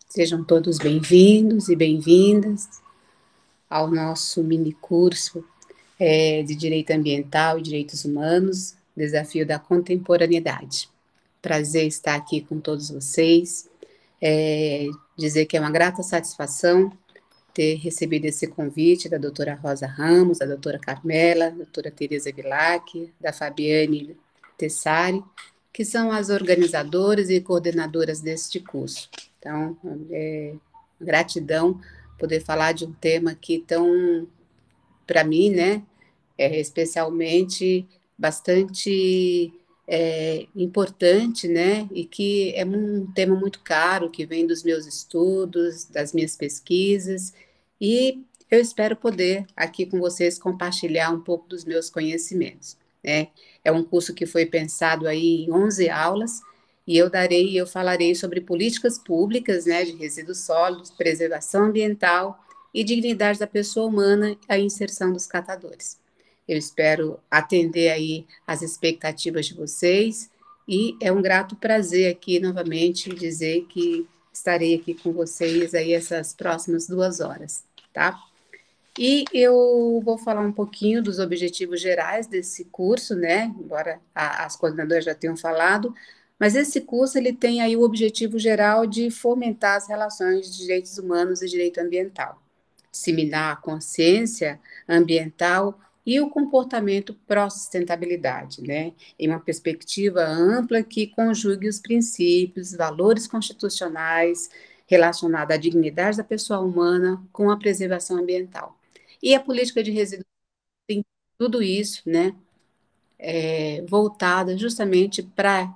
Sejam todos bem-vindos e bem-vindas ao nosso mini curso de Direito Ambiental e Direitos Humanos, Desafio da Contemporaneidade. Prazer estar aqui com todos vocês, dizer que é uma grata satisfação ter recebido esse convite da doutora Rosa Ramos, da doutora Carmela, da doutora Tereza Vilac, da Fabiane Tessari, que são as organizadoras e coordenadoras deste curso. Então, gratidão poder falar de um tema aqui tão, para mim, né, especialmente bastante importante, né, e que é um tema muito caro, que vem dos meus estudos, das minhas pesquisas, e eu espero poder aqui com vocês compartilhar um pouco dos meus conhecimentos, né. É um curso que foi pensado aí em 11 aulas, e eu falarei sobre políticas públicas, né, de resíduos sólidos, preservação ambiental e dignidade da pessoa humana, a inserção dos catadores. Eu espero atender aí as expectativas de vocês e é um grato prazer aqui novamente dizer que estarei aqui com vocês aí essas próximas 2 horas, tá? E eu vou falar um pouquinho dos objetivos gerais desse curso, né? Embora as coordenadoras já tenham falado, mas esse curso ele tem aí o objetivo geral de fomentar as relações de direitos humanos e direito ambiental, disseminar a consciência ambiental e o comportamento pró-sustentabilidade, né? Em uma perspectiva ampla que conjugue os princípios, valores constitucionais relacionados à dignidade da pessoa humana com a preservação ambiental. E a política de resíduos tem tudo isso, né? Voltada justamente para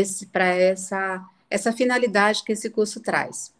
essa finalidade que esse curso traz.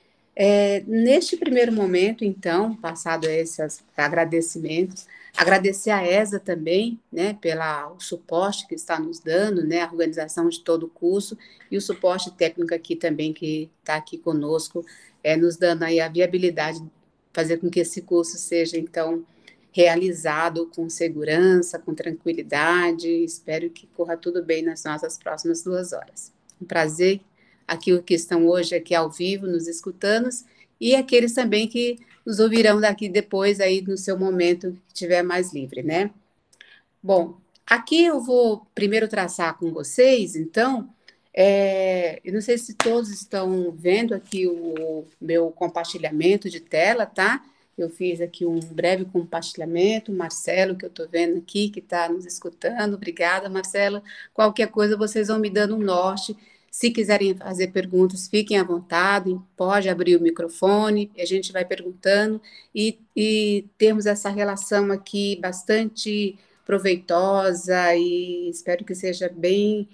Neste primeiro momento, então, passado esses agradecimentos, agradecer a ESA também, né, pelo suporte que está nos dando, né, a organização de todo o curso e o suporte técnico aqui também que está aqui conosco, nos dando aí a viabilidade de fazer com que esse curso seja, então, realizado com segurança, com tranquilidade. Espero que corra tudo bem nas nossas próximas 2 horas. Um prazer aqui os que estão hoje aqui ao vivo nos escutando e aqueles também que nos ouvirão daqui depois aí no seu momento que estiver mais livre, né? Bom, aqui eu vou primeiro traçar com vocês, então, eu não sei se todos estão vendo aqui o meu compartilhamento de tela, tá? Eu fiz aqui um breve compartilhamento, Marcelo, que eu estou vendo aqui, que está nos escutando. Obrigada, Marcelo. Qualquer coisa, vocês vão me dando um norte. Se quiserem fazer perguntas, fiquem à vontade, pode abrir o microfone, a gente vai perguntando e temos essa relação aqui bastante proveitosa e espero que seja bem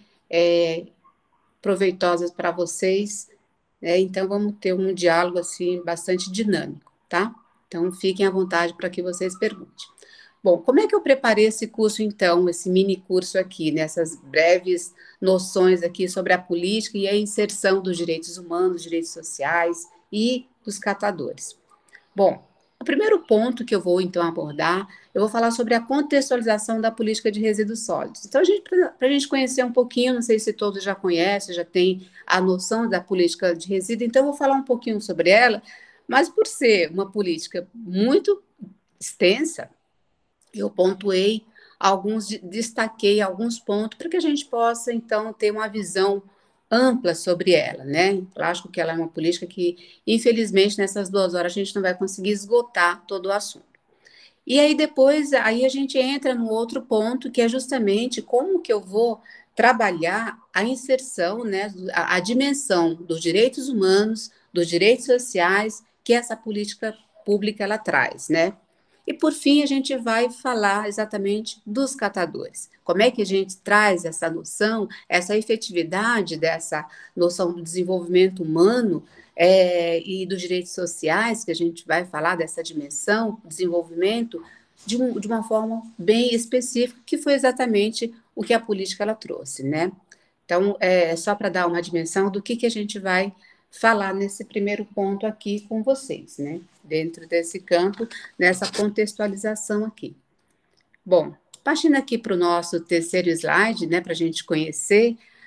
proveitosa para vocês, né? Então, vamos ter um diálogo assim bastante dinâmico, tá? Então, fiquem à vontade para que vocês perguntem. Bom, como é que eu preparei esse curso, então, esse mini curso aqui, nessas breves noções aqui sobre a política e a inserção dos direitos humanos, direitos sociais e dos catadores? Bom, o primeiro ponto que eu vou, então, abordar, eu vou falar sobre a contextualização da política de resíduos sólidos. Então, para a gente conhecer um pouquinho, não sei se todos já conhecem, já têm a noção da política de resíduos, então, eu vou falar um pouquinho sobre ela, mas por ser uma política muito extensa, eu pontuei destaquei alguns pontos para que a gente possa, então, ter uma visão ampla sobre ela, né? Lógico que ela é uma política que, infelizmente, nessas 2 horas a gente não vai conseguir esgotar todo o assunto. E aí depois, aí a gente entra no outro ponto, que é justamente como que eu vou trabalhar a inserção, né, a dimensão dos direitos humanos, dos direitos sociais que essa política pública ela traz, né? E por fim a gente vai falar exatamente dos catadores. Como é que a gente traz essa noção, essa efetividade dessa noção do desenvolvimento humano e dos direitos sociais, que a gente vai falar dessa dimensão, desenvolvimento, de uma forma bem específica, que foi exatamente o que a política ela trouxe, né? Então, só para dar uma dimensão do que a gente vai falar nesse primeiro ponto aqui com vocês, né? Dentro desse campo, nessa contextualização aqui. Bom, partindo aqui para o nosso terceiro slide, né, para a gente conhecer,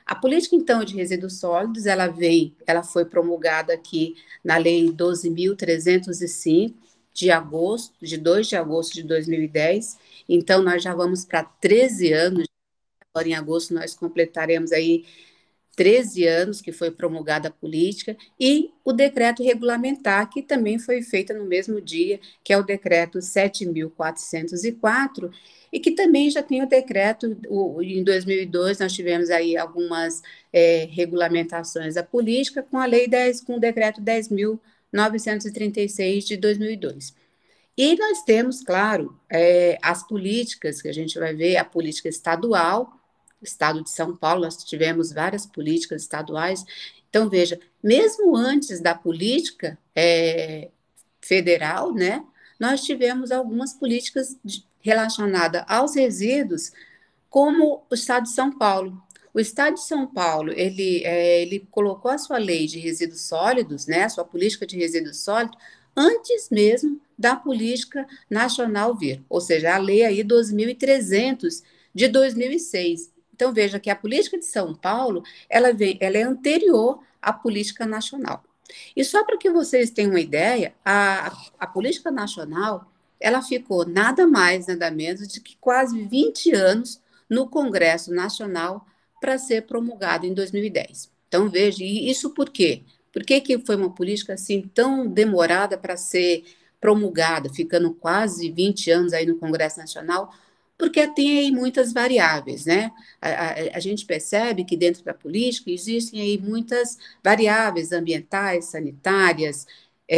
A política, então, de resíduos sólidos, ela foi promulgada aqui na Lei 12.305, de 2 de agosto de 2010. Então, nós já vamos para 13 anos, agora em agosto nós completaremos aí 13 anos que foi promulgada a política, e o decreto regulamentar, que também foi feito no mesmo dia, que é o decreto 7.404, e que também já tem o decreto, em 2002 nós tivemos aí algumas regulamentações da política com a lei 10, com o decreto 10.936 de 2002. E nós temos, claro, as políticas que a gente vai ver, a política estadual, Estado de São Paulo, nós tivemos várias políticas estaduais. Então, veja, mesmo antes da política federal, né, nós tivemos algumas políticas relacionadas aos resíduos, como o Estado de São Paulo. O Estado de São Paulo, ele colocou a sua lei de resíduos sólidos, né, a sua política de resíduos sólidos, antes mesmo da política nacional vir, ou seja, a lei aí 2.300 de 2006. Então, veja que a política de São Paulo, ela é anterior à política nacional. E só para que vocês tenham uma ideia, a política nacional, ela ficou nada mais, nada menos de que quase 20 anos no Congresso Nacional para ser promulgado em 2010. Então, veja, e isso por quê? Por que que foi uma política assim tão demorada para ser promulgada, ficando quase 20 anos aí no Congresso Nacional? Porque tem aí muitas variáveis, né? A gente percebe que dentro da política existem aí muitas variáveis ambientais, sanitárias,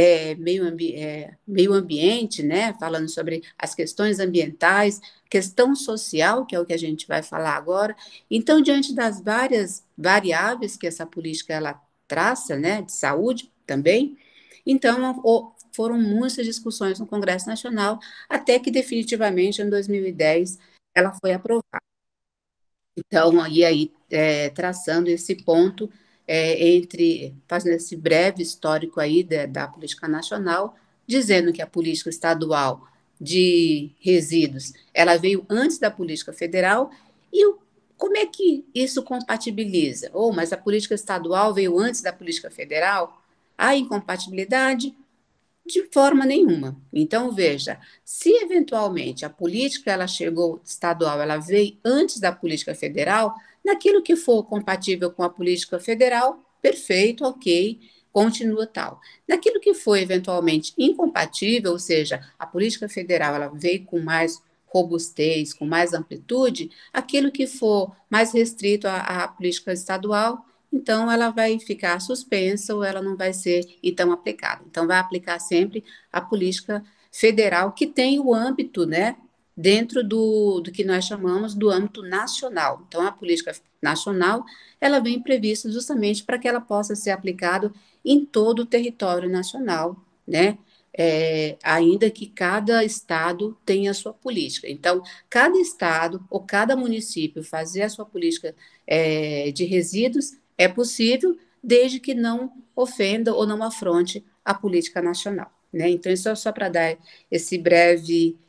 meio ambiente, né? Falando sobre as questões ambientais, questão social, que é o que a gente vai falar agora. Então, diante das várias variáveis que essa política ela traça, né, de saúde também, então foram muitas discussões no Congresso Nacional, até que definitivamente em 2010 ela foi aprovada. Então, aí traçando esse ponto fazendo esse breve histórico aí da política nacional, dizendo que a política estadual de resíduos, ela veio antes da política federal, e como é que isso compatibiliza? Mas a política estadual veio antes da política federal? Há incompatibilidade? De forma nenhuma. Então, veja, se eventualmente a política ela chegou estadual, ela veio antes da política federal, naquilo que for compatível com a política federal, perfeito, ok, continua tal. Naquilo que for eventualmente incompatível, ou seja, a política federal ela veio com mais robustez, com mais amplitude, aquilo que for mais restrito à política estadual, então ela vai ficar suspensa ou ela não vai ser então aplicada. Então, vai aplicar sempre a política federal, que tem o âmbito, né, dentro do que nós chamamos do âmbito nacional. Então, a política nacional, ela vem prevista justamente para que ela possa ser aplicada em todo o território nacional, né, ainda que cada estado tenha a sua política. Então, cada estado ou cada município fazer a sua política de resíduos é possível, desde que não ofenda ou não afronte a política nacional, né? Então, isso é só para dar esse breve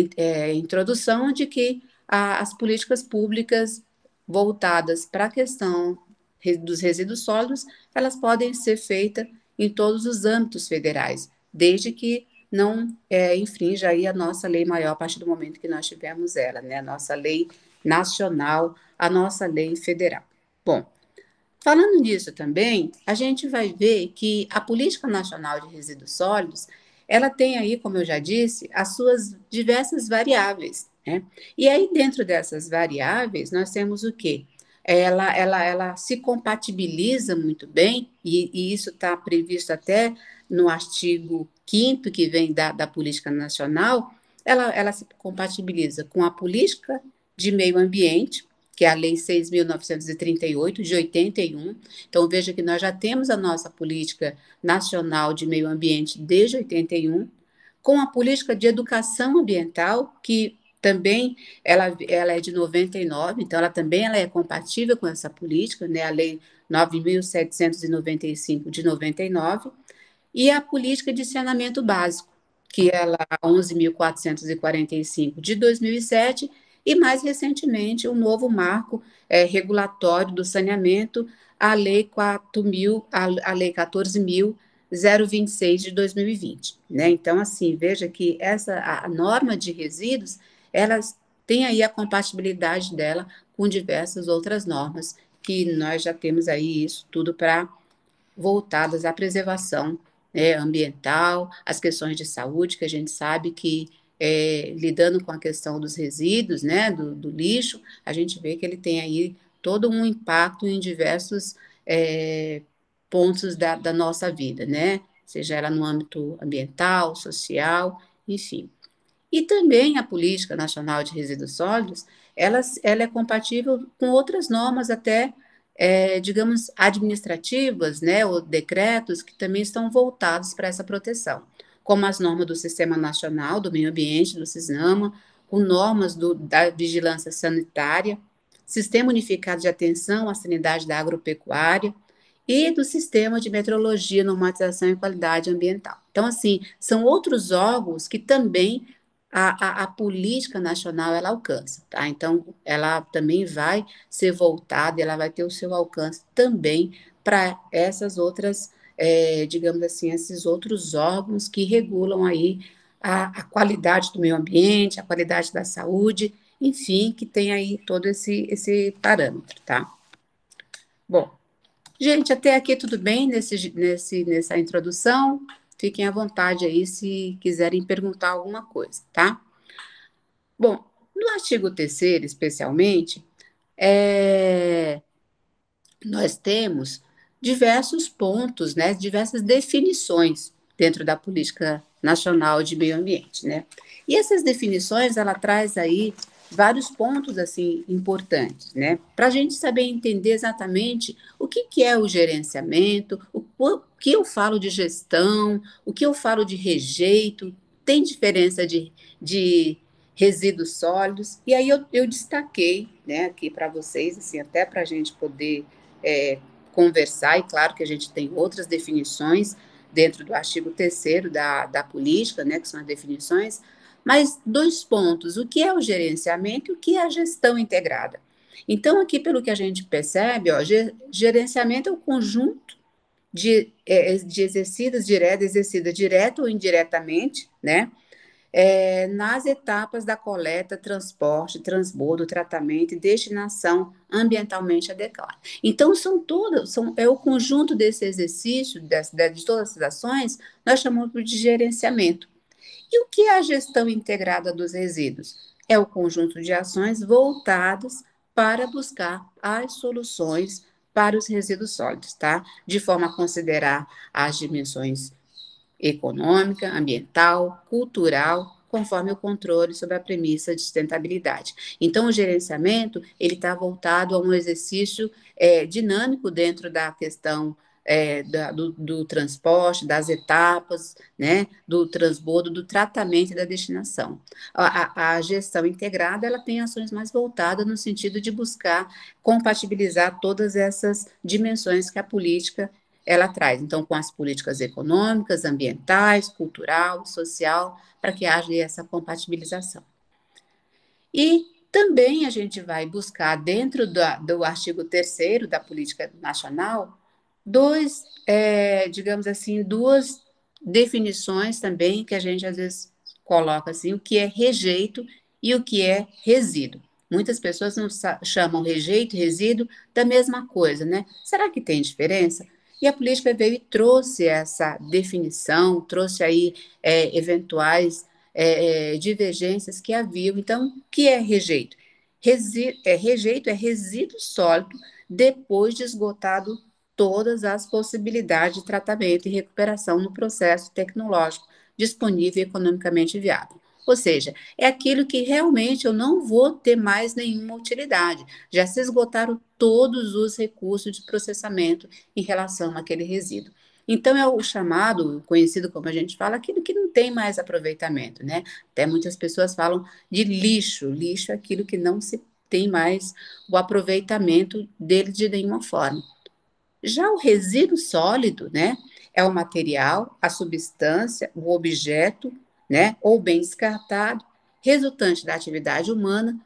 introdução de que as políticas públicas voltadas para a questão dos resíduos sólidos, elas podem ser feitas em todos os âmbitos federais, desde que não infrinja aí a nossa lei maior a partir do momento que nós tivemos ela, né? A nossa lei nacional, a nossa lei federal. Bom, falando nisso também, a gente vai ver que a Política Nacional de Resíduos Sólidos, ela tem aí, como eu já disse, as suas diversas variáveis, né? E aí, dentro dessas variáveis, nós temos o quê? Ela se compatibiliza muito bem, e isso está previsto até no artigo 5º que vem da Política Nacional, ela se compatibiliza com a política de meio ambiente, que é a Lei 6.938, de 81. Então, veja que nós já temos a nossa política nacional de meio ambiente desde 81, com a política de educação ambiental, que também ela é de 99, então ela é compatível com essa política, né, a Lei 9.795 de 99, e a política de saneamento básico, que é a 11.445 de 2007, e, mais recentemente, um novo marco regulatório do saneamento, a Lei 4.000, a Lei 14.026 de 2020, né? Então, assim, veja que a norma de resíduos, elas têm aí a compatibilidade dela com diversas outras normas, que nós já temos aí isso tudo para voltadas à preservação, né, ambiental, as questões de saúde, que a gente sabe que lidando com a questão dos resíduos, né, do lixo, a gente vê que ele tem aí todo um impacto em diversos pontos da nossa vida, né, seja ela no âmbito ambiental, social, enfim. E também a Política Nacional de Resíduos Sólidos, ela é compatível com outras normas até, digamos, administrativas, né, ou decretos que também estão voltados para essa proteção, como as normas do Sistema Nacional do Meio Ambiente, do SISNAMA, com normas da Vigilância Sanitária, Sistema Unificado de Atenção à Sanidade da Agropecuária, e do Sistema de Metrologia, Normatização e Qualidade Ambiental. Então, assim, são outros órgãos que também a política nacional ela alcança, tá? Então, ela também vai ser voltada, ela vai ter o seu alcance também para essas outras, digamos assim, esses outros órgãos que regulam aí a qualidade do meio ambiente, a qualidade da saúde, enfim, que tem aí todo esse parâmetro, tá? Bom, gente, até aqui tudo bem nessa introdução? Fiquem à vontade aí se quiserem perguntar alguma coisa, tá? Bom, no artigo terceiro, especialmente, é, nós temos diversos pontos, né, diversas definições dentro da política nacional de meio ambiente, né? E essas definições, ela traz aí vários pontos, assim, importantes, né? Para a gente saber entender exatamente o que é o gerenciamento, o que eu falo de gestão, o que eu falo de rejeito, tem diferença de resíduos sólidos, e aí eu destaquei, né, aqui para vocês, assim, até para a gente poder é, conversar, e claro que a gente tem outras definições dentro do artigo terceiro da política, né, que são as definições, mas dois pontos, o que é o gerenciamento e o que é a gestão integrada. Então, aqui, pelo que a gente percebe, ó, gerenciamento é o conjunto de exercida direto ou indiretamente, né, nas etapas da coleta, transporte, transbordo, tratamento e destinação ambientalmente adequada. Então, é o conjunto desse exercício, de todas essas ações, nós chamamos de gerenciamento. E o que é a gestão integrada dos resíduos? É o conjunto de ações voltadas para buscar as soluções para os resíduos sólidos, tá? De forma a considerar as dimensões econômica, ambiental, cultural, conforme o controle sobre a premissa de sustentabilidade. Então, o gerenciamento ele está voltado a um exercício dinâmico dentro da questão do transporte, das etapas, né, do transbordo, do tratamento e da destinação. A gestão integrada ela tem ações mais voltadas no sentido de buscar compatibilizar todas essas dimensões que a política ela traz, então, com as políticas econômicas, ambientais, cultural, social, para que haja essa compatibilização. E também a gente vai buscar, dentro do artigo terceiro da Política Nacional, digamos assim, duas definições também que a gente às vezes coloca assim, o que é rejeito e o que é resíduo. Muitas pessoas não chamam rejeito e resíduo da mesma coisa, né? Será que tem diferença? E a política veio e trouxe essa definição, trouxe aí eventuais divergências que haviam. Então, o que é rejeito? Rejeito é resíduo sólido depois de esgotado todas as possibilidades de tratamento e recuperação no processo tecnológico disponível e economicamente viável. Ou seja, é aquilo que realmente eu não vou ter mais nenhuma utilidade. Já se esgotaram todos os recursos de processamento em relação àquele resíduo. Então, é o chamado, conhecido como a gente fala, aquilo que não tem mais aproveitamento, né? Até muitas pessoas falam de lixo. Lixo é aquilo que não se tem mais o aproveitamento dele de nenhuma forma. Já o resíduo sólido, né, é o material, a substância, o objeto, né, ou bem descartado, resultante da atividade humana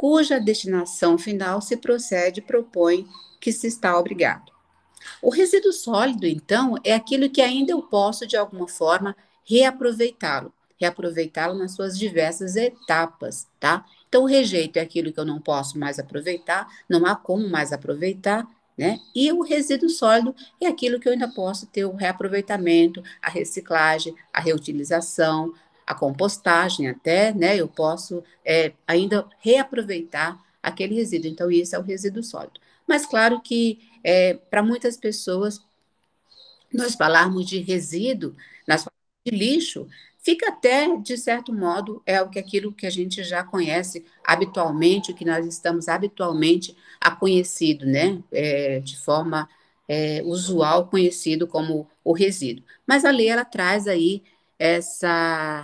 cuja destinação final se procede e propõe que se está obrigado. O resíduo sólido, então, é aquilo que ainda eu posso, de alguma forma, reaproveitá-lo nas suas diversas etapas, tá? Então, o rejeito é aquilo que eu não posso mais aproveitar, não há como mais aproveitar, né? E o resíduo sólido é aquilo que eu ainda posso ter o reaproveitamento, a reciclagem, a reutilização, a compostagem até, né? Eu posso ainda reaproveitar aquele resíduo. Então, isso é o resíduo sólido. Mas, claro que para muitas pessoas, nós falarmos de resíduo, nós falamos de lixo, fica até, de certo modo, aquilo que a gente já conhece habitualmente, o que nós estamos habitualmente a conhecido, né? De forma usual, conhecido como o resíduo. Mas a lei, ela traz aí essa...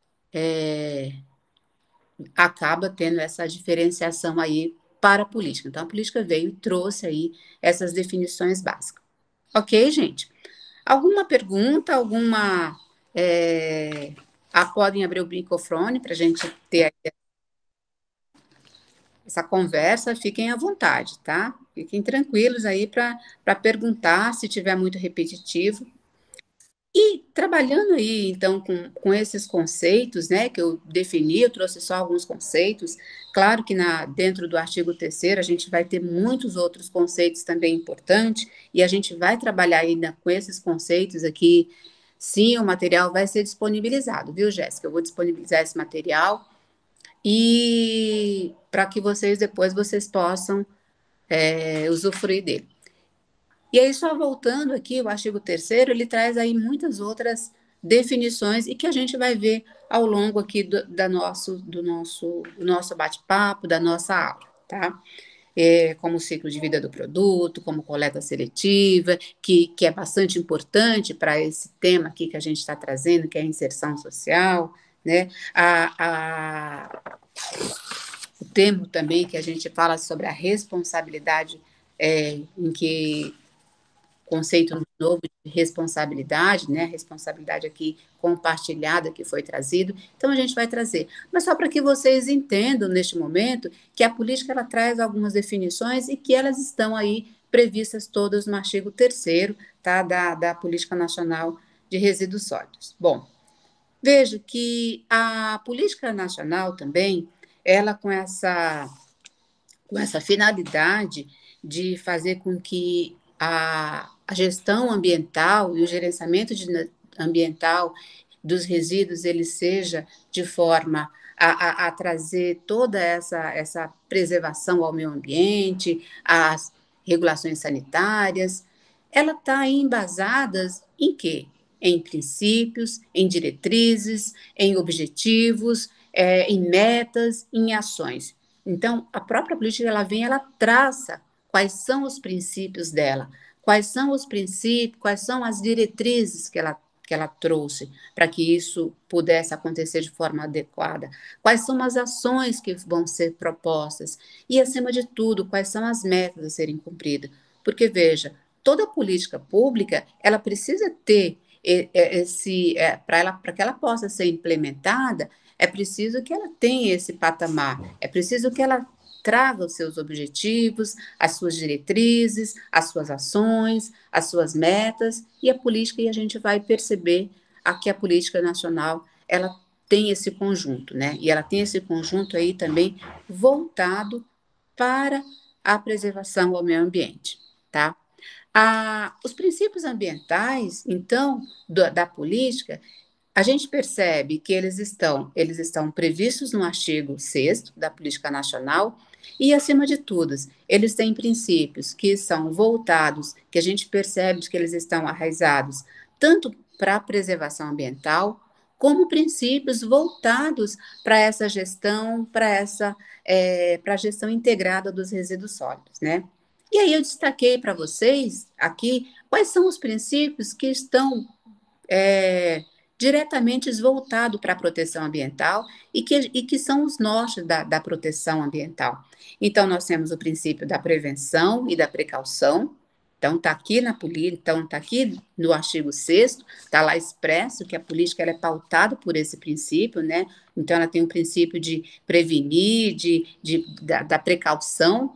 acaba tendo essa diferenciação aí para a política. Então, a política veio e trouxe aí essas definições básicas. Ok, gente? Alguma pergunta, alguma. Podem abrir o microfone para a gente ter essa conversa, fiquem à vontade, tá? Fiquem tranquilos aí para perguntar, se tiver muito repetitivo. E trabalhando aí, então, com esses conceitos, né, que eu defini, eu trouxe só alguns conceitos, claro que dentro do artigo 3º a gente vai ter muitos outros conceitos também importantes, e a gente vai trabalhar ainda com esses conceitos aqui. Sim, o material vai ser disponibilizado, viu, Jéssica? Eu vou disponibilizar esse material, e para que vocês possam usufruir dele. E aí, só voltando aqui, o artigo 3º, ele traz aí muitas outras definições e que a gente vai ver ao longo aqui do nosso bate-papo, da nossa aula, tá? Como o ciclo de vida do produto, como coleta seletiva, que é bastante importante para esse tema aqui que a gente está trazendo, que é a inserção social, né? O termo também que a gente fala sobre a responsabilidade, em que conceito novo de responsabilidade, né? Responsabilidade aqui compartilhada que foi trazido. Então a gente vai trazer, mas só para que vocês entendam neste momento que a política ela traz algumas definições e que elas estão aí previstas todas no artigo 3º, tá? Da Política Nacional de Resíduos Sólidos. Bom, veja que a política nacional também, ela com essa finalidade de fazer com que a gestão ambiental e o gerenciamento ambiental dos resíduos ele seja de forma a trazer toda essa preservação ao meio ambiente, as regulações sanitárias, ela está embasada em quê? Em princípios, em diretrizes, em objetivos, em metas, em ações. Então, a própria política, ela traça quais são os princípios dela, quais são os princípios, quais são as diretrizes que ela trouxe para que isso pudesse acontecer de forma adequada, quais são as ações que vão ser propostas e, acima de tudo, quais são as metas a serem cumpridas. Porque, veja, toda política pública, ela precisa ter para que ela possa ser implementada, é preciso que ela tenha esse patamar, é preciso que ela traga os seus objetivos, as suas diretrizes, as suas ações, as suas metas e a política, e a gente vai perceber que a política nacional, ela tem esse conjunto, né? E ela tem esse conjunto aí também voltado para a preservação ao meio ambiente, tá? Os princípios ambientais, então, da política, a gente percebe que eles estão previstos no artigo 6º da Política Nacional e, acima de tudo, eles têm princípios que são voltados, que a gente percebe que eles estão arraizados tanto para a preservação ambiental, como princípios voltados para essa gestão, para a gestão integrada dos resíduos sólidos, né? E aí eu destaquei para vocês aqui quais são os princípios que estão diretamente voltados para a proteção ambiental e que são os nortes da proteção ambiental. Então, nós temos o princípio da prevenção e da precaução, Então, está aqui na política, então está aqui no artigo 6º, está lá expresso que a política ela é pautada por esse princípio, né? Então, ela tem um princípio de prevenir, da precaução.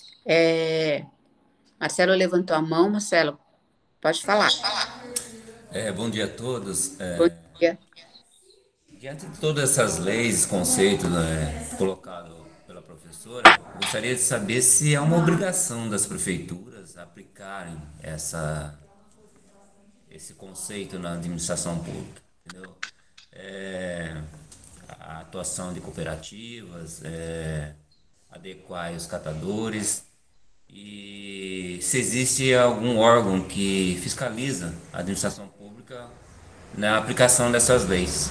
Marcelo levantou a mão, Marcelo, pode falar. Bom dia a todos. Bom dia. Diante de todas essas leis, conceitos, colocados pela professora, gostaria de saber se é uma obrigação das prefeituras aplicarem esse conceito na administração pública, entendeu? É, a atuação de cooperativas, adequar os catadores e se existe algum órgão que fiscaliza a administração pública na aplicação dessas leis.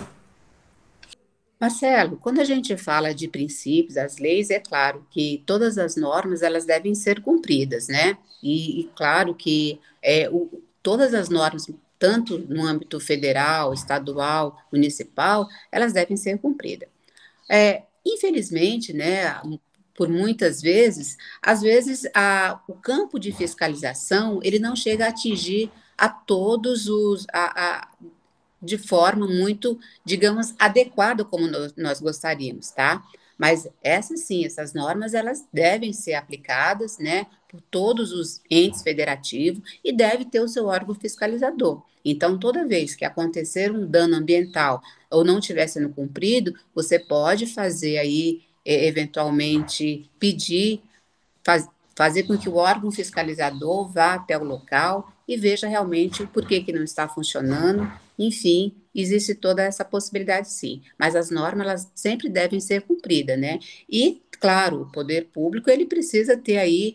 Marcelo, quando a gente fala de princípios, as leis, é claro que todas as normas elas devem ser cumpridas, né? E claro que todas as normas, tanto no âmbito federal, estadual, municipal, elas devem ser cumpridas. Infelizmente, né, por muitas vezes, às vezes o campo de fiscalização ele não chega a atingir a todos de forma muito, digamos, adequada como nós gostaríamos, tá? Mas essas sim, essas normas, elas devem ser aplicadas, né, por todos os entes federativos e deve ter o seu órgão fiscalizador. Então, toda vez que acontecer um dano ambiental ou não estiver sendo cumprido, você pode fazer aí, eventualmente, pedir, faz, fazer com que o órgão fiscalizador vá até o local e veja realmente o porquê que não está funcionando. Enfim, existe toda essa possibilidade, sim. Mas as normas, elas sempre devem ser cumpridas, né? E, claro, o poder público, ele precisa ter aí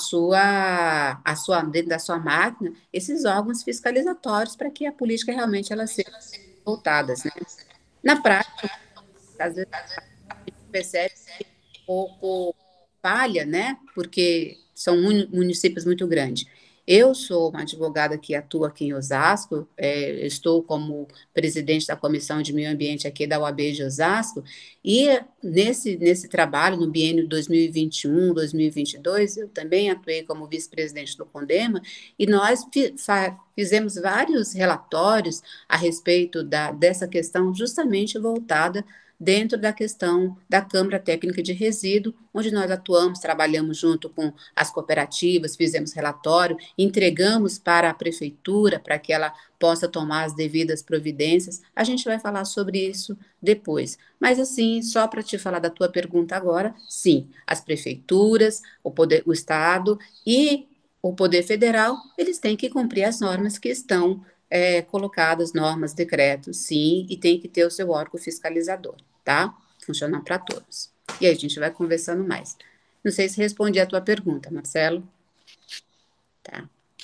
dentro da sua máquina, esses órgãos fiscalizatórios para que a política realmente ela seja voltada, né? Na prática, às vezes percebe um pouco falha, né? Porque são municípios muito grandes. Eu sou uma advogada que atua aqui em Osasco, estou como presidente da Comissão de Meio Ambiente aqui da UAB de Osasco, e nesse trabalho, no biênio 2021, 2022, eu também atuei como vice-presidente do CONDEMA, e nós fizemos vários relatórios a respeito dessa questão justamente voltada dentro da questão da Câmara Técnica de Resíduo, onde nós atuamos, trabalhamos junto com as cooperativas, fizemos relatório, entregamos para a prefeitura para que ela possa tomar as devidas providências. A gente vai falar sobre isso depois. Mas assim, só para te falar da tua pergunta agora, sim, as prefeituras, o Estado e o Poder Federal, eles têm que cumprir as normas que estão colocadas, normas, decretos, sim, e tem que ter o seu órgão fiscalizador, tá? Funciona para todos. E aí a gente vai conversando mais. Não sei se respondi a tua pergunta, Marcelo. Tá.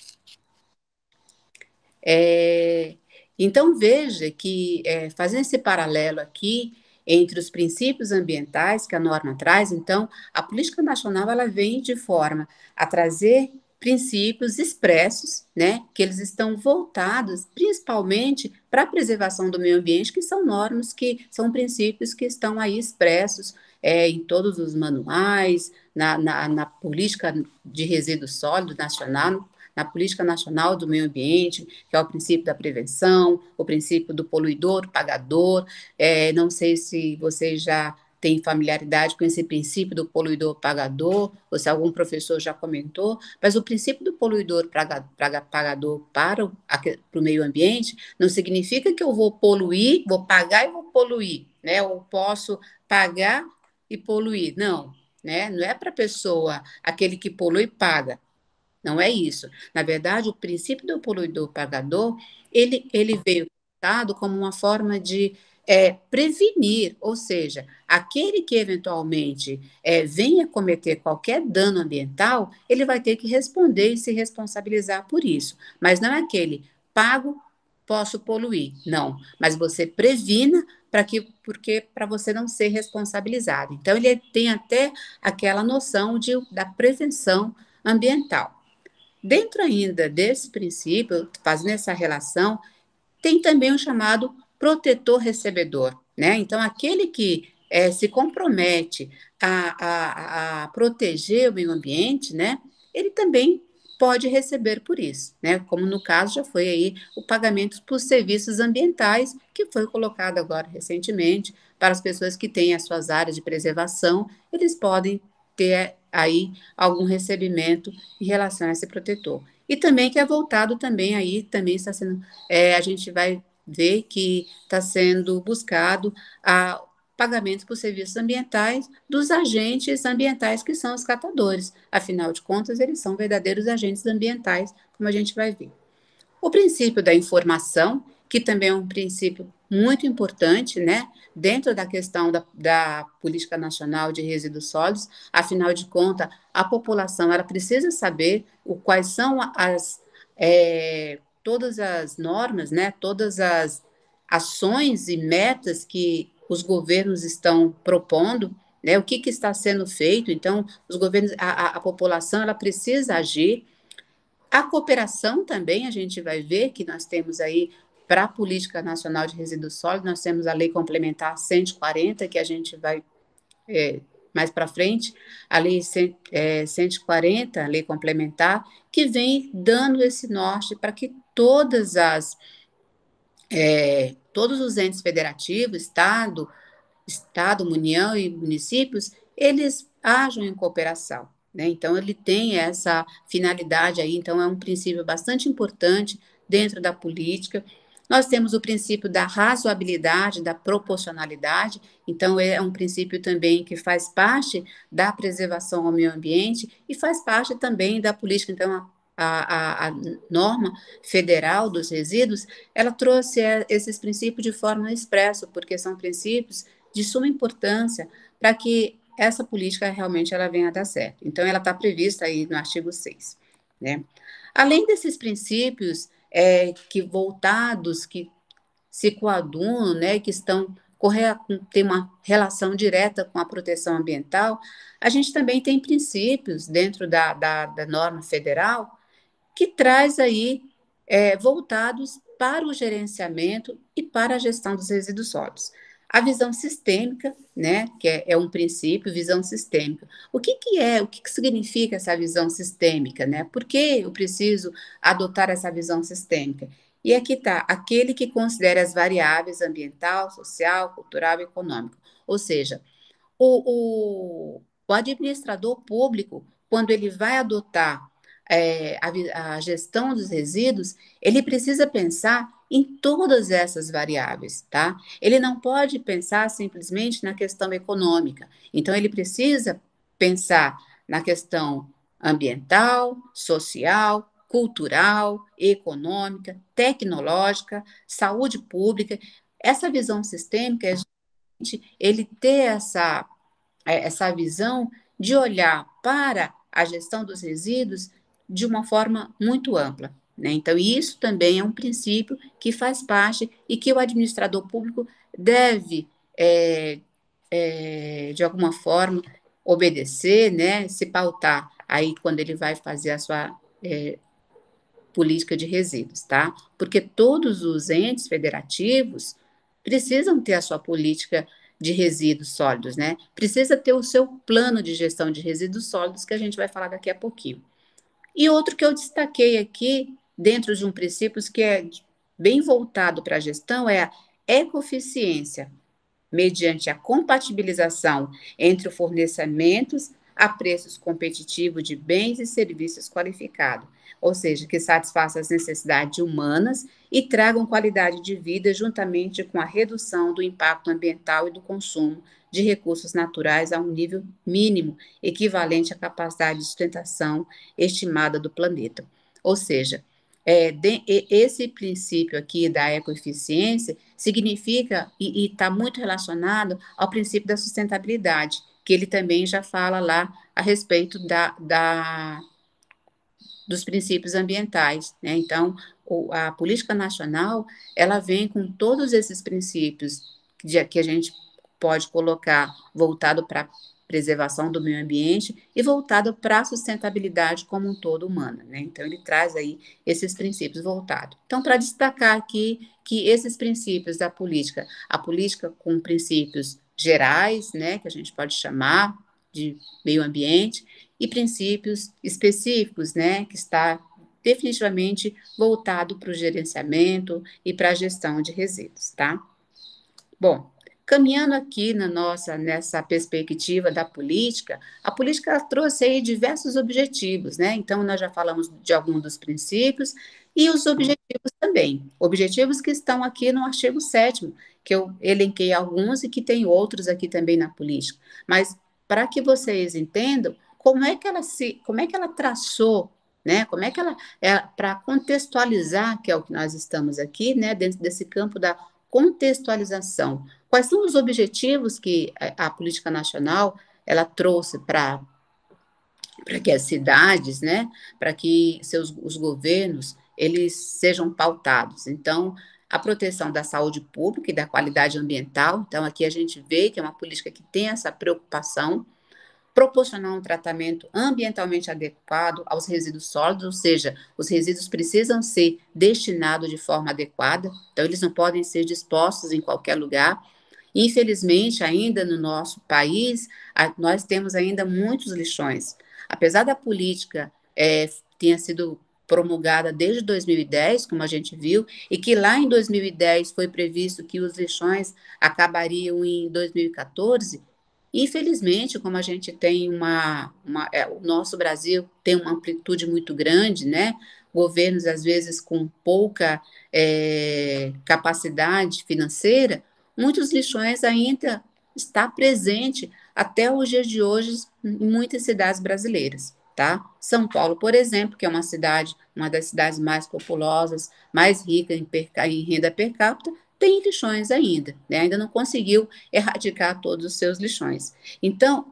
É, então, veja que, fazendo esse paralelo aqui entre os princípios ambientais que a norma traz, então, a política nacional ela vem de forma a trazer princípios expressos, né, que eles estão voltados principalmente para a preservação do meio ambiente, que são normas que são princípios que estão aí expressos em todos os manuais, na política de resíduos sólidos nacional, na Política Nacional do Meio Ambiente, que é o princípio da prevenção, o princípio do poluidor, pagador. Não sei se vocês já têm familiaridade com esse princípio do poluidor pagador, ou se algum professor já comentou, mas o princípio do poluidor pagador para o meio ambiente não significa que eu vou poluir, vou pagar e vou poluir, né? Eu posso pagar e poluir, não, né? Não é para a pessoa, aquele que polui paga. Não é isso. Na verdade, o princípio do poluidor pagador, ele veio dado como uma forma de prevenir, ou seja, aquele que eventualmente venha cometer qualquer dano ambiental, ele vai ter que responder e se responsabilizar por isso. Mas não é aquele pago, posso poluir. Não, mas você previna porque para você não ser responsabilizado. Então, ele tem até aquela noção da prevenção ambiental. Dentro ainda desse princípio, fazendo essa relação, tem também o chamado protetor-recebedor, né? Então, aquele que se compromete a proteger o meio ambiente, né? Ele também pode receber por isso, né? Como no caso já foi aí o pagamento por serviços ambientais, que foi colocado agora recentemente para as pessoas que têm as suas áreas de preservação, eles podem ter aí algum recebimento em relação a esse protetor. E também que é voltado também aí, também está sendo, a gente vai ver que está sendo buscado a pagamentos por serviços ambientais dos agentes ambientais que são os catadores. Afinal de contas, eles são verdadeiros agentes ambientais, como a gente vai ver. O princípio da informação, que também é um princípio muito importante, né, dentro da questão da Política Nacional de Resíduos Sólidos, afinal de contas, a população ela precisa saber quais são todas as normas, né, todas as ações e metas que os governos estão propondo, né, o que está sendo feito. Então, os governos, a população, ela precisa agir. A cooperação também, a gente vai ver que nós temos aí, para a Política Nacional de Resíduos Sólidos, nós temos a Lei Complementar 140, que a gente vai mais para frente, a Lei 140, a Lei Complementar, que vem dando esse norte para que todos os entes federativos, Estado, União e municípios, eles ajam em cooperação, né? Então, ele tem essa finalidade aí, então é um princípio bastante importante dentro da política. Nós temos o princípio da razoabilidade, da proporcionalidade, então é um princípio também que faz parte da preservação ao meio ambiente e faz parte também da política. Então, a norma federal dos resíduos, ela trouxe esses princípios de forma expressa, porque são princípios de suma importância para que essa política realmente ela venha a dar certo. Então, ela está prevista aí no artigo 6, né? Além desses princípios que voltados, que se coadunam, né, que têm uma relação direta com a proteção ambiental, a gente também tem princípios dentro da norma federal que traz aí voltados para o gerenciamento e para a gestão dos resíduos sólidos. A visão sistêmica, né, que é um princípio, visão sistêmica. O que significa essa visão sistêmica, né? Por que eu preciso adotar essa visão sistêmica? E aqui está, aquele que considera as variáveis ambiental, social, cultural e econômico. Ou seja, o administrador público, quando ele vai adotar a gestão dos resíduos, ele precisa pensar em todas essas variáveis, tá? Ele não pode pensar simplesmente na questão econômica. Então, ele precisa pensar na questão ambiental, social, cultural, econômica, tecnológica, saúde pública. Essa visão sistêmica é ele ter essa visão de olhar para a gestão dos resíduos de uma forma muito ampla, né? Então, isso também é um princípio que faz parte e que o administrador público deve, de alguma forma, obedecer, né? Se pautar aí quando ele vai fazer a sua política de resíduos, tá? Porque todos os entes federativos precisam ter a sua política de resíduos sólidos, né? Precisa ter o seu plano de gestão de resíduos sólidos, que a gente vai falar daqui a pouquinho. E outro que eu destaquei aqui, dentro de um princípio que é bem voltado para a gestão, é a ecoeficiência, mediante a compatibilização entre os fornecimentos a preços competitivos de bens e serviços qualificados, ou seja, que satisfaçam as necessidades humanas e tragam qualidade de vida juntamente com a redução do impacto ambiental e do consumo de recursos naturais a um nível mínimo, equivalente à capacidade de sustentação estimada do planeta. Ou seja, esse princípio aqui da ecoeficiência significa e está muito relacionado ao princípio da sustentabilidade, que ele também já fala lá a respeito dos princípios ambientais, né? Então, a política nacional, ela vem com todos esses princípios que a gente pode colocar voltado para a preservação do meio ambiente e voltado para a sustentabilidade como um todo humana, né? Então, ele traz aí esses princípios voltados. Então, para destacar aqui que esses princípios da política, a política com princípios gerais, né, que a gente pode chamar de meio ambiente, e princípios específicos, né, que está definitivamente voltado para o gerenciamento e para a gestão de resíduos, tá? Bom, caminhando aqui nessa perspectiva da política, a política ela trouxe aí diversos objetivos, né? Então, nós já falamos de alguns dos princípios e os objetivos também. Objetivos que estão aqui no artigo 7º, que eu elenquei alguns e que tem outros aqui também na política. Mas para que vocês entendam como é que ela traçou, né? Como é que para contextualizar, que é o que nós estamos aqui, né? Dentro desse campo da contextualização. Quais são os objetivos que a política nacional ela trouxe para que as cidades, né, para que os governos eles sejam pautados? Então, a proteção da saúde pública e da qualidade ambiental. Então, aqui a gente vê que é uma política que tem essa preocupação, proporcionar um tratamento ambientalmente adequado aos resíduos sólidos, ou seja, os resíduos precisam ser destinados de forma adequada, então eles não podem ser dispostos em qualquer lugar. Infelizmente, ainda no nosso país, nós temos ainda muitos lixões. Apesar da política tenha sido promulgada desde 2010, como a gente viu, e que lá em 2010 foi previsto que os lixões acabariam em 2014, infelizmente, como a gente tem o nosso Brasil tem uma amplitude muito grande, né? Governos, às vezes, com pouca capacidade financeira, muitos lixões ainda está presente até os dias de hoje em muitas cidades brasileiras, tá? São Paulo, por exemplo, que é uma das cidades mais populosas, mais rica em renda per capita, tem lixões ainda, né? Ainda não conseguiu erradicar todos os seus lixões. Então,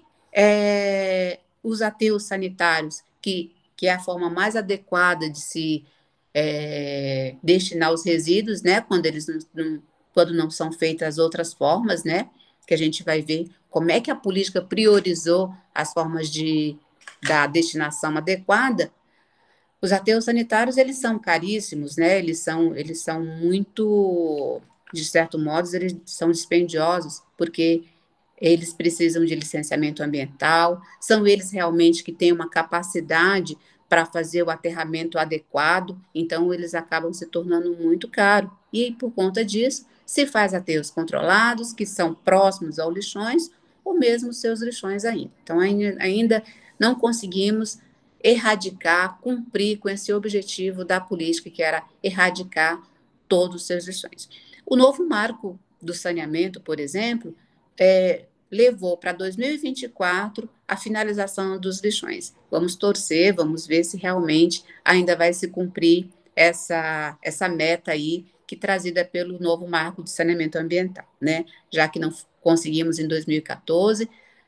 os aterros sanitários, que é a forma mais adequada de se destinar os resíduos, né? Quando não são feitas outras formas, né? Que a gente vai ver como é que a política priorizou as formas da destinação adequada. Os aterros sanitários, eles são caríssimos, né? Eles são muito, de certo modo, eles são dispendiosos, porque eles precisam de licenciamento ambiental, são eles realmente que têm uma capacidade para fazer o aterramento adequado, então eles acabam se tornando muito caros. E por conta disso, se faz aterros controlados, que são próximos aos lixões, ou mesmo seus lixões ainda. Então, ainda não conseguimos erradicar, cumprir com esse objetivo da política, que era erradicar todos os seus lixões. O novo marco do saneamento, por exemplo, levou para 2024 a finalização dos lixões. Vamos torcer, vamos ver se realmente ainda vai se cumprir essa meta aí que trazida pelo novo marco de saneamento ambiental, né? Já que não conseguimos em 2014,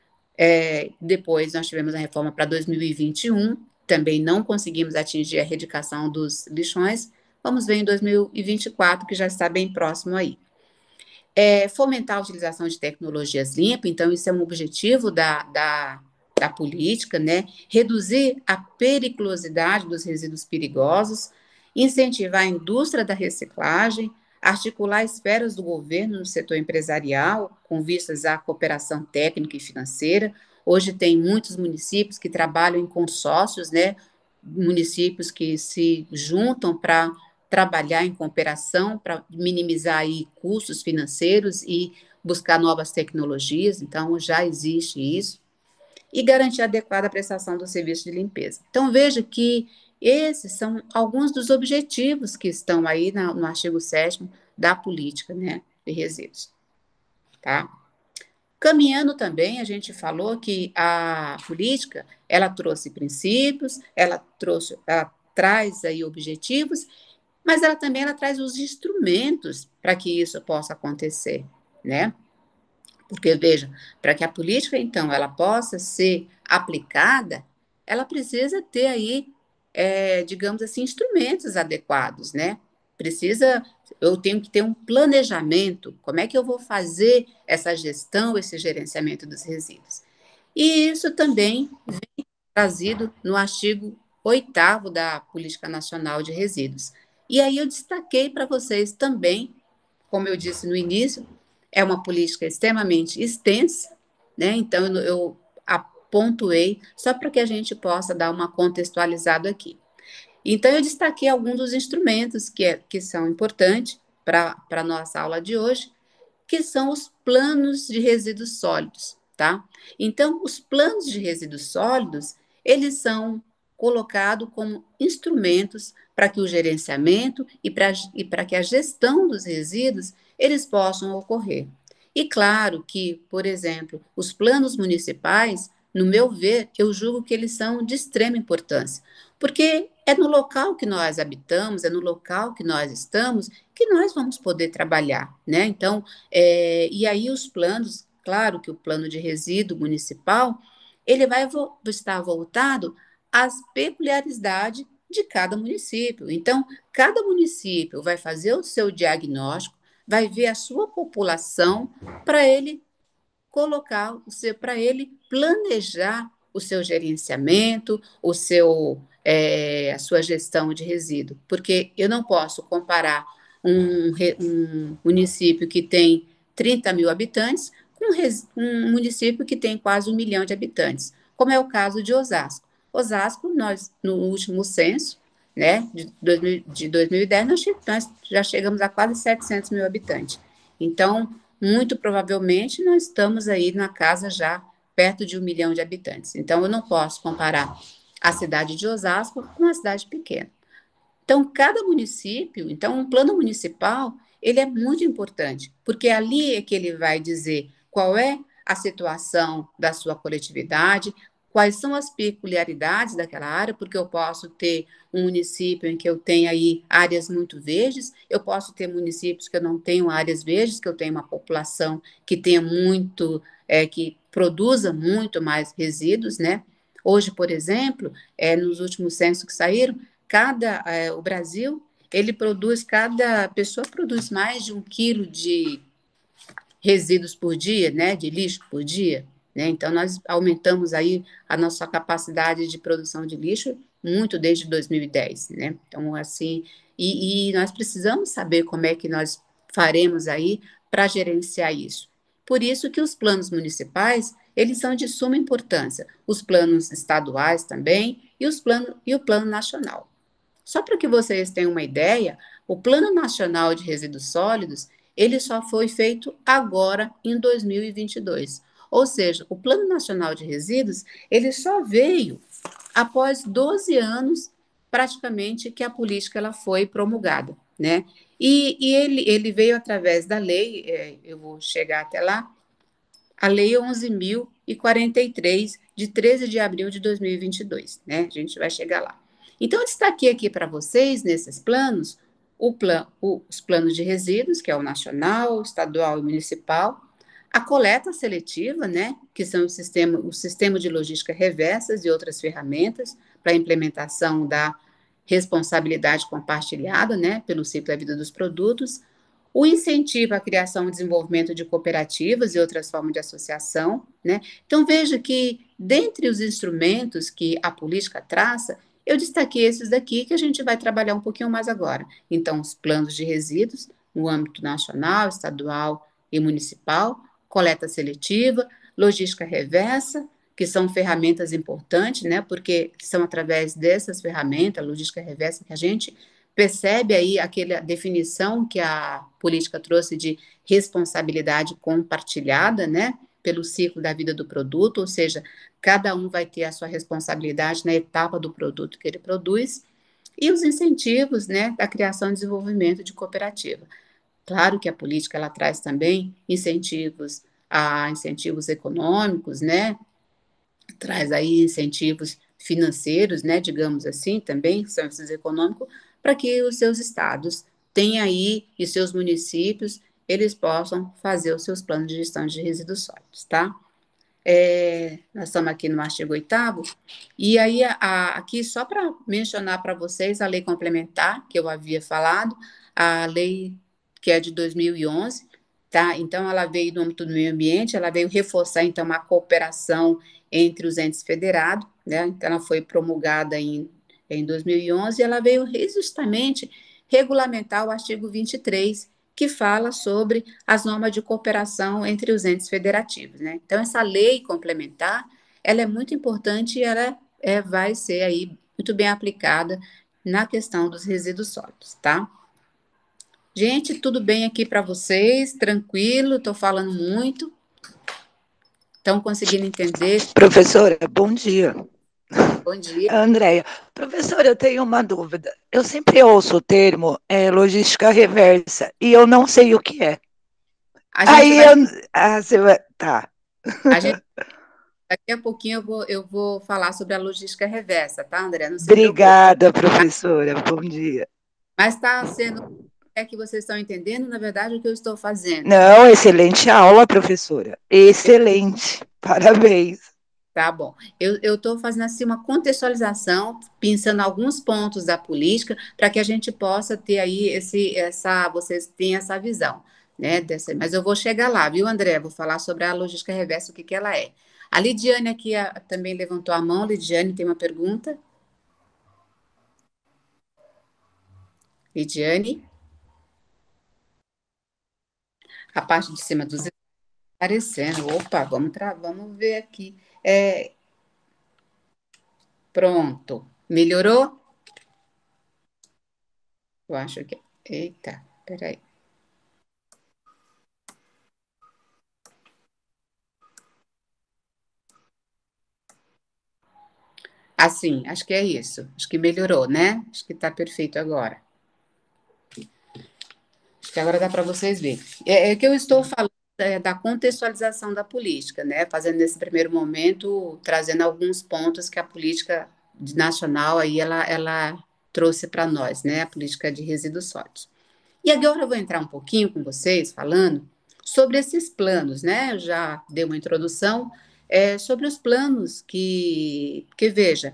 depois nós tivemos a reforma para 2021, também não conseguimos atingir a erradicação dos lixões. Vamos ver em 2024, que já está bem próximo aí. Fomentar a utilização de tecnologias limpas, então isso é um objetivo da política, né? Reduzir a periculosidade dos resíduos perigosos, incentivar a indústria da reciclagem, articular esferas do governo no setor empresarial, com vistas à cooperação técnica e financeira. Hoje tem muitos municípios que trabalham em consórcios, né? Municípios que se juntam para trabalhar em cooperação, para minimizar aí custos financeiros e buscar novas tecnologias, então já existe isso, e garantir a adequada prestação do serviço de limpeza. Então, veja que esses são alguns dos objetivos que estão aí no artigo 7º da política, né, de resíduos, tá? Caminhando também, a gente falou que a política, ela trouxe princípios, ela traz aí objetivos, mas ela traz os instrumentos para que isso possa acontecer, né? Porque, veja, para que a política, então, ela possa ser aplicada, ela precisa ter aí, digamos assim, instrumentos adequados, né? Eu tenho que ter um planejamento, como é que eu vou fazer essa gestão, esse gerenciamento dos resíduos. E isso também vem trazido no artigo 8º da Política Nacional de Resíduos. E aí eu destaquei para vocês também, como eu disse no início, é uma política extremamente extensa, né? Então pontuei, só para que a gente possa dar uma contextualizada aqui. Então, eu destaquei alguns dos instrumentos que são importantes para a nossa aula de hoje, que são os planos de resíduos sólidos, tá? Então, os planos de resíduos sólidos, eles são colocados como instrumentos para que o gerenciamento e para que a gestão dos resíduos, eles possam ocorrer. E claro que, por exemplo, os planos municipais, no meu ver, eu julgo que eles são de extrema importância, porque é no local que nós habitamos, é no local que nós estamos, que nós vamos poder trabalhar, né? Então, e aí os planos, claro que o plano de resíduo municipal, ele vai estar voltado às peculiaridades de cada município. Então, cada município vai fazer o seu diagnóstico, vai ver a sua população para ele colocar para ele planejar o seu gerenciamento, a sua gestão de resíduo, porque eu não posso comparar um município que tem 30 mil habitantes com um município que tem quase 1 milhão de habitantes, como é o caso de Osasco. Osasco, nós, no último censo, né, de 2010, nós já chegamos a quase 700 mil habitantes. Então, muito provavelmente nós estamos aí na casa já perto de 1 milhão de habitantes. Então, eu não posso comparar a cidade de Osasco com uma cidade pequena. Então, cada município, então, um plano municipal, ele é muito importante, porque ali é que ele vai dizer qual é a situação da sua coletividade, quais são as peculiaridades daquela área, porque eu posso ter um município em que eu tenho aí áreas muito verdes, eu posso ter municípios que eu não tenho áreas verdes, que eu tenho uma população que tenha muito, que produza muito mais resíduos, né? Hoje, por exemplo, nos últimos censos que saíram, o Brasil, cada pessoa produz mais de 1 quilo de resíduos por dia, né, de lixo por dia, né, então nós aumentamos aí a nossa capacidade de produção de lixo muito desde 2010, né, então assim, e nós precisamos saber como é que nós faremos aí para gerenciar isso. Por isso que os planos municipais, eles são de suma importância, os planos estaduais também, e o plano nacional. Só para que vocês tenham uma ideia, o Plano Nacional de Resíduos Sólidos, ele só foi feito agora em 2022. Ou seja, o Plano Nacional de Resíduos, ele só veio após 12 anos, praticamente, que a política ela foi promulgada, né? E ele veio através da lei, eu vou chegar até lá, a Lei 11.043, de 13 de abril de 2022, né? A gente vai chegar lá. Então, eu destaquei aqui para vocês, nesses planos, os planos de resíduos, que é o nacional, o estadual e municipal, a coleta seletiva, né, que são o sistema de logística reversas e outras ferramentas para a implementação da responsabilidade compartilhada, né, pelo ciclo da vida dos produtos, o incentivo à criação e desenvolvimento de cooperativas e outras formas de associação, né? Então, veja que, dentre os instrumentos que a política traça, eu destaquei esses daqui que a gente vai trabalhar um pouquinho mais agora. Então, os planos de resíduos, no âmbito nacional, estadual e municipal, coleta seletiva, logística reversa, que são ferramentas importantes, né? Porque são através dessas ferramentas, logística reversa, que a gente percebe aí aquela definição que a política trouxe de responsabilidade compartilhada, né, pelo ciclo da vida do produto, ou seja, cada um vai ter a sua responsabilidade na etapa do produto que ele produz, e os incentivos, né, da criação e desenvolvimento de cooperativa. Claro que a política ela traz também incentivos econômicos, né, traz aí incentivos financeiros, né, digamos assim, também, que são esses econômicos, para que os seus estados tenham aí, e seus municípios, eles possam fazer os seus planos de gestão de resíduos sólidos, tá? Nós estamos aqui no artigo 8º, e aí aqui só para mencionar para vocês a lei complementar, que eu havia falado, a lei que é de 2011, tá? Então, ela veio no âmbito do meio ambiente, ela veio reforçar, então, a cooperação entre os entes federados, né? Então, ela foi promulgada em 2011, e ela veio justamente regulamentar o artigo 23, que fala sobre as normas de cooperação entre os entes federativos, né? Então, essa lei complementar, ela é muito importante e ela vai ser aí muito bem aplicada na questão dos resíduos sólidos, tá? Gente, tudo bem aqui para vocês? Tranquilo? Estou falando muito? Estão conseguindo entender? Professora, bom dia. Bom dia. Andréia, professora, eu tenho uma dúvida. Eu sempre ouço o termo logística reversa e eu não sei o que é. A gente Aí, vai, você vai, tá. a gente, daqui a pouquinho eu vou falar sobre a logística reversa, tá, André? Não se preocupe. Obrigada, professora. Bom dia. Mas está sendo, que vocês estão entendendo, na verdade, o que eu estou fazendo. Não, excelente aula, professora. Excelente. Parabéns. Tá bom. Eu estou fazendo assim uma contextualização, pensando alguns pontos da política, para que a gente possa ter aí vocês tenham essa visão, né? Mas eu vou chegar lá, viu, André? Vou falar sobre a logística reversa, o que ela é. A Lidiane aqui também levantou a mão. Lidiane, tem uma pergunta? Lidiane? A parte de cima dos aparecendo. Opa, vamos ver aqui. Pronto. Melhorou? Eu acho que. Eita, peraí. Assim, acho que é isso. Acho que melhorou, né? Acho que está perfeito agora. Acho que agora dá para vocês verem. É que eu estou falando da contextualização da política, né? Fazendo nesse primeiro momento, trazendo alguns pontos que a política nacional aí ela trouxe para nós, né? A política de resíduos sólidos. E agora eu vou entrar um pouquinho com vocês falando sobre esses planos, né? Eu já dei uma introdução sobre os planos que veja,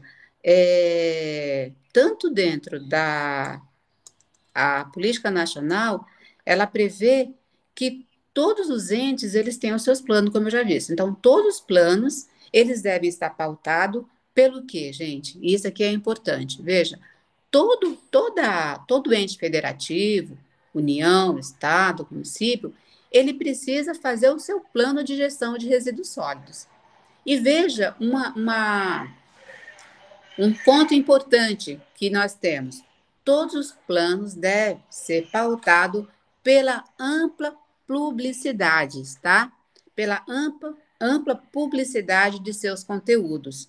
tanto dentro da a política nacional, ela prevê que todos os entes eles têm os seus planos, como eu já disse. Então, todos os planos eles devem estar pautados pelo quê, gente? Isso aqui é importante. Veja, todo ente federativo, União, Estado, município, ele precisa fazer o seu plano de gestão de resíduos sólidos. E veja um ponto importante que nós temos: todos os planos devem ser pautados pela ampla publicidade, tá? Pela ampla publicidade de seus conteúdos.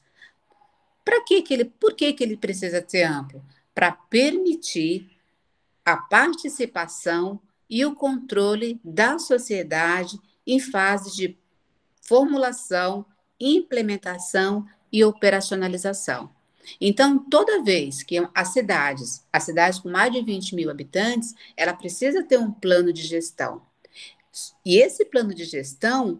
Por que ele precisa ser amplo? Para permitir a participação e o controle da sociedade em fase de formulação, implementação e operacionalização. Então, toda vez que as cidades com mais de 20 mil habitantes, ela precisa ter um plano de gestão. E esse plano de gestão,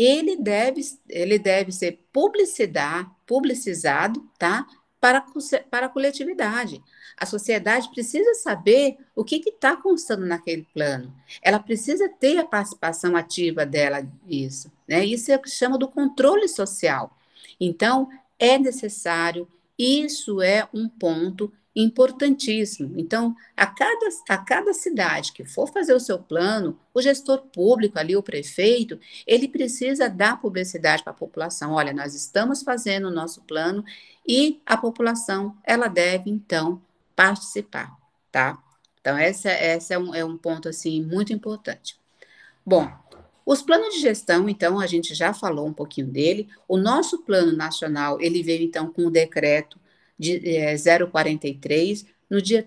ele deve ser publicizado, tá? Para a coletividade. A sociedade precisa saber o que está constando naquele plano. Ela precisa ter a participação ativa dela nisso, né? Isso é o que chama do controle social. Então, é necessário, isso é um ponto importantíssimo. Então, a cada cidade que for fazer o seu plano, o gestor público ali, o prefeito, ele precisa dar publicidade para a população. Olha, nós estamos fazendo o nosso plano e a população, ela deve, então, participar, tá? Então, essa é um ponto, assim, muito importante. Bom, os planos de gestão, então, a gente já falou um pouquinho dele. O nosso plano nacional, ele veio, então, com o decreto de 043, no dia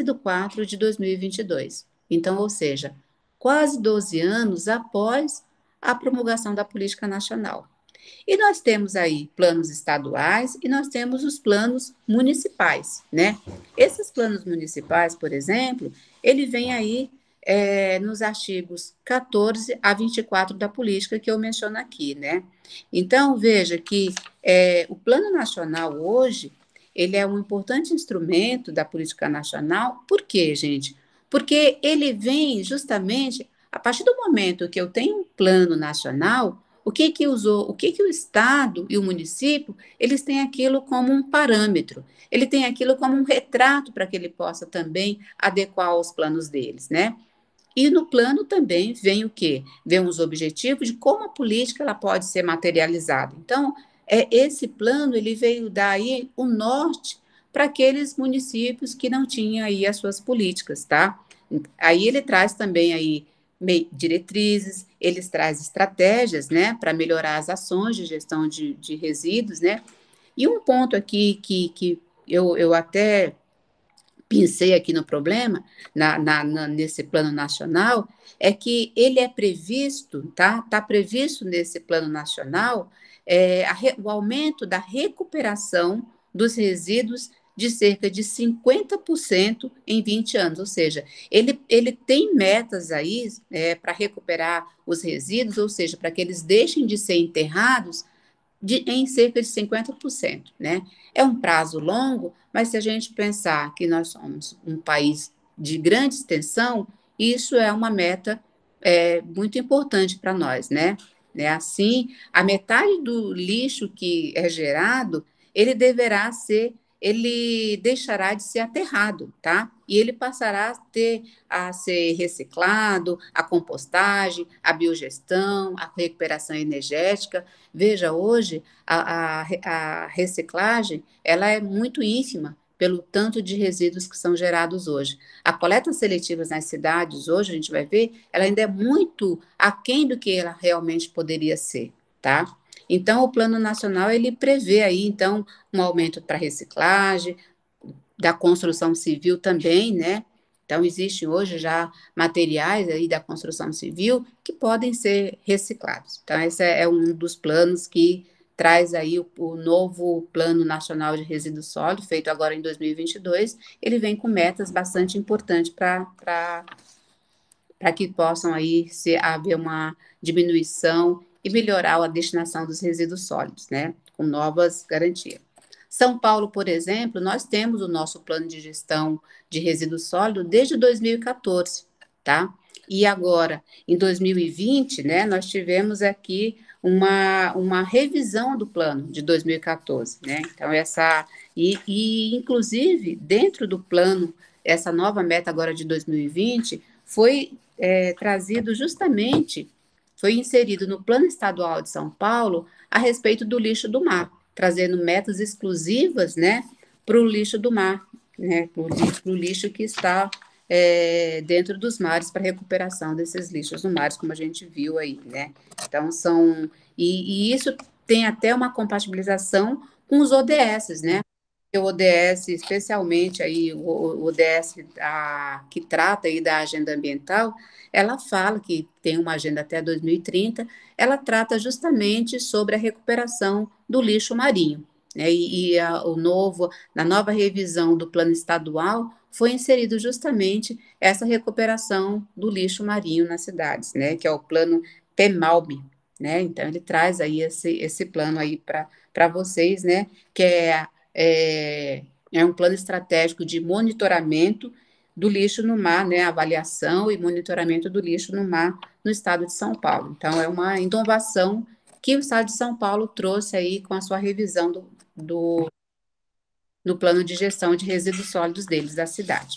13/4/2022. Então, ou seja, quase 12 anos após a promulgação da política nacional. E nós temos aí planos estaduais e nós temos os planos municipais, né? Esses planos municipais, por exemplo, ele vem aí nos artigos 14 a 24 da política que eu menciono aqui, né? Então, veja que o Plano Nacional hoje, ele é um importante instrumento da política nacional. Por quê, gente? Porque ele vem justamente a partir do momento que eu tenho um plano nacional, o que o Estado e o município, eles têm aquilo como um parâmetro, ele tem aquilo como um retrato para que ele possa também adequar aos planos deles, né? E no plano também vem o quê? Vem os objetivos de como a política ela pode ser materializada. Então, esse plano ele veio dar aí o norte para aqueles municípios que não tinham aí as suas políticas, tá? Aí ele traz também aí diretrizes, eles traz estratégias, né, para melhorar as ações de gestão de resíduos, né? E um ponto aqui que eu até pensei aqui no problema, nesse plano nacional, é que ele é previsto, tá? Está previsto nesse plano nacional o aumento da recuperação dos resíduos de cerca de 50% em 20 anos, ou seja, ele tem metas aí para recuperar os resíduos, ou seja, para que eles deixem de ser enterrados em cerca de 50%, né? É um prazo longo, mas se a gente pensar que nós somos um país de grande extensão, isso é uma meta muito importante para nós, né? Assim, a metade do lixo que é gerado, ele deixará de ser aterrado, tá? E ele passará a ser reciclado, a compostagem, a biogestão, a recuperação energética. Veja, hoje a reciclagem ela é muito ínfima pelo tanto de resíduos que são gerados hoje. A coleta seletiva nas cidades, hoje, a gente vai ver, ela ainda é muito aquém do que ela realmente poderia ser, tá? Então, o Plano Nacional, ele prevê aí, então, um aumento para reciclagem, da construção civil também, né? Então, existem hoje já materiais aí da construção civil que podem ser reciclados. Então, esse é um dos planos que traz aí o novo Plano Nacional de Resíduos Sólidos, feito agora em 2022. Ele vem com metas bastante importantes para que possam aí haver uma diminuição e melhorar a destinação dos resíduos sólidos, né? Com novas garantias. São Paulo, por exemplo, nós temos o nosso plano de gestão de resíduos sólidos desde 2014, tá? E agora, em 2020, né, nós tivemos aqui uma revisão do plano de 2014, né? Então, inclusive, dentro do plano, essa nova meta agora de 2020 foi trazido justamente, foi inserido no Plano Estadual de São Paulo a respeito do lixo do mar, trazendo metas exclusivas, né, para o lixo do mar, né, para o lixo que está dentro dos mares para recuperação desses lixos no mar, como a gente viu aí, né? Então e isso tem até uma compatibilização com os ODS, né? O ODS, especialmente aí o ODS que trata aí da agenda ambiental, ela fala que tem uma agenda até 2030, ela trata justamente sobre a recuperação do lixo marinho, né? Na nova revisão do plano estadual foi inserido justamente essa recuperação do lixo marinho nas cidades, né? Que é o plano PEMALB, né? Então ele traz aí esse plano aí para vocês, né? Que é um plano estratégico de monitoramento do lixo no mar, né, avaliação e monitoramento do lixo no mar no estado de São Paulo. Então, é uma inovação que o estado de São Paulo trouxe aí com a sua revisão no plano de gestão de resíduos sólidos deles, da cidade.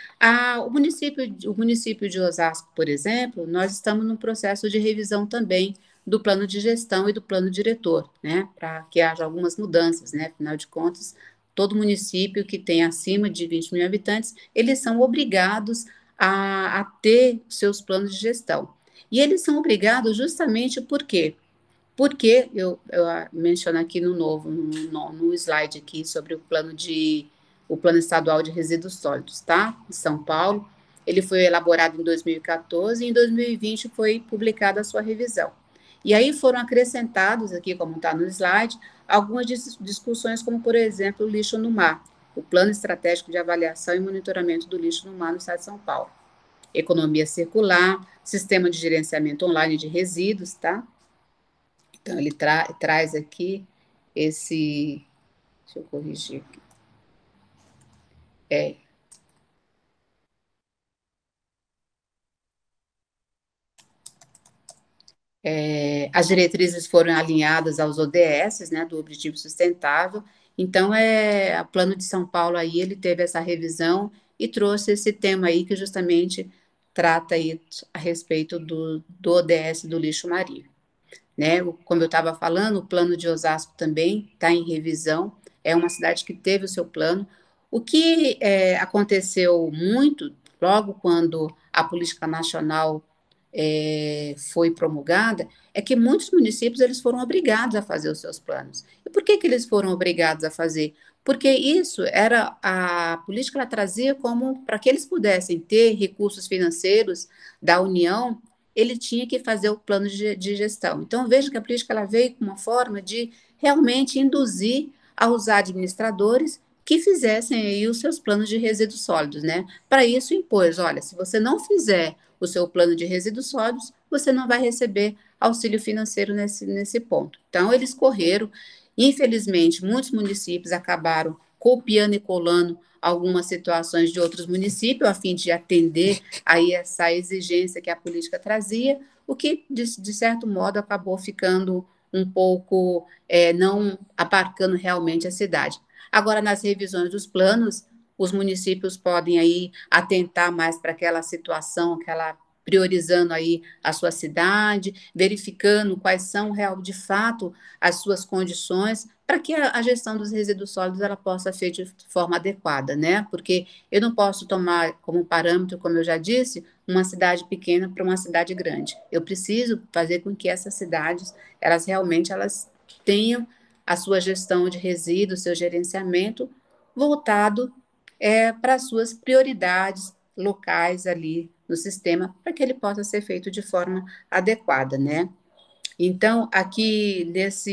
O município de Osasco, por exemplo, nós estamos num processo de revisão também do plano de gestão e do plano diretor, né, para que haja algumas mudanças, né, afinal de contas, todo município que tem acima de 20 mil habitantes, eles são obrigados a ter seus planos de gestão. E eles são obrigados justamente por quê? Porque eu menciono aqui no slide aqui sobre o plano estadual de resíduos sólidos, tá? De São Paulo. Ele foi elaborado em 2014 e em 2020 foi publicada a sua revisão. E aí foram acrescentados aqui, como está no slide, algumas discussões, como, por exemplo, o lixo no mar, o Plano Estratégico de Avaliação e Monitoramento do Lixo no Mar no Estado de São Paulo. Economia circular, sistema de gerenciamento online de resíduos, tá? Então, ele traz aqui esse. Deixa eu corrigir aqui. É, as diretrizes foram alinhadas aos ODS, né, do Objetivo Sustentável. Então, o Plano de São Paulo aí, ele teve essa revisão e trouxe esse tema aí que justamente trata aí a respeito do ODS do lixo marinho. né? Como eu estava falando, o plano de Osasco também está em revisão, é uma cidade que teve o seu plano. O que aconteceu muito, logo quando a política nacional foi promulgada, é que muitos municípios eles foram obrigados a fazer os seus planos. E por que eles foram obrigados a fazer? Porque isso era a política, ela trazia como para que eles pudessem ter recursos financeiros da União, ele tinha que fazer o plano de gestão. Então veja que a política ela veio com uma forma de realmente induzir aos administradores que fizessem aí os seus planos de resíduos sólidos, né? Para isso impôs, olha, se você não fizer o seu plano de resíduos sólidos, você não vai receber auxílio financeiro nesse ponto. Então, eles correram. Infelizmente, muitos municípios acabaram copiando e colando algumas situações de outros municípios, a fim de atender aí essa exigência que a política trazia, o que, de certo modo, acabou ficando um pouco não abarcando realmente a cidade. Agora, nas revisões dos planos, os municípios podem aí atentar mais para aquela situação, aquela priorizando aí a sua cidade, verificando quais são real de fato as suas condições para que a gestão dos resíduos sólidos ela possa ser de forma adequada, né? Porque eu não posso tomar como parâmetro, como eu já disse, uma cidade pequena para uma cidade grande. Eu preciso fazer com que essas cidades, elas tenham a sua gestão de resíduos, seu gerenciamento voltado para as suas prioridades locais ali no sistema, para que ele possa ser feito de forma adequada, né? Então, aqui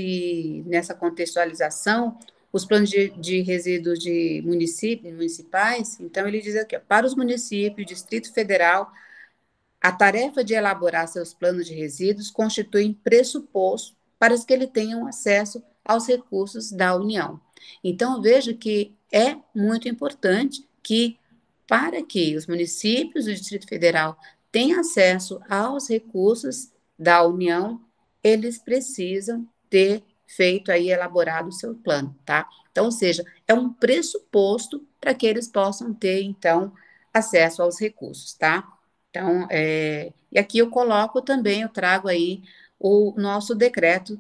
nessa contextualização, os planos de resíduos de municipais, então ele diz aqui, ó, para os municípios, Distrito Federal, a tarefa de elaborar seus planos de resíduos constitui pressuposto para que ele tenham acesso aos recursos da União. Então, vejo que é muito importante que, para que os municípios do Distrito Federal tenham acesso aos recursos da União, eles precisam ter feito aí, elaborado o seu plano, tá? Então, ou seja, é um pressuposto para que eles possam ter, então, acesso aos recursos, tá? Então, e aqui eu coloco também, eu trago aí o nosso decreto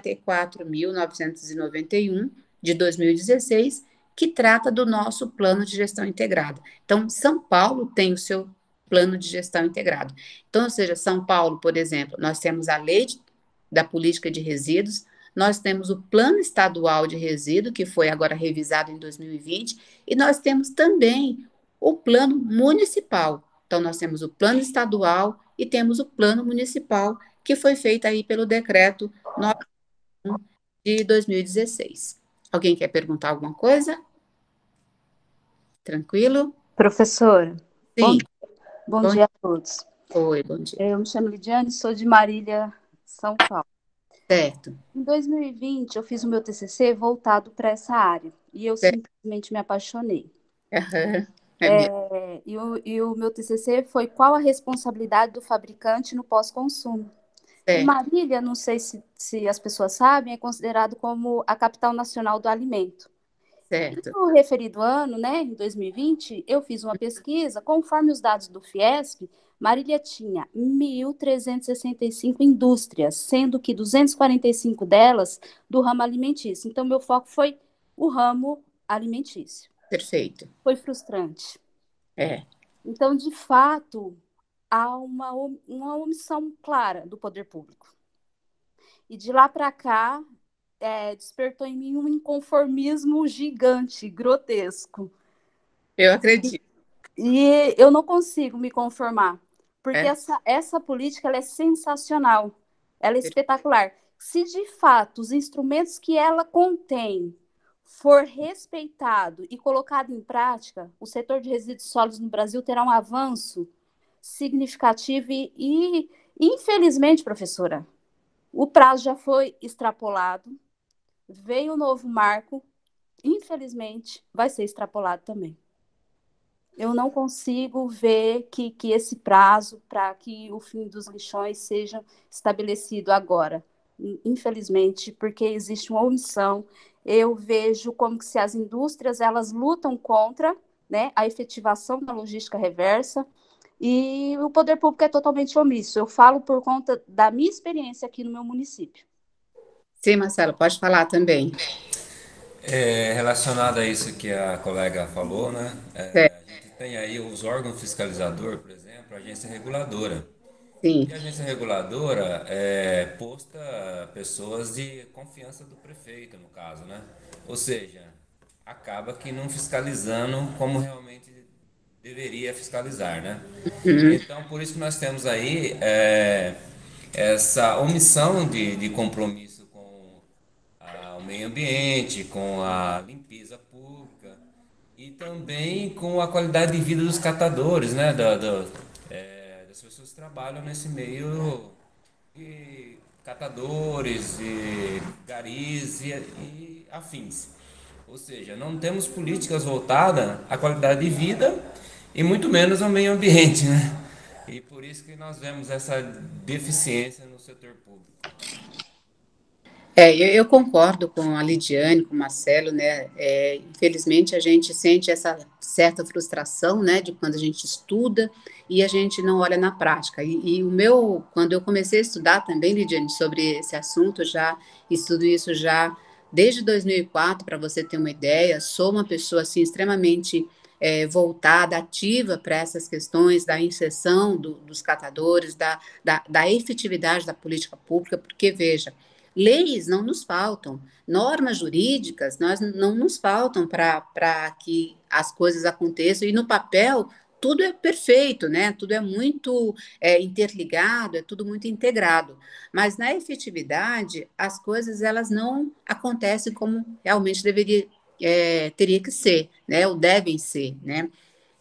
54.991 de 2016, que trata do nosso plano de gestão integrada. Então, São Paulo tem o seu plano de gestão integrado. Então, ou seja, São Paulo, por exemplo, nós temos a lei da política de resíduos, nós temos o plano estadual de resíduo, que foi agora revisado em 2020, e nós temos também o plano municipal. Então, nós temos o plano estadual e temos o plano municipal, que foi feito aí pelo decreto 9 de 2016. Alguém quer perguntar alguma coisa? Tranquilo? Professora, bom, Sim. bom dia a todos. Oi, bom dia. Eu me chamo Lidiane, sou de Marília, São Paulo. Certo. Em 2020, eu fiz o meu TCC voltado para essa área e eu simplesmente me apaixonei. Uhum. E o meu TCC foi qual a responsabilidade do fabricante no pós-consumo. E Marília, não sei se as pessoas sabem, é considerado como a capital nacional do alimento. Certo. E no referido ano, né, em 2020, eu fiz uma pesquisa, conforme os dados do Fiesp, Marília tinha 1.365 indústrias, sendo que 245 delas do ramo alimentício. Então, meu foco foi o ramo alimentício. Perfeito. Foi frustrante. É. Então, de fato, há uma omissão clara do poder público. E de lá para cá, despertou em mim um inconformismo gigante, grotesco. Eu acredito. E eu não consigo me conformar, porque essa política ela é sensacional, ela é espetacular. Se de fato os instrumentos que ela contém for respeitado e colocado em prática, o setor de resíduos sólidos no Brasil terá um avanço significativo e infelizmente, professora, o prazo já foi extrapolado, veio o novo marco, infelizmente, vai ser extrapolado também. Eu não consigo ver que esse prazo para que o fim dos lixões seja estabelecido agora. Infelizmente, porque existe uma omissão. Eu vejo como que se as indústrias elas lutam contra, né, a efetivação da logística reversa, e o poder público é totalmente omisso. Eu falo por conta da minha experiência aqui no meu município. Sim, Marcelo, pode falar também. Relacionado a isso que a colega falou, né? É, A gente tem aí os órgãos fiscalizadores, por exemplo, a agência reguladora. sim. E a agência reguladora posta pessoas de confiança do prefeito, no caso, né? Ou seja, acaba que não fiscalizando como realmente deveria fiscalizar, né? Uhum. Então, por isso que nós temos aí essa omissão de compromisso com o meio ambiente, com a limpeza pública e também com a qualidade de vida dos catadores, né? Das pessoas que trabalham nesse meio de catadores, de garis e afins. Ou seja, não temos políticas voltadas à qualidade de vida e muito menos ao meio ambiente, né? E por isso que nós vemos essa deficiência no setor público. Eu concordo com a Lidiane, com o Marcelo, né? Infelizmente, a gente sente essa certa frustração, né, de quando a gente estuda e a gente não olha na prática. Quando eu comecei a estudar também, Lidiane, sobre esse assunto, eu já estudo isso já desde 2004, para você ter uma ideia. Sou uma pessoa, assim, extremamente voltada, ativa para essas questões da inserção dos catadores, da efetividade da política pública, porque, veja, leis não nos faltam, normas jurídicas não nos faltam para que as coisas aconteçam, e no papel tudo é perfeito, né? Tudo é muito interligado, é tudo muito integrado. Mas na efetividade, as coisas elas não acontecem como realmente teria que ser, né? Ou devem ser, né?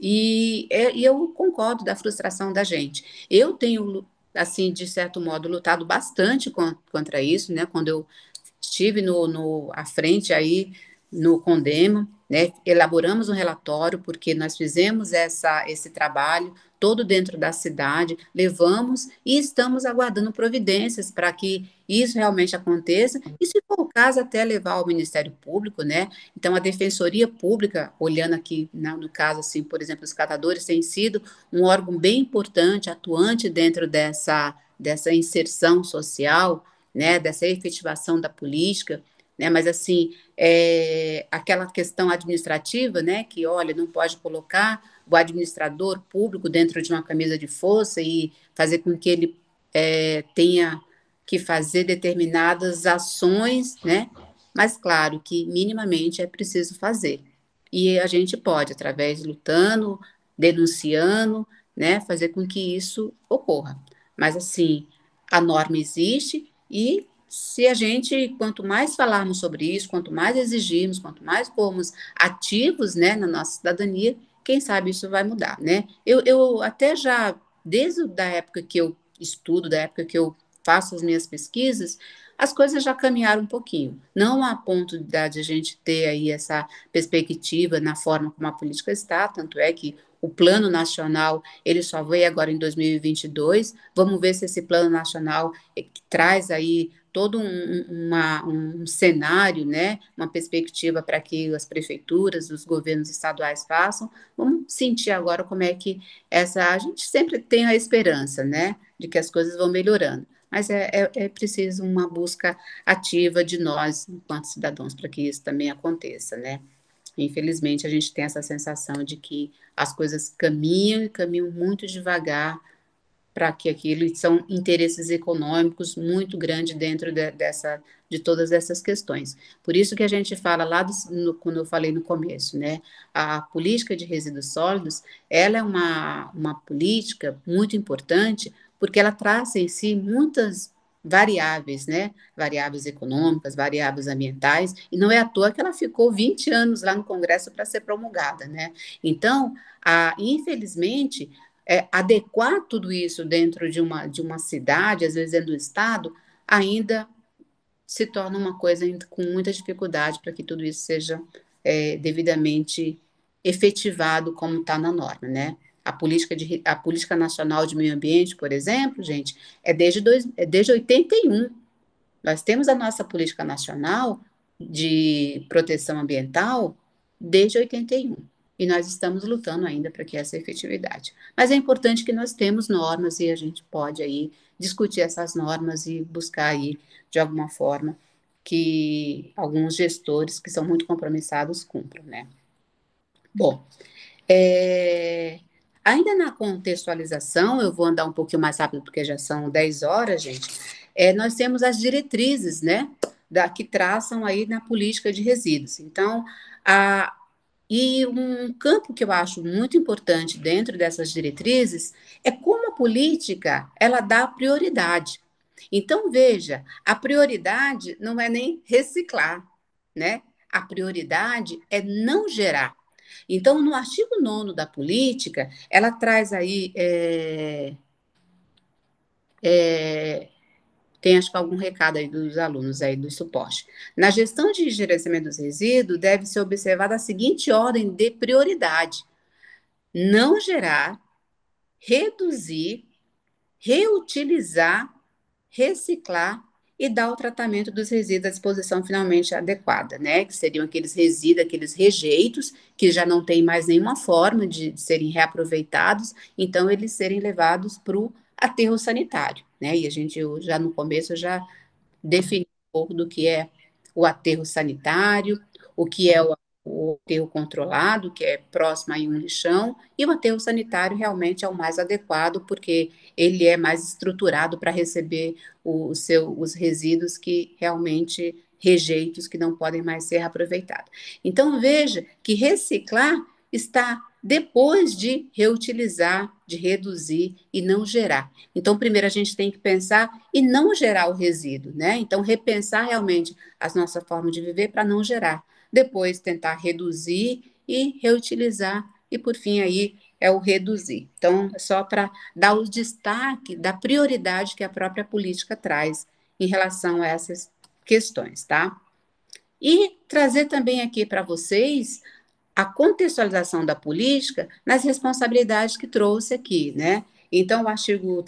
E eu concordo da frustração da gente. Eu tenho assim, de certo modo, lutado bastante contra isso, né? Quando eu estive à frente aí no Condemo, né? Elaboramos um relatório, porque nós fizemos esse trabalho todo dentro da cidade, levamos e estamos aguardando providências para que isso realmente aconteça, e se for o caso, até levar ao Ministério Público, né? Então, a Defensoria Pública, olhando aqui, no caso, assim, por exemplo, os catadores têm sido um órgão bem importante, atuante dentro dessa inserção social, né, dessa efetivação da política, né, mas assim, aquela questão administrativa, né, que, olha, não pode colocar o administrador público dentro de uma camisa de força e fazer com que ele tenha que fazer determinadas ações, né, mas claro que minimamente é preciso fazer. E a gente pode, através de lutando, denunciando, né, fazer com que isso ocorra. Mas assim, a norma existe e se a gente, quanto mais falarmos sobre isso, quanto mais exigirmos, quanto mais formos ativos, né, na nossa cidadania, quem sabe isso vai mudar, né? Eu até já, desde a época que eu estudo, da época que eu faço as minhas pesquisas, as coisas já caminharam um pouquinho. Não a ponto de a gente ter aí essa perspectiva na forma como a política está, tanto é que o plano nacional, ele só veio agora em 2022, vamos ver se esse plano nacional traz aí todo um cenário, né, uma perspectiva para que as prefeituras, os governos estaduais façam. Vamos sentir agora como é que a gente sempre tem a esperança, né, de que as coisas vão melhorando, mas é preciso uma busca ativa de nós, enquanto cidadãos, para que isso também aconteça, né. Infelizmente, a gente tem essa sensação de que as coisas caminham e caminham muito devagar para que aquilo são interesses econômicos muito grandes dentro de todas essas questões. Por isso que a gente fala quando eu falei no começo, né? A política de resíduos sólidos, ela é uma política muito importante porque ela traz em si muitas variáveis, né? Variáveis econômicas, variáveis ambientais, e não é à toa que ela ficou 20 anos lá no Congresso para ser promulgada, né? Então, infelizmente, adequar tudo isso dentro de uma cidade, às vezes dentro do estado, ainda se torna uma coisa com muita dificuldade para que tudo isso seja devidamente efetivado como está na norma, né? A política nacional de meio ambiente, por exemplo, gente, é desde 81. Nós temos a nossa política nacional de proteção ambiental desde 81. e nós estamos lutando ainda para que essa efetividade. Mas é importante que nós temos normas e a gente pode aí discutir essas normas e buscar aí, de alguma forma, que alguns gestores que são muito compromissados cumpram, né? Bom, ainda na contextualização, eu vou andar um pouquinho mais rápido, porque já são 10 horas, gente. Nós temos as diretrizes, né, que traçam aí na política de resíduos. Então, e um campo que eu acho muito importante dentro dessas diretrizes é como a política, ela dá prioridade. Então, veja, a prioridade não é nem reciclar, né? A prioridade é não gerar. Então, no artigo 9º da política, ela traz aí, tem acho que algum recado aí dos alunos aí do suporte. Na gestão de gerenciamento dos resíduos, deve ser observada a seguinte ordem de prioridade: não gerar, reduzir, reutilizar, reciclar e dar o tratamento dos resíduos à disposição finalmente adequada, né? Que seriam aqueles resíduos, aqueles rejeitos, que já não tem mais nenhuma forma de serem reaproveitados, então eles serem levados para o aterro sanitário, né? E a gente, já no começo, já defini um pouco do que é o aterro sanitário, o que é o aterro controlado, que é próximo a um lixão, e o aterro sanitário realmente é o mais adequado, porque ele é mais estruturado para receber os resíduos que realmente, rejeitos que não podem mais ser aproveitados. Então, veja que reciclar está depois de reutilizar, de reduzir e não gerar. Então, primeiro a gente tem que pensar e não gerar o resíduo, né? Então, repensar realmente a nossa forma de viver para não gerar. Depois, tentar reduzir e reutilizar. E, por fim, aí é o reduzir. Então, é só para dar o destaque da prioridade que a própria política traz em relação a essas questões, tá? E trazer também aqui para vocês a contextualização da política nas responsabilidades que trouxe aqui, né? Então, o artigo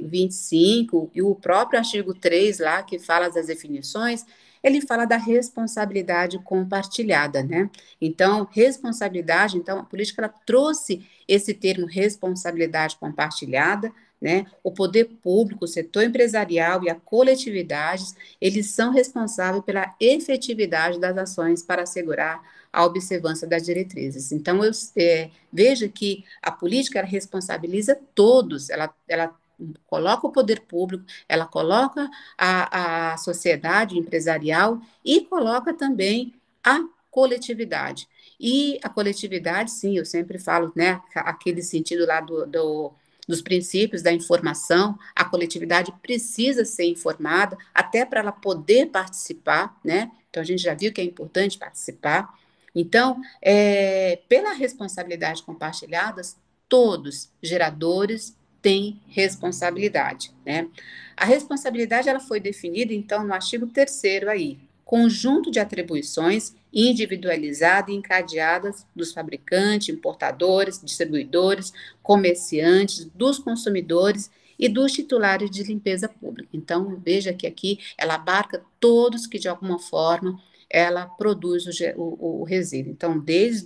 25 e o próprio artigo 3 lá, que fala das definições, ele fala da responsabilidade compartilhada, né? Então, responsabilidade, então, a política ela trouxe esse termo responsabilidade compartilhada, né? O poder público, o setor empresarial e a coletividades, eles são responsáveis pela efetividade das ações para assegurar a observância das diretrizes. Então, veja que a política ela responsabiliza todos, ela coloca o poder público, ela coloca a sociedade empresarial e coloca também a coletividade. E a coletividade, sim, eu sempre falo, né, aquele sentido lá dos princípios da informação, a coletividade precisa ser informada, até para ela poder participar, né? Então, a gente já viu que é importante participar. Então, pela responsabilidade compartilhada, todos geradores têm responsabilidade, né? A responsabilidade ela foi definida, então, no artigo 3º aí, conjunto de atribuições individualizadas e encadeadas dos fabricantes, importadores, distribuidores, comerciantes, dos consumidores e dos titulares de limpeza pública. Então, veja que aqui ela abarca todos que, de alguma forma, ela produz o resíduo. Então, desde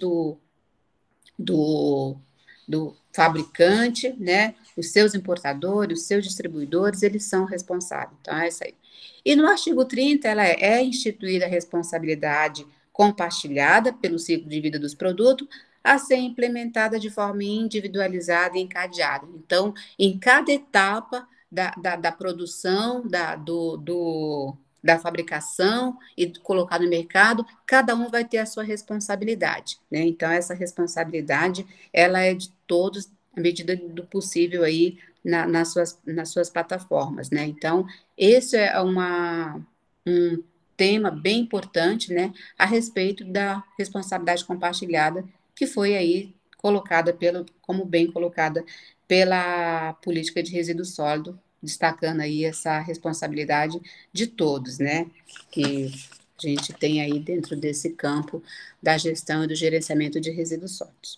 do fabricante, né, os seus importadores, os seus distribuidores, eles são responsáveis. Então, é isso aí. E no artigo 30, ela é instituída a responsabilidade compartilhada pelo ciclo de vida dos produtos, a ser implementada de forma individualizada e encadeada. Então, em cada etapa da produção, da fabricação e colocar no mercado, cada um vai ter a sua responsabilidade, né? Então, essa responsabilidade, ela é de todos, à medida do possível aí, nas suas plataformas, né? Então, esse é um tema bem importante, né, a respeito da responsabilidade compartilhada, que foi aí colocada como bem colocada pela política de resíduo sólido, destacando aí essa responsabilidade de todos, né, que a gente tem aí dentro desse campo da gestão e do gerenciamento de resíduos sólidos.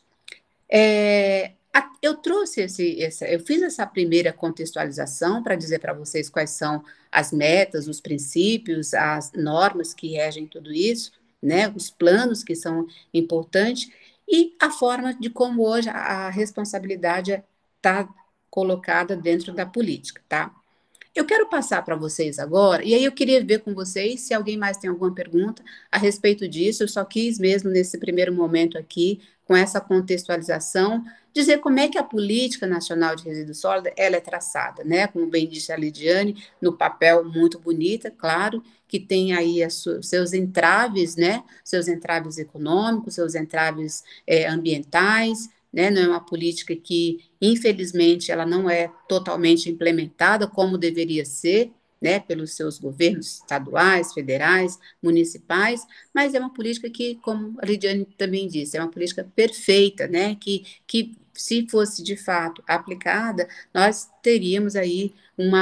Eu trouxe eu fiz essa primeira contextualização para dizer para vocês quais são as metas, os princípios, as normas que regem tudo isso, né, os planos que são importantes, e a forma de como hoje a responsabilidade está colocada dentro da política, tá? Eu quero passar para vocês agora, e aí eu queria ver com vocês se alguém mais tem alguma pergunta a respeito disso. Eu só quis mesmo, nesse primeiro momento aqui, com essa contextualização, dizer como é que a Política Nacional de Resíduos Sólidos ela é traçada, né? Como bem disse a Lidiane, no papel muito bonita, claro, que tem aí seus entraves, né? Seus entraves econômicos, seus entraves ambientais, né? Não é uma política que, infelizmente, ela não é totalmente implementada como deveria ser, né? Pelos seus governos estaduais, federais, municipais, mas é uma política que, como a Lidiane também disse, é uma política perfeita, né? Que se fosse de fato aplicada, nós teríamos aí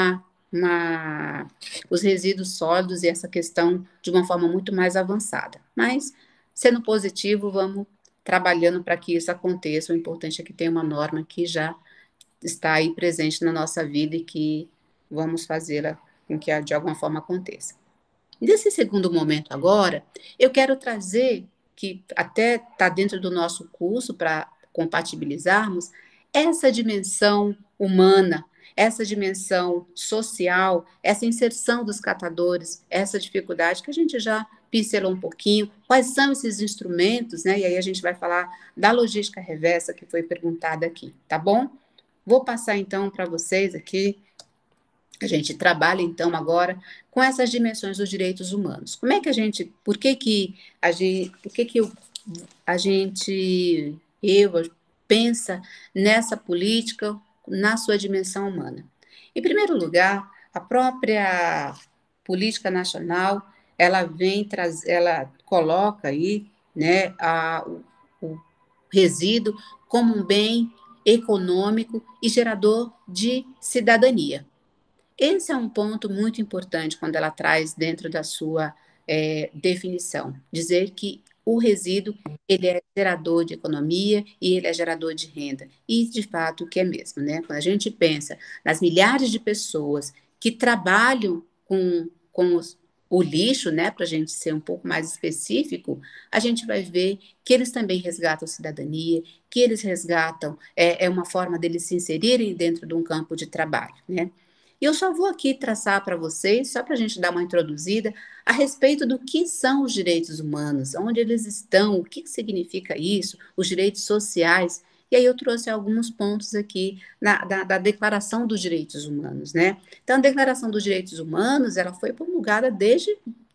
os resíduos sólidos e essa questão de uma forma muito mais avançada. Mas, sendo positivo, vamos trabalhando para que isso aconteça. O importante é que tenha uma norma que já está aí presente na nossa vida e que vamos fazê-la com que de alguma forma aconteça. Nesse segundo momento agora, eu quero trazer, que até está dentro do nosso curso para compatibilizarmos, essa dimensão humana, essa dimensão social, essa inserção dos catadores, essa dificuldade que a gente já pincelou um pouquinho, quais são esses instrumentos, né? E aí a gente vai falar da logística reversa que foi perguntada aqui, tá bom? Vou passar então para vocês aqui. A gente trabalha, então, agora com essas dimensões dos direitos humanos. Como é que a gente, por que que a gente, pensa nessa política na sua dimensão humana? Em primeiro lugar, a própria política nacional, ela coloca aí, né, o resíduo como um bem econômico e gerador de cidadania. Esse é um ponto muito importante quando ela traz dentro da sua definição, dizer que o resíduo ele é gerador de economia e ele é gerador de renda. E, de fato, o que é mesmo, né? Quando a gente pensa nas milhares de pessoas que trabalham com o lixo, né, para a gente ser um pouco mais específico, a gente vai ver que eles também resgatam cidadania, que eles resgatam, uma forma deles se inserirem dentro de um campo de trabalho, né? E eu só vou aqui traçar para vocês, só para a gente dar uma introduzida, a respeito do que são os direitos humanos, onde eles estão, o que significa isso, os direitos sociais. E aí eu trouxe alguns pontos aqui da Declaração dos Direitos Humanos, né? Então, a Declaração dos Direitos Humanos, ela foi promulgada desde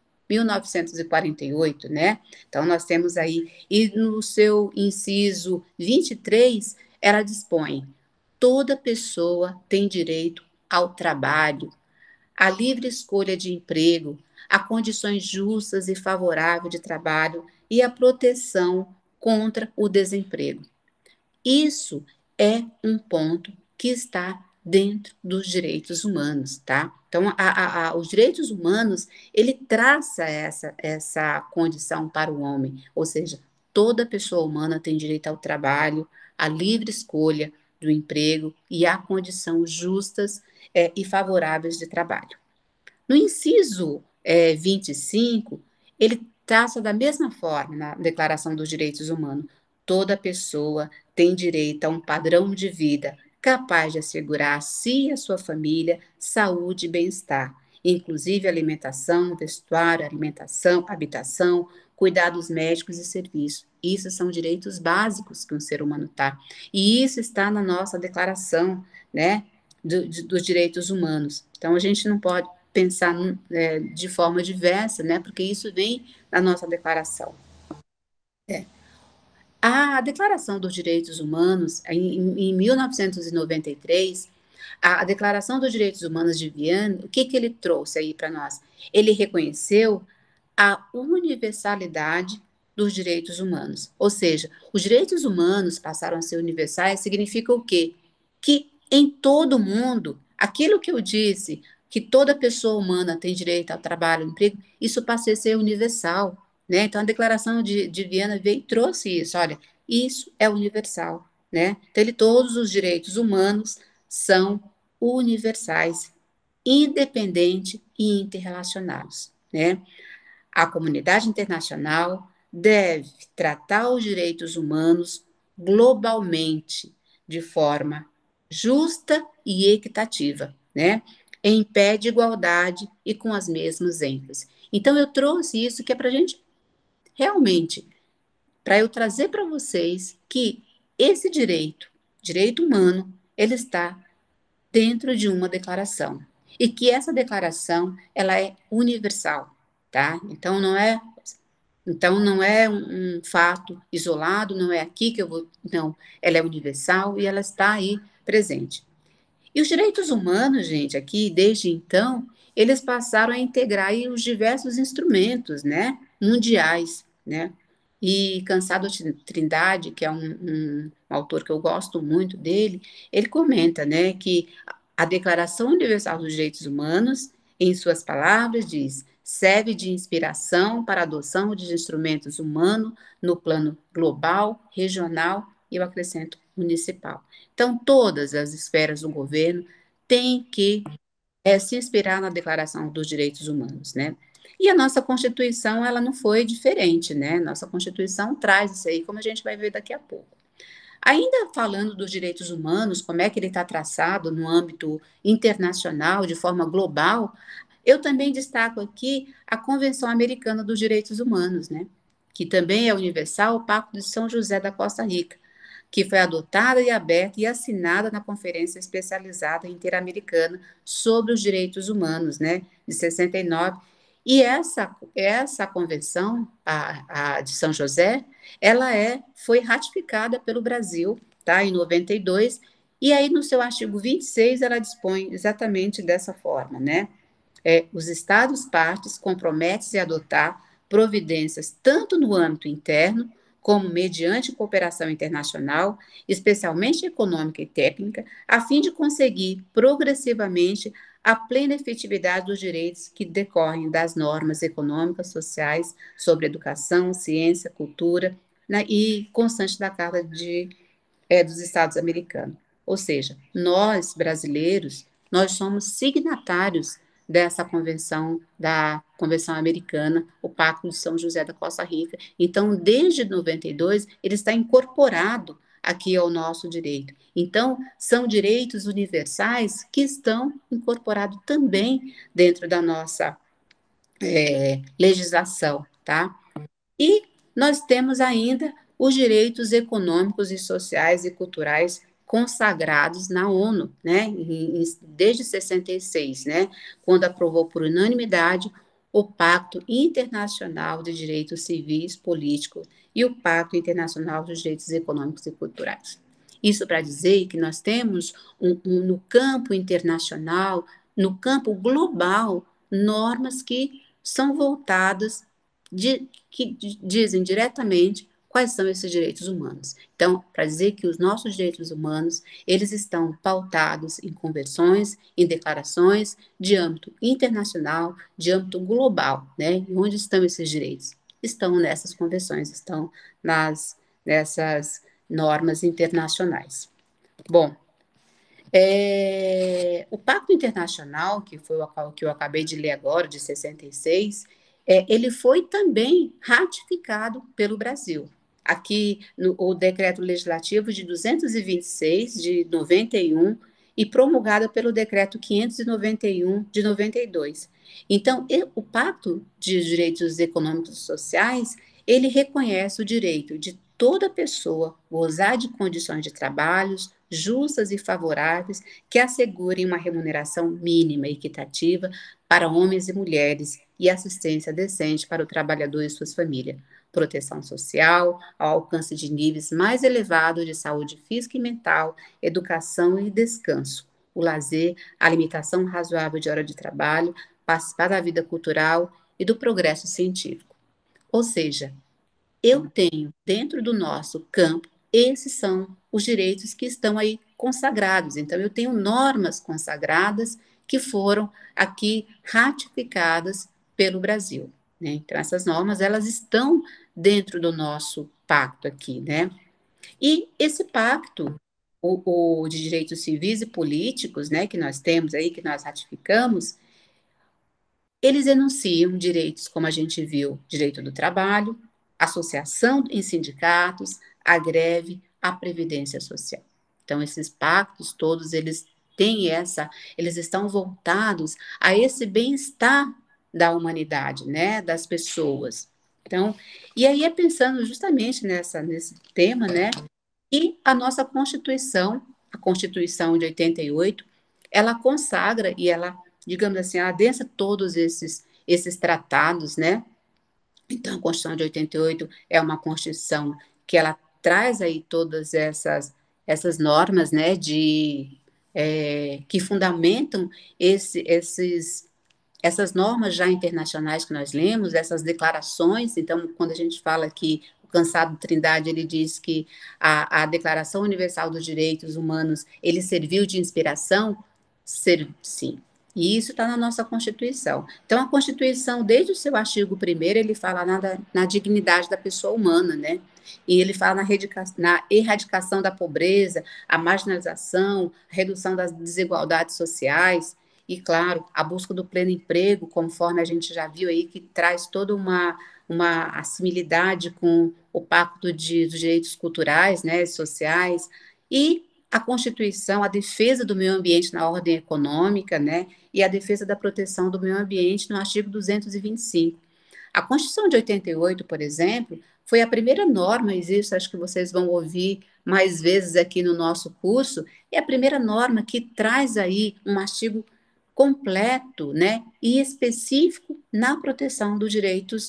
1948, né? Então, nós temos aí, e no seu inciso 23, ela dispõe: toda pessoa tem direito ao trabalho, à livre escolha de emprego, a condições justas e favoráveis de trabalho e a proteção contra o desemprego. Isso é um ponto que está dentro dos direitos humanos, tá? Então, os direitos humanos, ele traça essa condição para o homem, ou seja, toda pessoa humana tem direito ao trabalho, à livre escolha do emprego e à condição justas e favoráveis de trabalho. No inciso 25, ele traça da mesma forma, na Declaração dos Direitos Humanos: toda pessoa tem direito a um padrão de vida capaz de assegurar a si e a sua família saúde e bem-estar, inclusive alimentação, vestuário, habitação, cuidados médicos e serviços. Isso são direitos básicos que um ser humano está. E isso está na nossa declaração, né, dos direitos humanos. Então, a gente não pode pensar de forma diversa, né, porque isso vem na nossa declaração. A Declaração dos Direitos Humanos, em 1993, a Declaração dos Direitos Humanos de Viena, o que ele trouxe aí para nós? Ele reconheceu a universalidade dos direitos humanos. Ou seja, os direitos humanos passaram a ser universais, significa o quê? Que em todo mundo, aquilo que eu disse, que toda pessoa humana tem direito ao trabalho, ao emprego, isso passa a ser universal, né? Então, a Declaração de Viena veio e trouxe isso. Olha, isso é universal, né? Então, todos os direitos humanos são universais, independentes e interrelacionados, né? A comunidade internacional deve tratar os direitos humanos globalmente, de forma justa e equitativa, né? Em pé de igualdade e com as mesmas ênfases. Então, eu trouxe isso que é para a gente realmente, para eu trazer para vocês que esse direito humano, ele está dentro de uma declaração. E que essa declaração, ela é universal, tá? Então não é um fato isolado, não é aqui que eu vou, não, ela é universal e ela está aí presente. E os direitos humanos, gente, aqui desde então, eles passaram a integrar aí os diversos instrumentos, né, mundiais, né? E Cansado Trindade, que é um autor que eu gosto muito dele, ele comenta, né, que a Declaração Universal dos Direitos Humanos, em suas palavras, diz: serve de inspiração para a adoção de instrumentos humanos no plano global, regional e, eu acrescento, municipal. Então, todas as esferas do governo têm que se inspirar na Declaração dos Direitos Humanos, né? E a nossa Constituição, ela não foi diferente, né? Nossa Constituição traz isso aí, como a gente vai ver daqui a pouco. Ainda falando dos direitos humanos, como é que ele está traçado no âmbito internacional, de forma global, eu também destaco aqui a Convenção Americana dos Direitos Humanos, né? Que também é universal, o Pacto de São José da Costa Rica, que foi adotada e aberta e assinada na Conferência Especializada Interamericana sobre os Direitos Humanos, né, de 69. E essa convenção, a de São José, ela foi ratificada pelo Brasil, tá, em 92, e aí no seu artigo 26 ela dispõe exatamente dessa forma, né? Os Estados partes comprometem-se a adotar providências tanto no âmbito interno, como mediante cooperação internacional, especialmente econômica e técnica, a fim de conseguir progressivamente a plena efetividade dos direitos que decorrem das normas econômicas, sociais, sobre educação, ciência, cultura, né, e constante da Carta dos Estados Americanos. Ou seja, nós, brasileiros, nós somos signatários dessa convenção, da Convenção Americana, o Pacto de São José da Costa Rica. Então, desde 92, ele está incorporado aqui ao nosso direito. Então, são direitos universais que estão incorporados também dentro da nossa legislação, tá? E nós temos ainda os direitos econômicos e sociais e culturais consagrados na ONU, né, desde 66, né, quando aprovou por unanimidade o Pacto Internacional de Direitos Civis, Políticos e o Pacto Internacional dos Direitos Econômicos e Culturais. Isso para dizer que nós temos no campo internacional, no campo global, normas que são voltadas que dizem diretamente quais são esses direitos humanos. Então, para dizer que os nossos direitos humanos, eles estão pautados em convenções, em declarações de âmbito internacional, de âmbito global, né? E onde estão esses direitos? Estão nessas convenções, estão nessas normas internacionais. Bom, o Pacto Internacional, que foi o que eu acabei de ler agora, de 66, ele foi também ratificado pelo Brasil. Aqui, o Decreto Legislativo de 226, de 91, e promulgado pelo Decreto 591, de 92. Então, o Pacto de Direitos Econômicos e Sociais, ele reconhece o direito de toda pessoa gozar de condições de trabalhos justas e favoráveis que assegurem uma remuneração mínima e equitativa para homens e mulheres e assistência decente para o trabalhador e suas famílias, proteção social, ao alcance de níveis mais elevados de saúde física e mental, educação e descanso, o lazer, a limitação razoável de hora de trabalho, participar da vida cultural e do progresso científico. Ou seja, eu tenho dentro do nosso campo, esses são os direitos que estão aí consagrados. Então, eu tenho normas consagradas que foram aqui ratificadas pelo Brasil, né? Então, essas normas, elas estão dentro do nosso pacto aqui, né? E esse pacto, o de direitos civis e políticos, né, que nós temos aí, que nós ratificamos, eles enunciam direitos, como a gente viu, direito do trabalho, associação em sindicatos, a greve, a previdência social. Então, esses pactos todos, eles estão voltados a esse bem-estar da humanidade, né, das pessoas. Então, e aí é pensando justamente nesse tema, né, e a nossa Constituição, a Constituição de 88, ela consagra e ela, digamos assim, ela adensa todos esses tratados, né? Então, a Constituição de 88 é uma Constituição que ela traz aí todas essas normas, né, que fundamentam essas normas já internacionais que nós lemos, essas declarações. Então, quando a gente fala que o Cansado Trindade, ele diz que a Declaração Universal dos Direitos Humanos, ele serviu de inspiração, sim. E isso está na nossa Constituição. Então, a Constituição, desde o seu artigo 1º, ele fala na dignidade da pessoa humana, né? E ele fala na erradicação da pobreza, a marginalização, a redução das desigualdades sociais, e, claro, a busca do pleno emprego, conforme a gente já viu aí, que traz toda uma assimilidade com o Pacto dos Direitos Culturais, né, sociais, e a Constituição, a defesa do meio ambiente na ordem econômica, né, e a defesa da proteção do meio ambiente no artigo 225. A Constituição de 88, por exemplo, foi a primeira norma, isso acho que vocês vão ouvir mais vezes aqui no nosso curso, é a primeira norma que traz aí um artigo completo, né, e específico na proteção dos direitos,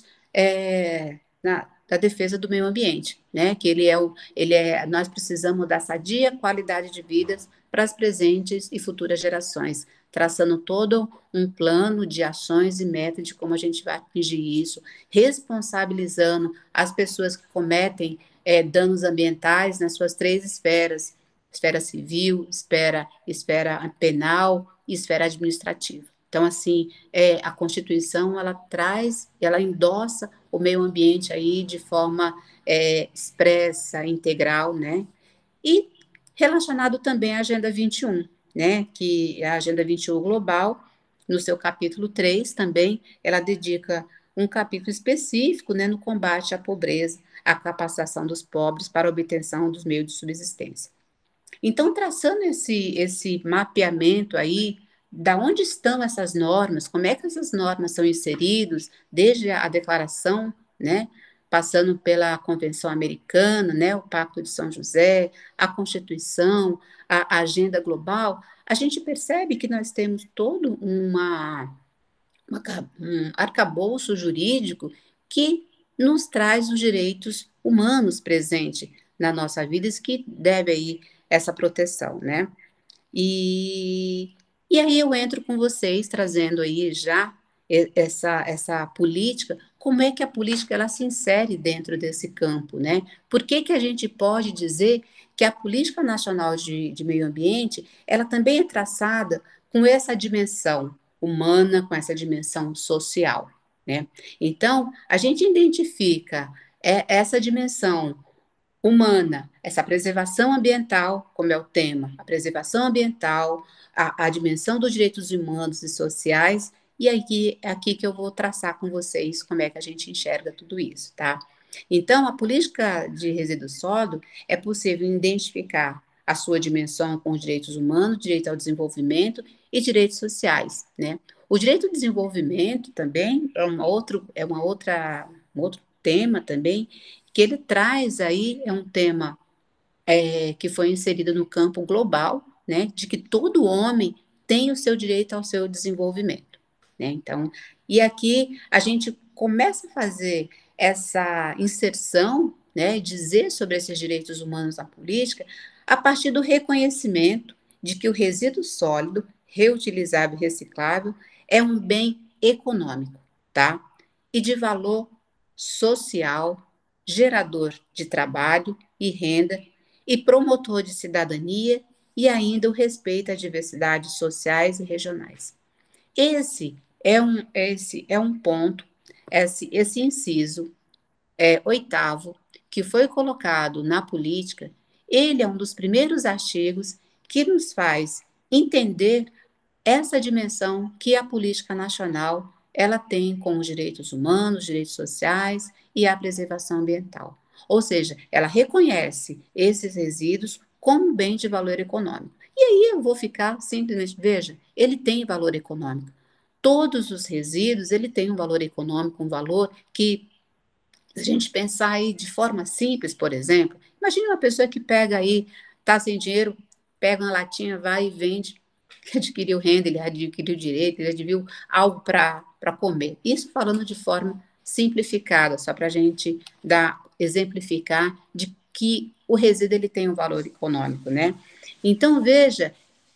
da defesa do meio ambiente, né, que nós precisamos da sadia qualidade de vida para as presentes e futuras gerações, traçando todo um plano de ações e metas de como a gente vai atingir isso, responsabilizando as pessoas que cometem danos ambientais nas suas 3 esferas: esfera civil, esfera penal e esfera administrativa. Então, assim, a Constituição, ela endossa o meio ambiente aí de forma expressa, integral, né? E relacionado também à Agenda 21, né? Que a Agenda 21 Global, no seu capítulo 3 também, ela dedica um capítulo específico, né, no combate à pobreza, à capacitação dos pobres para a obtenção dos meios de subsistência. Então, traçando esse mapeamento aí, da onde estão essas normas, como é que essas normas são inseridas, desde a declaração, né, passando pela Convenção Americana, né, o Pacto de São José, a Constituição, a Agenda Global, a gente percebe que nós temos todo um arcabouço jurídico que nos traz os direitos humanos presentes na nossa vida, e que deve aí essa proteção, né? E aí eu entro com vocês, trazendo aí já essa política, como é que a política ela se insere dentro desse campo, né? Por que a gente pode dizer que a Política Nacional de Meio Ambiente, ela também é traçada com essa dimensão humana, com essa dimensão social, né? Então, a gente identifica essa dimensão humana, essa preservação ambiental, como é o tema, a preservação ambiental, a dimensão dos direitos humanos e sociais, e é aqui que eu vou traçar com vocês como é que a gente enxerga tudo isso, tá? Então, a política de resíduos sólidos é possível identificar a sua dimensão com os direitos humanos, direito ao desenvolvimento e direitos sociais, né? O direito ao desenvolvimento também um outro tema também, que ele traz aí, é um tema que foi inserido no campo global, né, de que todo homem tem o seu direito ao seu desenvolvimento, né? Então, e aqui a gente começa a fazer essa inserção, né, dizer sobre esses direitos humanos na política, a partir do reconhecimento de que o resíduo sólido, reutilizável e reciclável é um bem econômico, tá? E de valor social, gerador de trabalho e renda e promotor de cidadania e ainda o respeito às diversidades sociais e regionais. Esse é um ponto, esse inciso 8º, que foi colocado na política, ele é um dos primeiros artigos que nos faz entender essa dimensão que a política nacional ela tem com os direitos humanos, direitos sociais e a preservação ambiental. Ou seja, ela reconhece esses resíduos como bem de valor econômico. E aí eu vou ficar simplesmente, veja, ele tem valor econômico. Todos os resíduos, ele tem um valor econômico, um valor que, se a gente pensar aí de forma simples, por exemplo, imagine uma pessoa que pega aí, está sem dinheiro, pega uma latinha, vai e vende, adquiriu renda, ele adquiriu direito, ele adquiriu algo para comer. Isso falando de forma simplificada, só para a gente exemplificar de que o resíduo ele tem um valor econômico, né? Então, veja,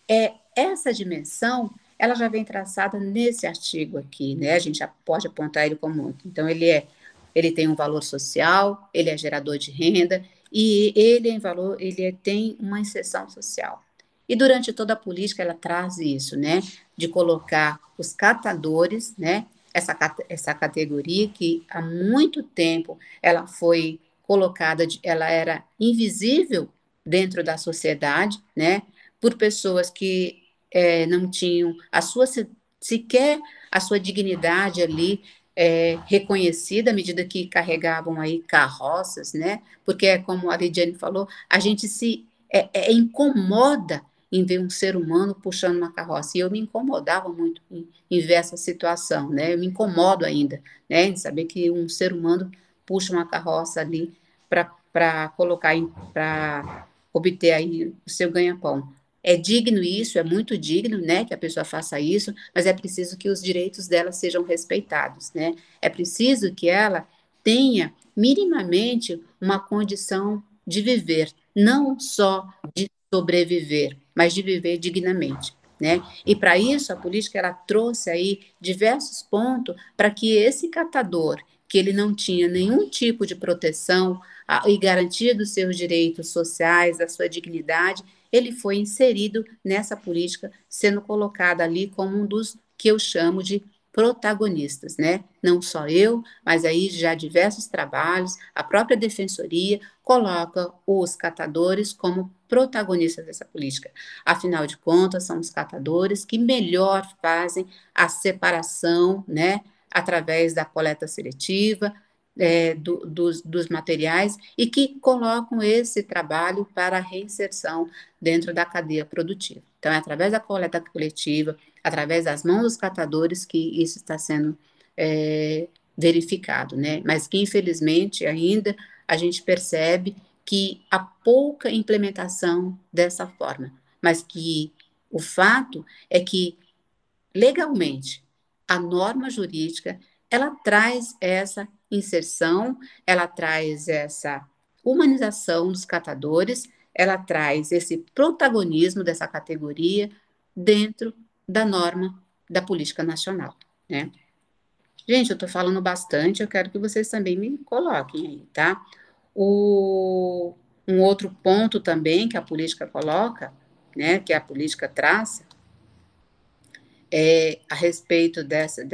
essa dimensão, ela já vem traçada nesse artigo aqui, né? A gente já pode apontar ele como outro. Então, ele tem um valor social, ele é gerador de renda e ele tem uma inserção social. E durante toda a política ela traz isso, né, de colocar os catadores, né, essa categoria que há muito tempo ela foi colocada, ela era invisível dentro da sociedade, né, por pessoas que não tinham sequer a sua dignidade ali reconhecida à medida que carregavam aí carroças, né? Porque, como a Lidiane falou, a gente se incomoda em ver um ser humano puxando uma carroça. E eu me incomodava muito em ver essa situação, né? Eu me incomodo ainda, né? Em saber que um ser humano puxa uma carroça ali para colocar, para obter aí o seu ganha-pão. É digno isso, é muito digno, né, que a pessoa faça isso, mas é preciso que os direitos dela sejam respeitados, né? É preciso que ela tenha minimamente uma condição de viver, não só de sobreviver, mas de viver dignamente, né? E para isso a política ela trouxe aí diversos pontos para que esse catador que ele não tinha nenhum tipo de proteção e garantia dos seus direitos sociais, da sua dignidade, ele foi inserido nessa política, sendo colocado ali como um dos que eu chamo de protagonistas, né? Não só eu, mas aí já diversos trabalhos, a própria defensoria coloca os catadores como protagonistas dessa política. Afinal de contas, são os catadores que melhor fazem a separação, né? Através da coleta seletiva, dos materiais e que colocam esse trabalho para a reinserção dentro da cadeia produtiva. Então, é através da coleta coletiva, através das mãos dos catadores que isso está sendo verificado, né? Mas que, infelizmente, ainda a gente percebe que há pouca implementação dessa forma, mas que o fato é que, legalmente, a norma jurídica, ela traz essa inserção, ela traz essa humanização dos catadores, ela traz esse protagonismo dessa categoria dentro da norma da política nacional, né? Gente, eu estou falando bastante, eu quero que vocês também me coloquem aí, tá? Um outro ponto também que a política coloca, né, que a política traça, a respeito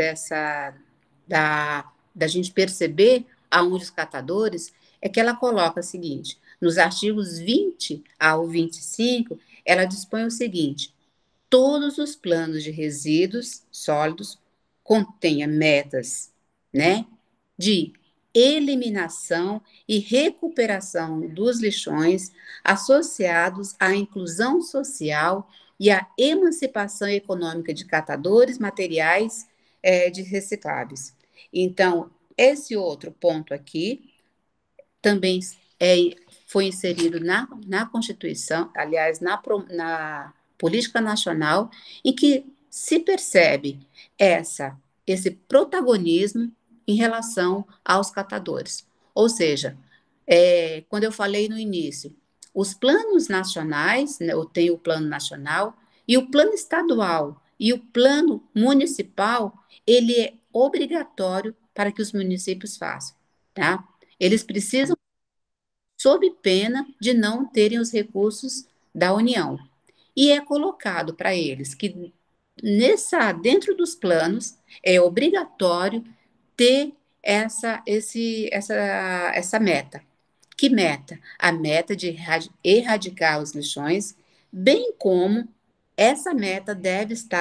da gente perceber aonde os catadores, é que ela coloca o seguinte, nos artigos 20 ao 25, ela dispõe o seguinte, todos os planos de resíduos sólidos contenha metas, né, de eliminação e recuperação dos lixões associados à inclusão social e à emancipação econômica de catadores materiais de recicláveis. Então, esse outro ponto aqui também foi inserido na Constituição, aliás, na Política Nacional, em que se percebe esse protagonismo em relação aos catadores. Ou seja, quando eu falei no início, os planos nacionais, né, eu tenho o plano nacional, e o plano estadual e o plano municipal, ele é obrigatório para que os municípios façam, tá? Eles precisam, sob pena de não terem os recursos da União. E é colocado para eles que dentro dos planos é obrigatório ter essa meta. Que meta? A meta de erradicar os lixões, bem como essa meta deve estar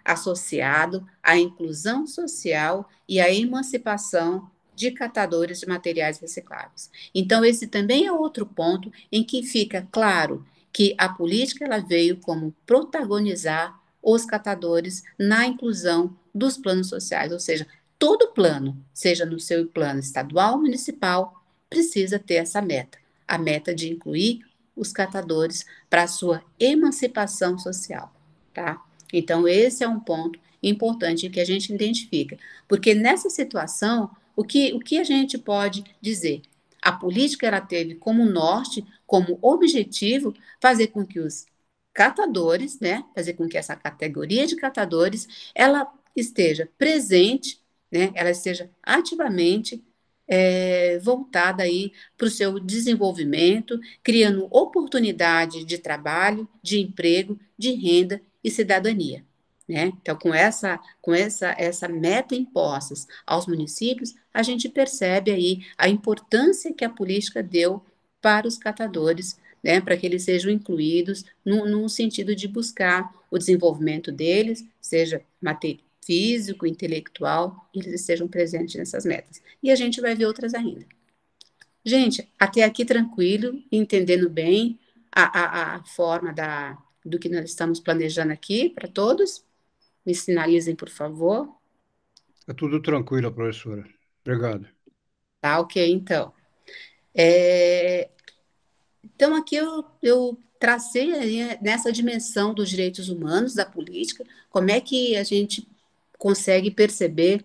associado à inclusão social e à emancipação de catadores de materiais recicláveis. Então, esse também é outro ponto em que fica claro que a política ela veio como protagonizar os catadores na inclusão dos planos sociais, ou seja, todo plano, seja no seu plano estadual ou municipal, precisa ter essa meta, a meta de incluir os catadores para a sua emancipação social, tá? Então, esse é um ponto importante que a gente identifica, porque nessa situação, o que a gente pode dizer? A política ela teve como norte, como objetivo, fazer com que os catadores, né, fazer com que essa categoria de catadores, ela esteja presente, né, ela esteja ativamente voltada aí para o seu desenvolvimento, criando oportunidade de trabalho, de emprego, de renda e cidadania. Né? Então, essa meta impostas aos municípios, a gente percebe aí a importância que a política deu para os catadores, né, para que eles sejam incluídos no sentido de buscar o desenvolvimento deles, seja físico, intelectual, e eles estejam presentes nessas metas. E a gente vai ver outras ainda. Gente, até aqui tranquilo, entendendo bem a forma do que nós estamos planejando aqui para todos? Me sinalizem, por favor. É tudo tranquilo, professora. Obrigado. Tá, ok, então. Então, aqui eu tracei aí, nessa dimensão dos direitos humanos, da política, como é que a gente consegue perceber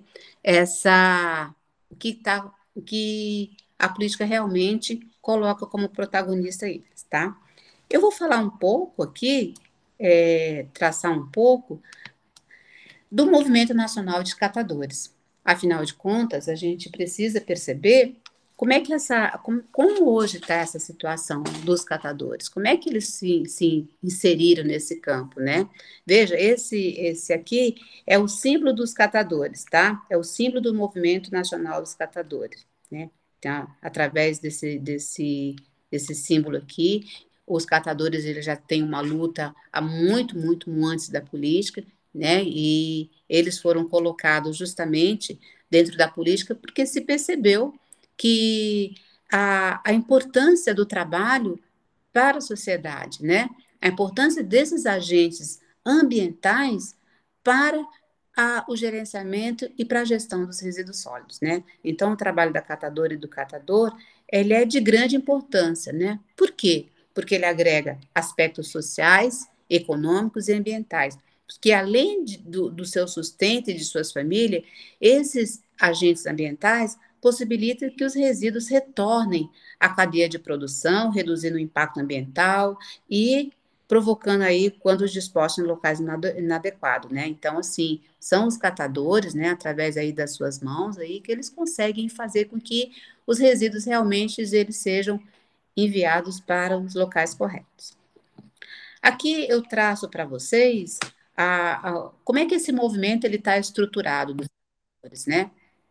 o que a política realmente coloca como protagonista eles, tá? Eu vou falar um pouco aqui, traçar um pouco do Movimento Nacional de Catadores. Afinal de contas, a gente precisa perceber como é que como hoje está essa situação dos catadores, como é que eles se inseriram nesse campo, né? Veja, esse aqui é o símbolo dos catadores, tá? É o símbolo do Movimento Nacional dos Catadores, né? Então, através desse símbolo aqui, os catadores eles já têm uma luta há muito, muito antes da política, né? E eles foram colocados justamente dentro da política porque se percebeu que a importância do trabalho para a sociedade, né? A importância desses agentes ambientais para o gerenciamento e para a gestão dos resíduos sólidos, né? Então, o trabalho da catadora e do catador, ele é de grande importância, né? Por quê? Porque ele agrega aspectos sociais, econômicos e ambientais. Porque além do seu sustento e de suas famílias, esses agentes ambientais possibilitam que os resíduos retornem à cadeia de produção, reduzindo o impacto ambiental e provocando aí quando dispostos em locais inadequados, né? Então, assim, são os catadores, né, através aí das suas mãos aí, que eles conseguem fazer com que os resíduos realmente eles sejam enviados para os locais corretos. Aqui eu traço para vocês como é que esse movimento ele está estruturado dos catadores, né?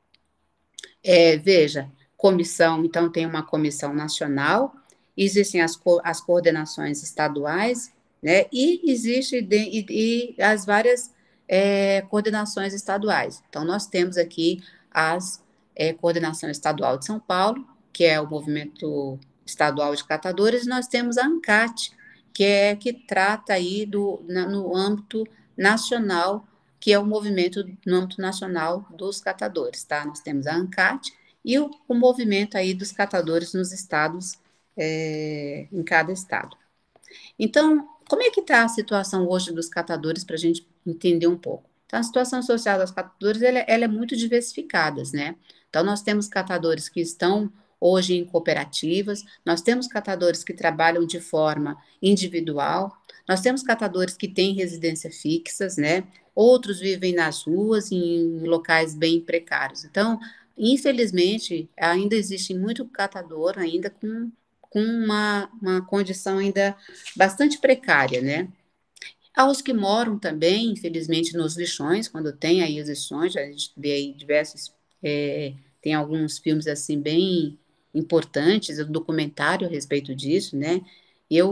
Veja, comissão, então tem uma comissão nacional, existem as coordenações estaduais, né, e existe as várias coordenações estaduais. Então, nós temos aqui coordenação estadual de São Paulo, que é o Movimento Estadual de Catadores, e nós temos a ANCAT, que trata aí no âmbito nacional, que é o movimento no âmbito nacional dos catadores, tá? Nós temos a ANCAT e o movimento aí dos catadores nos estados, em cada estado. Então, como é que está a situação hoje dos catadores para a gente entender um pouco? Então, a situação social dos catadores, ela é muito diversificada, né? Então, nós temos catadores que estão hoje em cooperativas, nós temos catadores que trabalham de forma individual, nós temos catadores que têm residência fixas, né? Outros vivem nas ruas, em locais bem precários. Então, infelizmente, ainda existe muito catador ainda com uma condição ainda bastante precária, né? Aos que moram também, infelizmente, nos lixões, quando tem aí os lixões, a gente vê aí diversos, tem alguns filmes assim bem importantes, um documentário a respeito disso, né? Eu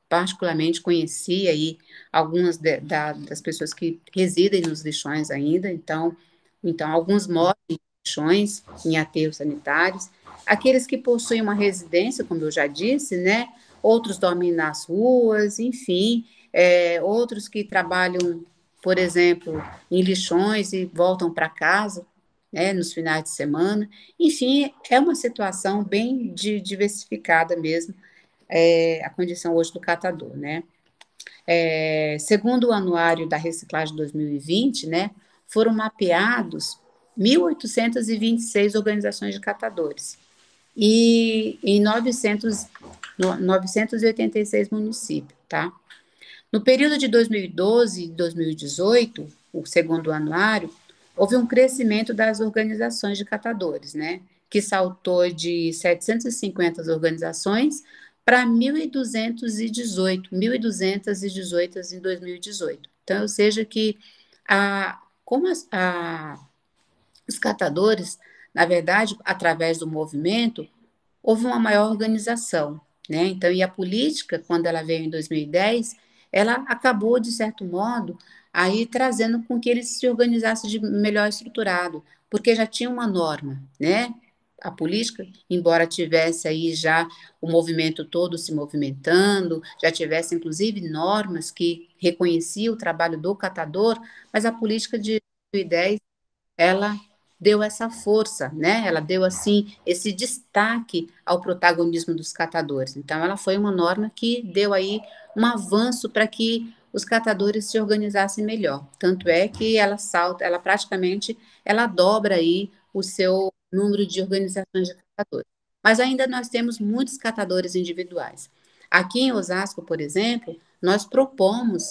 particularmente conheci aí algumas das pessoas que residem nos lixões ainda, então alguns moram em lixões, em aterros sanitários, aqueles que possuem uma residência, como eu já disse, né? Outros dormem nas ruas, enfim, outros que trabalham, por exemplo, em lixões e voltam para casa, né, nos finais de semana. Enfim, é uma situação bem diversificada mesmo, a condição hoje do catador, né? Segundo o Anuário da Reciclagem 2020, né, foram mapeados 1.826 organizações de catadores e em 986 municípios, tá? No período de 2012 e 2018, o segundo anuário, houve um crescimento das organizações de catadores, né? Que saltou de 750 organizações para 1.218 em 2018. Então, ou seja, que como os catadores, na verdade, através do movimento, houve uma maior organização, né? Então, e a política, quando ela veio em 2010, ela acabou, de certo modo, aí trazendo com que eles se organizassem de melhor estruturado, porque já tinha uma norma, né? A política, embora tivesse aí já o movimento todo se movimentando, já tivesse inclusive normas que reconheciam o trabalho do catador, mas a política de 2010 ela deu essa força, né? Ela deu assim esse destaque ao protagonismo dos catadores. Então, ela foi uma norma que deu aí um avanço para que os catadores se organizassem melhor. Tanto é que ela salta, ela praticamente ela dobra aí o seu número de organizações de catadores. Mas ainda nós temos muitos catadores individuais. Aqui em Osasco, por exemplo, nós propomos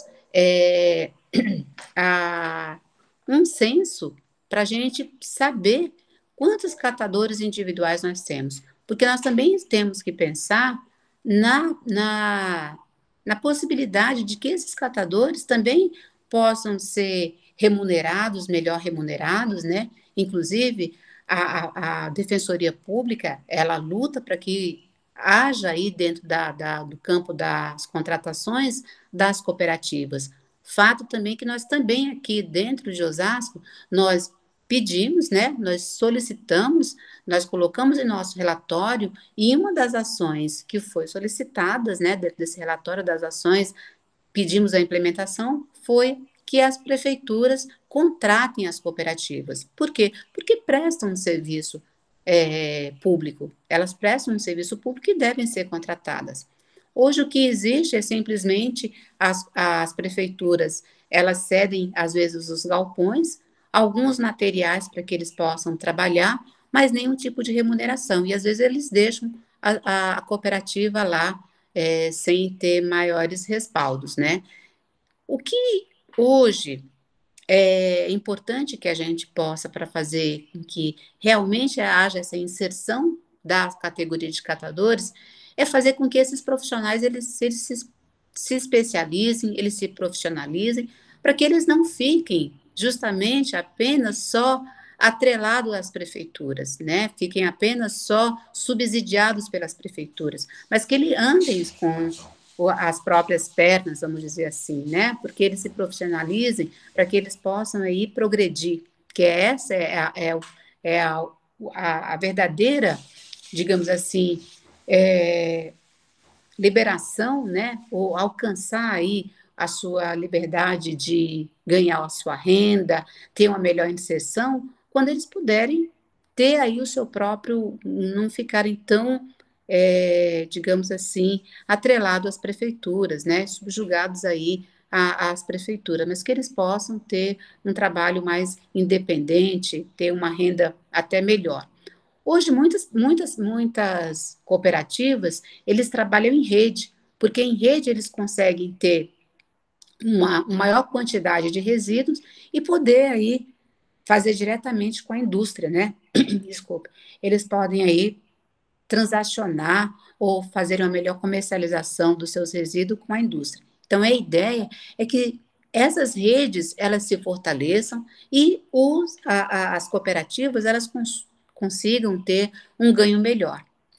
a, um censo para a gente saber quantos catadores individuais nós temos, porque nós também temos que pensar na, na, na possibilidade de que esses catadores também possam ser remunerados, melhor remunerados, né? Inclusive, a Defensoria Pública, ela luta para que haja aí dentro do campo das contratações das cooperativas. Fato também que nós também aqui dentro de Osasco, nós pedimos, né, nós solicitamos, nós colocamos em nosso relatório, e uma das ações que foi solicitadas, né, dentro desse relatório das ações, pedimos a implementação, foi que as prefeituras contratem as cooperativas. Por quê? Porque prestam um serviço público, elas prestam um serviço público e devem ser contratadas. Hoje o que existe é simplesmente as prefeituras, elas cedem às vezes os galpões, alguns materiais para que eles possam trabalhar, mas nenhum tipo de remuneração. E às vezes eles deixam a cooperativa lá sem ter maiores respaldos, né? O que hoje é importante que a gente possa para fazer com que realmente haja essa inserção da categoria de catadores é fazer com que esses profissionais eles se especializem, eles se profissionalizem, para que eles não fiquem justamente apenas só atrelados às prefeituras, né? Fiquem apenas só subsidiados pelas prefeituras, mas que eles andem com as próprias pernas, vamos dizer assim, né? Porque eles se profissionalizem para que eles possam aí progredir, que essa a verdadeira, digamos assim, liberação, né? Ou alcançar aí a sua liberdade de ganhar a sua renda, ter uma melhor inserção, quando eles puderem ter aí o seu próprio, não ficarem tão, digamos assim, atrelados às prefeituras, né, subjugados aí às prefeituras, mas que eles possam ter um trabalho mais independente, ter uma renda até melhor. Hoje, muitas cooperativas, eles trabalham em rede, porque em rede eles conseguem ter uma maior quantidade de resíduos e poder aí fazer diretamente com a indústria, né? Desculpa. Eles podem aí transacionar ou fazer uma melhor comercialização dos seus resíduos com a indústria. Então, a ideia é que essas redes, elas se fortaleçam e as cooperativas, elas consigam ter um ganho melhor.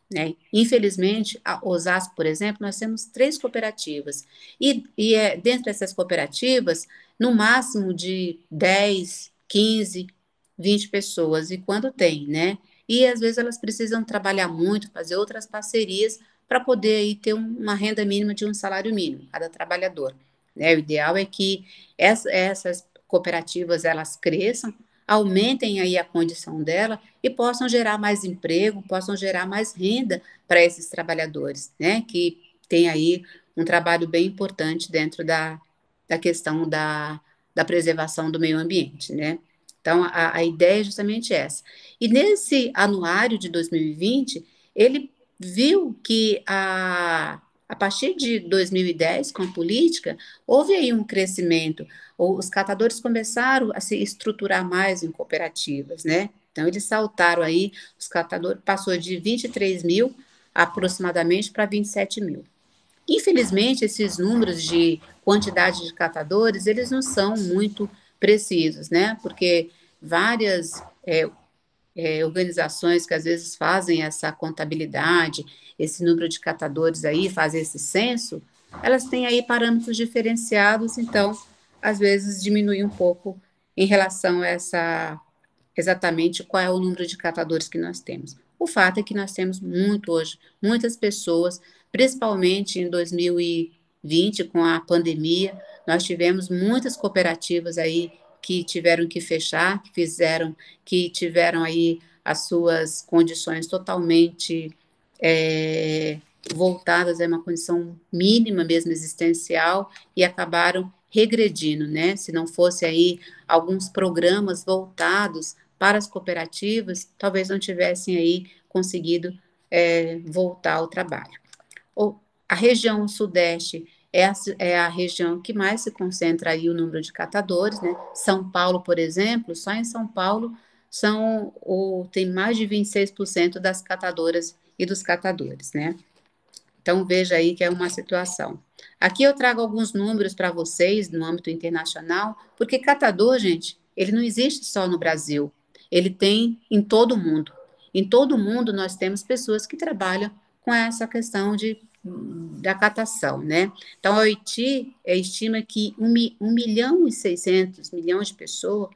né? Infelizmente, a Osasco, por exemplo, nós temos 3 cooperativas, dentro dessas cooperativas, no máximo de 10, 15, 20 pessoas, e quando tem, né? E às vezes elas precisam trabalhar muito, fazer outras parcerias para poder aí ter uma renda mínima de um salário mínimo, cada trabalhador, né? O ideal é que essas cooperativas elas cresçam, aumentem aí a condição dela e possam gerar mais emprego, possam gerar mais renda para esses trabalhadores, né? Que tem aí um trabalho bem importante dentro da questão da preservação do meio ambiente, né? Então, a ideia é justamente essa. E nesse anuário de 2020, ele viu que a partir de 2010, com a política, houve aí um crescimento. Os catadores começaram a se estruturar mais em cooperativas, né? Então, eles saltaram aí, os catadores passou de 23 mil aproximadamente para 27 mil. Infelizmente, esses números de quantidade de catadores, eles não são muito precisos, né? Porque várias organizações que às vezes fazem essa contabilidade, esse número de catadores aí, fazem esse censo, elas têm aí parâmetros diferenciados, então, às vezes diminui um pouco em relação a essa, exatamente qual é o número de catadores que nós temos. O fato é que nós temos muito hoje, muitas pessoas, principalmente em 2020, com a pandemia, nós tivemos muitas cooperativas aí que tiveram que fechar, que tiveram aí as suas condições totalmente voltadas a uma condição mínima mesmo existencial e acabaram regredindo, né? Se não fosse aí alguns programas voltados para as cooperativas, talvez não tivessem aí conseguido voltar ao trabalho. A região sudeste é a região que mais se concentra aí o número de catadores, né? São Paulo, por exemplo, só em São Paulo tem mais de 26% das catadoras e dos catadores, né? Então, veja aí que é uma situação. Aqui eu trago alguns números para vocês no âmbito internacional, porque catador, gente, ele não existe só no Brasil, ele tem em todo o mundo. Em todo o mundo nós temos pessoas que trabalham com essa questão da catação, né? Então, a OIT estima que 1,6 milhão de pessoas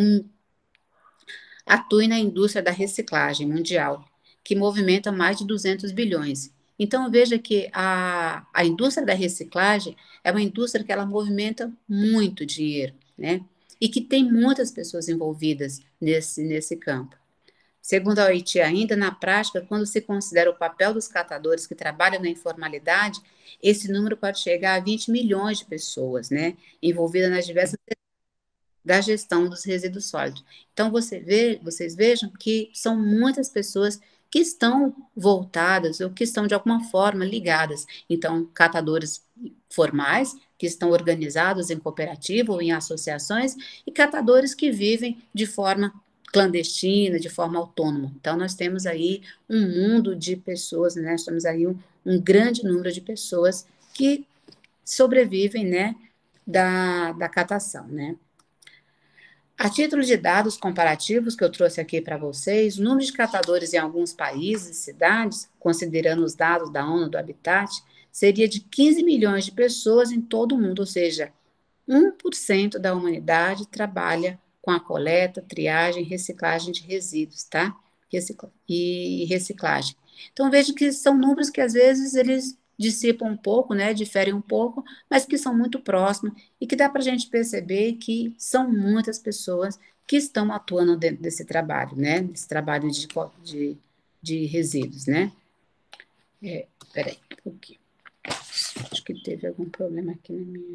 atuem na indústria da reciclagem mundial, que movimenta mais de 200 bilhões. Então, veja que a indústria da reciclagem é uma indústria que ela movimenta muito dinheiro, né? E que tem muitas pessoas envolvidas nesse campo. Segundo a OIT, ainda na prática, quando se considera o papel dos catadores que trabalham na informalidade, esse número pode chegar a 20 milhões de pessoas, né? Envolvidas nas diversas da gestão dos resíduos sólidos. Então, vocês vejam que são muitas pessoas que estão voltadas ou que estão, de alguma forma, ligadas. Então, catadores formais, que estão organizados em cooperativa ou em associações, e catadores que vivem de forma clandestina, de forma autônoma. Então, nós temos aí um mundo de pessoas, né? Nós temos aí um grande número de pessoas que sobrevivem, né, da catação, né? A título de dados comparativos que eu trouxe aqui para vocês, o número de catadores em alguns países e cidades, considerando os dados da ONU do Habitat, seria de 15 milhões de pessoas em todo o mundo, ou seja, 1% da humanidade trabalha com a coleta, triagem e reciclagem de resíduos, tá? E reciclagem. Então, vejo que são números que, às vezes, eles dissipam um pouco, né, diferem um pouco, mas que são muito próximos e que dá para a gente perceber que são muitas pessoas que estão atuando dentro desse trabalho, né, desse trabalho de resíduos, né. Peraí, um pouquinho. Acho que teve algum problema aqui na minha...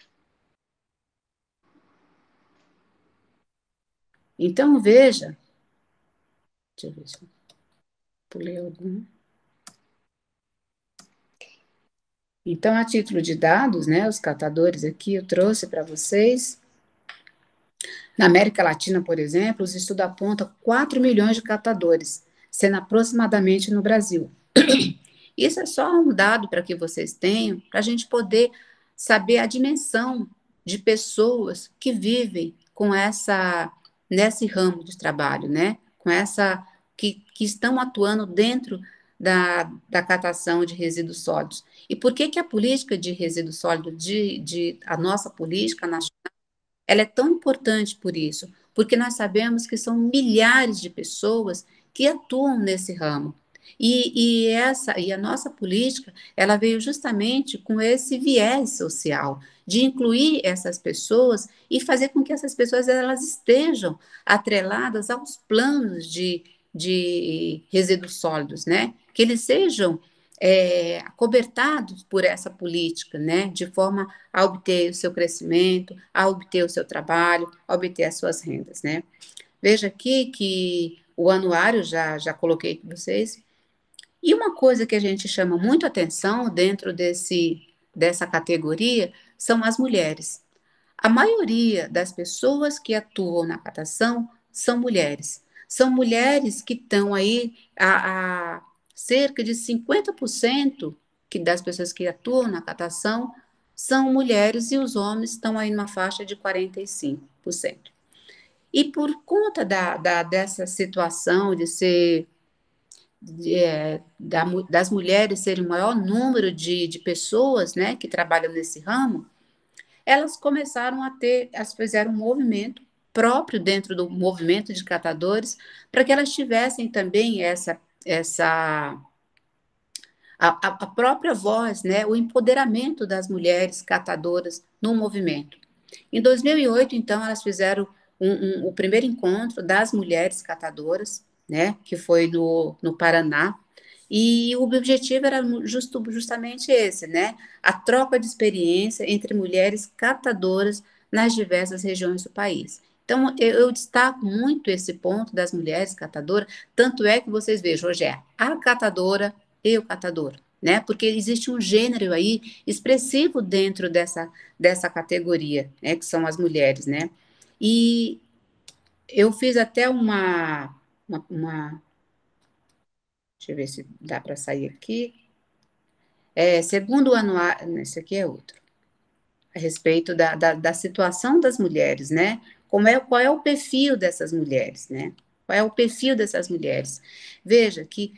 Então, veja, deixa eu ver se eu pulei algum. Então, a título de dados, né, os catadores aqui eu trouxe para vocês. Na América Latina, por exemplo, os estudos apontam 4 milhões de catadores, sendo aproximadamente no Brasil. Isso é só um dado para que vocês tenham, para a gente poder saber a dimensão de pessoas que vivem com nesse ramo de trabalho, né? Com que estão atuando dentro da catação de resíduos sólidos. E por que que a política de resíduos sólidos, a nossa política nacional, ela é tão importante por isso? Porque nós sabemos que são milhares de pessoas que atuam nesse ramo. E a nossa política, ela veio justamente com esse viés social, de incluir essas pessoas e fazer com que essas pessoas elas estejam atreladas aos planos de resíduos sólidos, né? Que eles sejam cobertados por essa política, né? De forma a obter o seu crescimento, a obter o seu trabalho, a obter as suas rendas, né? Veja aqui que o anuário já coloquei com vocês. E uma coisa que a gente chama muito atenção dentro dessa categoria são as mulheres. A maioria das pessoas que atuam na catação são mulheres. São mulheres que estão aí a cerca de 50% das pessoas que atuam na catação são mulheres e os homens estão aí numa faixa de 45%. E por conta dessa situação de ser das mulheres serem o maior número de pessoas, né, que trabalham nesse ramo, elas começaram elas fizeram um movimento próprio dentro do movimento de catadores, para que elas tivessem também a própria voz, né, o empoderamento das mulheres catadoras no movimento. Em 2008, então, elas fizeram o primeiro encontro das mulheres catadoras, né, que foi no Paraná, e o objetivo era justamente esse, né, a troca de experiência entre mulheres catadoras nas diversas regiões do país. Então, eu destaco muito esse ponto das mulheres catadoras, tanto é que vocês vejam, hoje é a catadora e o catador, né, porque existe um gênero aí expressivo dentro dessa categoria, né, que são as mulheres, né, e eu fiz até deixa eu ver se dá para sair aqui. Segundo o anuário, esse aqui é outro, a respeito da situação das mulheres, né? Qual é o perfil dessas mulheres, né? Qual é o perfil dessas mulheres? Veja que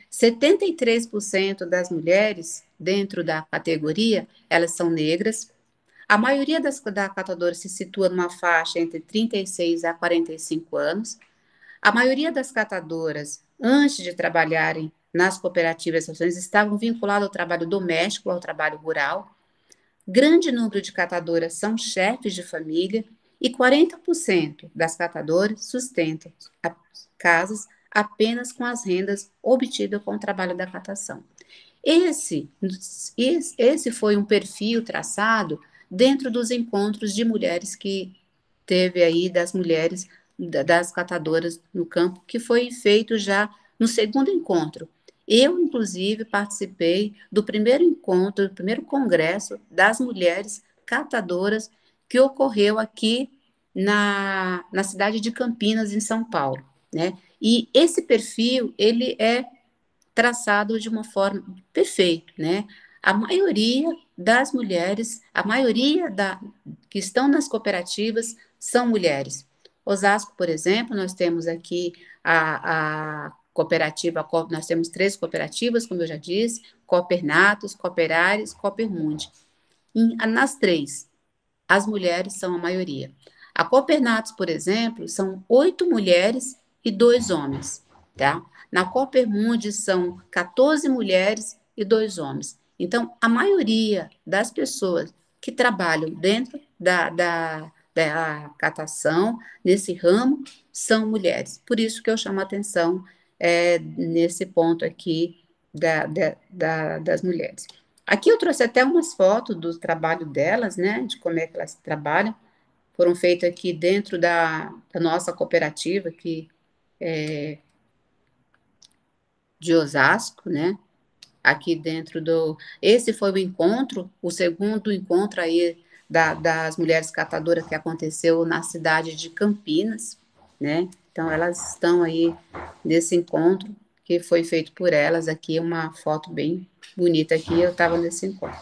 73% das mulheres dentro da categoria, elas são negras. A maioria das catadoras se situa numa faixa entre 36 a 45 anos. A maioria das catadoras, antes de trabalharem nas cooperativas e associações, estavam vinculadas ao trabalho doméstico, ao trabalho rural. Grande número de catadoras são chefes de família e 40% das catadoras sustentam casas apenas com as rendas obtidas com o trabalho da catação. Esse foi um perfil traçado dentro dos encontros de mulheres que teve aí, das mulheres, das catadoras no campo, que foi feito já no segundo encontro. Eu, inclusive, participei do primeiro encontro, do primeiro congresso das mulheres catadoras que ocorreu aqui na cidade de Campinas, em São Paulo, né? E esse perfil, ele é traçado de uma forma perfeita, né? A maioria das mulheres, que estão nas cooperativas são mulheres. Osasco, por exemplo, nós temos aqui a cooperativa, nós temos 3 cooperativas, como eu já disse, Coopernatos, Cooperares, Coopermundi. Nas 3, as mulheres são a maioria. A Coopernatos, por exemplo, são 8 mulheres e 2 homens, tá? Na Coopermundi são 14 mulheres e 2 homens. Então, a maioria das pessoas que trabalham dentro da catação, nesse ramo, são mulheres. Por isso que eu chamo a atenção nesse ponto aqui das mulheres. Aqui eu trouxe até umas fotos do trabalho delas, né, de como é que elas trabalham. Foram feitas aqui dentro da nossa cooperativa, que de Osasco, né? Aqui dentro Esse foi o encontro, o segundo encontro aí das mulheres catadoras que aconteceu na cidade de Campinas, né? Então, elas estão aí nesse encontro que foi feito por elas. Aqui uma foto bem bonita aqui, eu estava nesse encontro.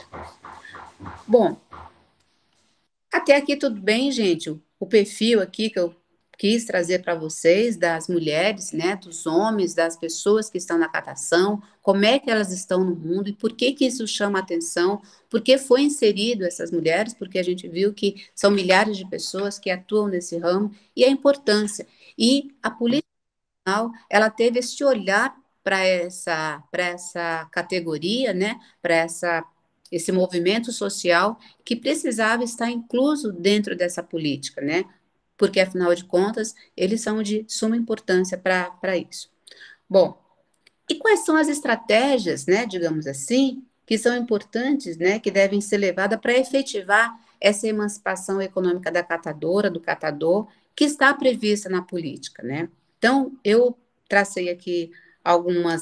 Bom, até aqui tudo bem, gente? O perfil aqui que eu quis trazer para vocês das mulheres, né, dos homens, das pessoas que estão na catação, como é que elas estão no mundo e por que que isso chama atenção, por que foi inserido essas mulheres, porque a gente viu que são milhares de pessoas que atuam nesse ramo e a importância. E a política nacional, ela teve este olhar para essa categoria, né, para esse movimento social que precisava estar incluso dentro dessa política, né? Porque, afinal de contas, eles são de suma importância para isso. Bom, e quais são as estratégias, né, digamos assim, que são importantes, né, que devem ser levadas para efetivar essa emancipação econômica da catadora, do catador, que está prevista na política, né? Então, eu tracei aqui algumas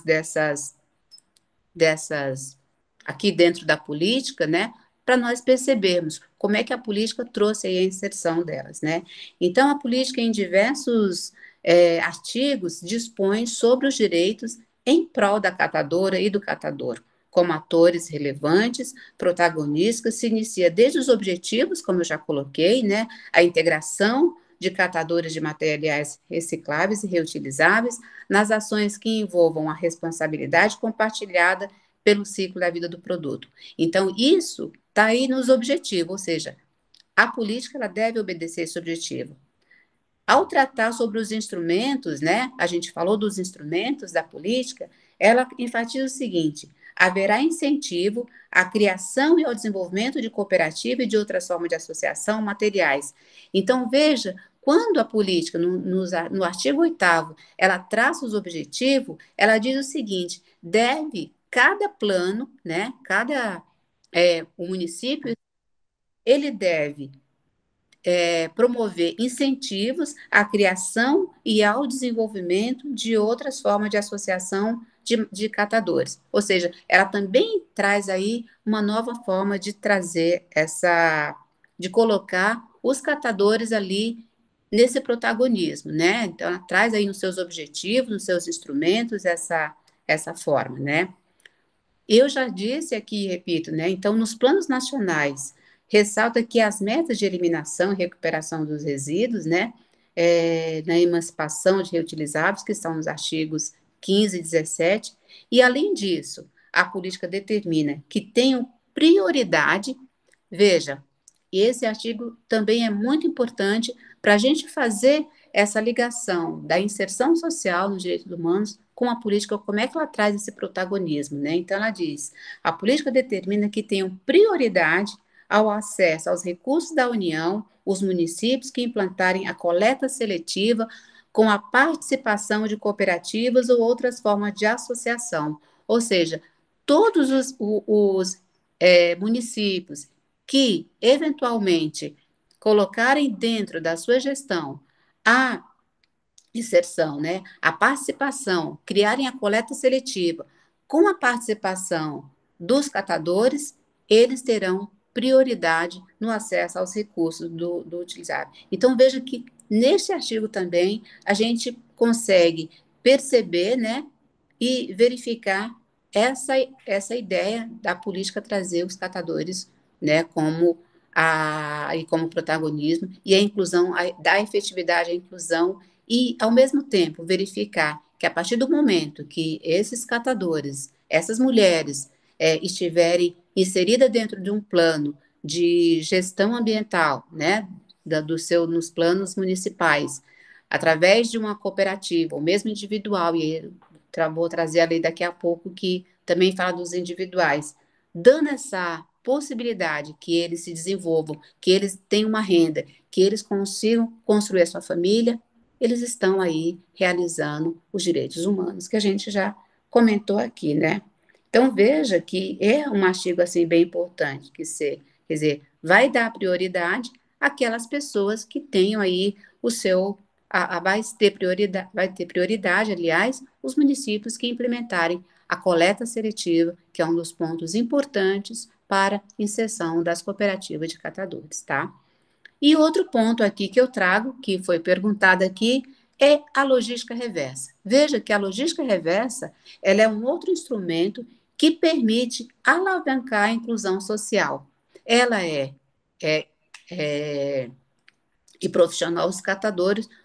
dessas aqui dentro da política, né, para nós percebermos como é que a política trouxe aí a inserção delas, né? Então, a política em diversos artigos dispõe sobre os direitos em prol da catadora e do catador, como atores relevantes, protagonistas, se inicia desde os objetivos, como eu já coloquei, né, a integração de catadores de materiais recicláveis e reutilizáveis, nas ações que envolvam a responsabilidade compartilhada pelo ciclo da vida do produto. Então, isso está aí nos objetivos, ou seja, a política ela deve obedecer esse objetivo. Ao tratar sobre os instrumentos, né, a gente falou dos instrumentos da política, ela enfatiza o seguinte: haverá incentivo à criação e ao desenvolvimento de cooperativa e de outras formas de associação materiais. Então, veja, quando a política, no artigo 8º, ela traça os objetivos, ela diz o seguinte: deve cada plano, né, o município, ele deve promover incentivos à criação e ao desenvolvimento de outras formas de associação de catadores. Ou seja, ela também traz aí uma nova forma de trazer de colocar os catadores ali nesse protagonismo, né? Então, ela traz aí nos seus objetivos, nos seus instrumentos, essa forma, né? Eu já disse aqui, repito, né? Então, nos planos nacionais, ressalta que as metas de eliminação e recuperação dos resíduos, né, na emancipação de reutilizáveis, que estão nos artigos 15 e 17, e além disso, a política determina que tenham prioridade, veja, esse artigo também é muito importante para a gente fazer essa ligação da inserção social nos direitos humanos com a política, como é que ela traz esse protagonismo, né? Então, ela diz, a política determina que tenham prioridade ao acesso aos recursos da União, os municípios que implantarem a coleta seletiva com a participação de cooperativas ou outras formas de associação. Ou seja, todos os municípios que, eventualmente, colocarem dentro da sua gestão a inserção, né, a participação, criarem a coleta seletiva com a participação dos catadores, eles terão prioridade no acesso aos recursos do utilizável. Então, veja que neste artigo também a gente consegue perceber, né, e verificar essa ideia da política trazer os catadores, né, como protagonismo e a inclusão, da efetividade à inclusão e, ao mesmo tempo, verificar que a partir do momento que esses catadores, essas mulheres, estiverem inseridas dentro de um plano de gestão ambiental, né, nos planos municipais, através de uma cooperativa, ou mesmo individual, e vou trazer a lei daqui a pouco, que também fala dos individuais, dando essa possibilidade que eles se desenvolvam, que eles tenham uma renda, que eles consigam construir a sua família, eles estão aí realizando os direitos humanos, que a gente já comentou aqui, né? Então, veja que é um artigo, assim, bem importante, quer dizer, vai dar prioridade àquelas pessoas que tenham aí o seu, vai ter prioridade, aliás, os municípios que implementarem a coleta seletiva, que é um dos pontos importantes para inserção das cooperativas de catadores, tá? E outro ponto aqui que eu trago, que foi perguntado aqui, é a logística reversa. Veja que a logística reversa, ela é um outro instrumento que permite alavancar a inclusão social. Ela é e profissional os catadores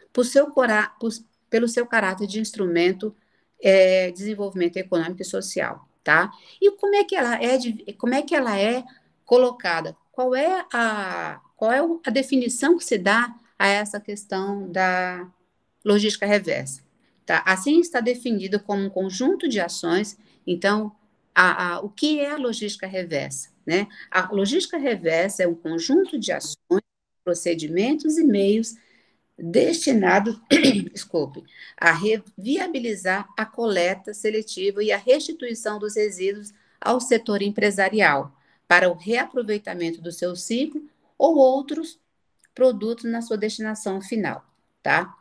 pelo seu caráter de instrumento de desenvolvimento econômico e social, tá? E como é que ela é colocada? Qual é a definição que se dá a essa questão da logística reversa? Tá? Assim está definido como um conjunto de ações. Então, o que é a logística reversa? Né? A logística reversa é um conjunto de ações, procedimentos e meios destinados, desculpe, a viabilizar a coleta seletiva e a restituição dos resíduos ao setor empresarial, para o reaproveitamento do seu ciclo ou outros produtos na sua destinação final, tá?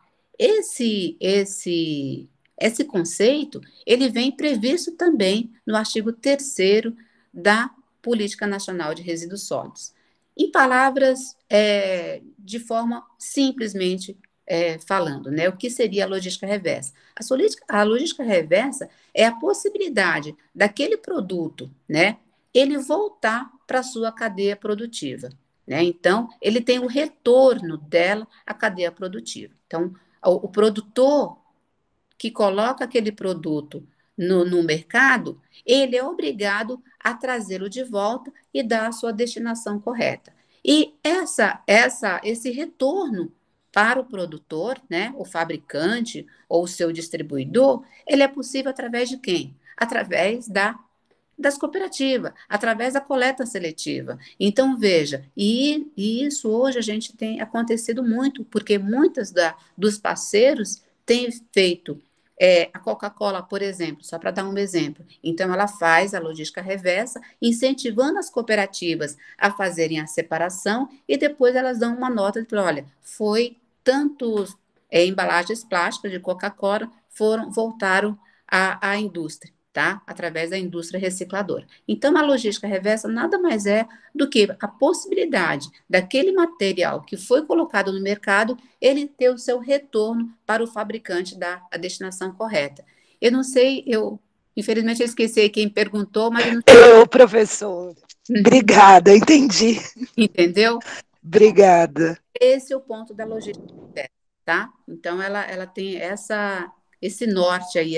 Esse conceito, ele vem previsto também no artigo 3º da Política Nacional de Resíduos Sólidos. Em palavras, de forma simplesmente falando, né? O que seria a logística reversa? A logística reversa é a possibilidade daquele produto, né? Ele voltar para a sua cadeia produtiva, né? Então, ele tem o retorno dela à cadeia produtiva. Então, o produtor que coloca aquele produto no mercado, ele é obrigado a trazê-lo de volta e dar a sua destinação correta. E esse retorno para o produtor, né, o fabricante ou o seu distribuidor, ele é possível através de quem? Através das cooperativas, através da coleta seletiva. Então, veja, e isso hoje a gente tem acontecido muito, porque muitos dos parceiros têm feito a Coca-Cola, por exemplo, só para dar um exemplo. Então, ela faz a logística reversa, incentivando as cooperativas a fazerem a separação e depois elas dão uma nota de, olha, foi tantos embalagens plásticas de Coca-Cola voltaram à indústria, tá? Através da indústria recicladora. Então, a logística reversa nada mais é do que a possibilidade daquele material que foi colocado no mercado, ele ter o seu retorno para o fabricante dar a destinação correta. Eu não sei, infelizmente eu esqueci quem perguntou, mas eu não sei. Eu, professor. Obrigada, entendi. Entendeu? Obrigada. Esse é o ponto da logística reversa, tá? Então, ela tem esse norte aí,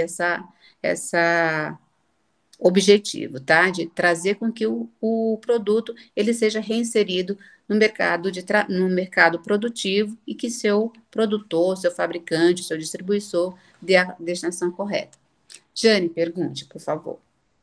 essa objetivo, tá? De trazer com que o produto ele seja reinserido no mercado produtivo e que seu produtor, seu fabricante, seu distribuidor dê a destinação correta. Jane, pergunte, por favor.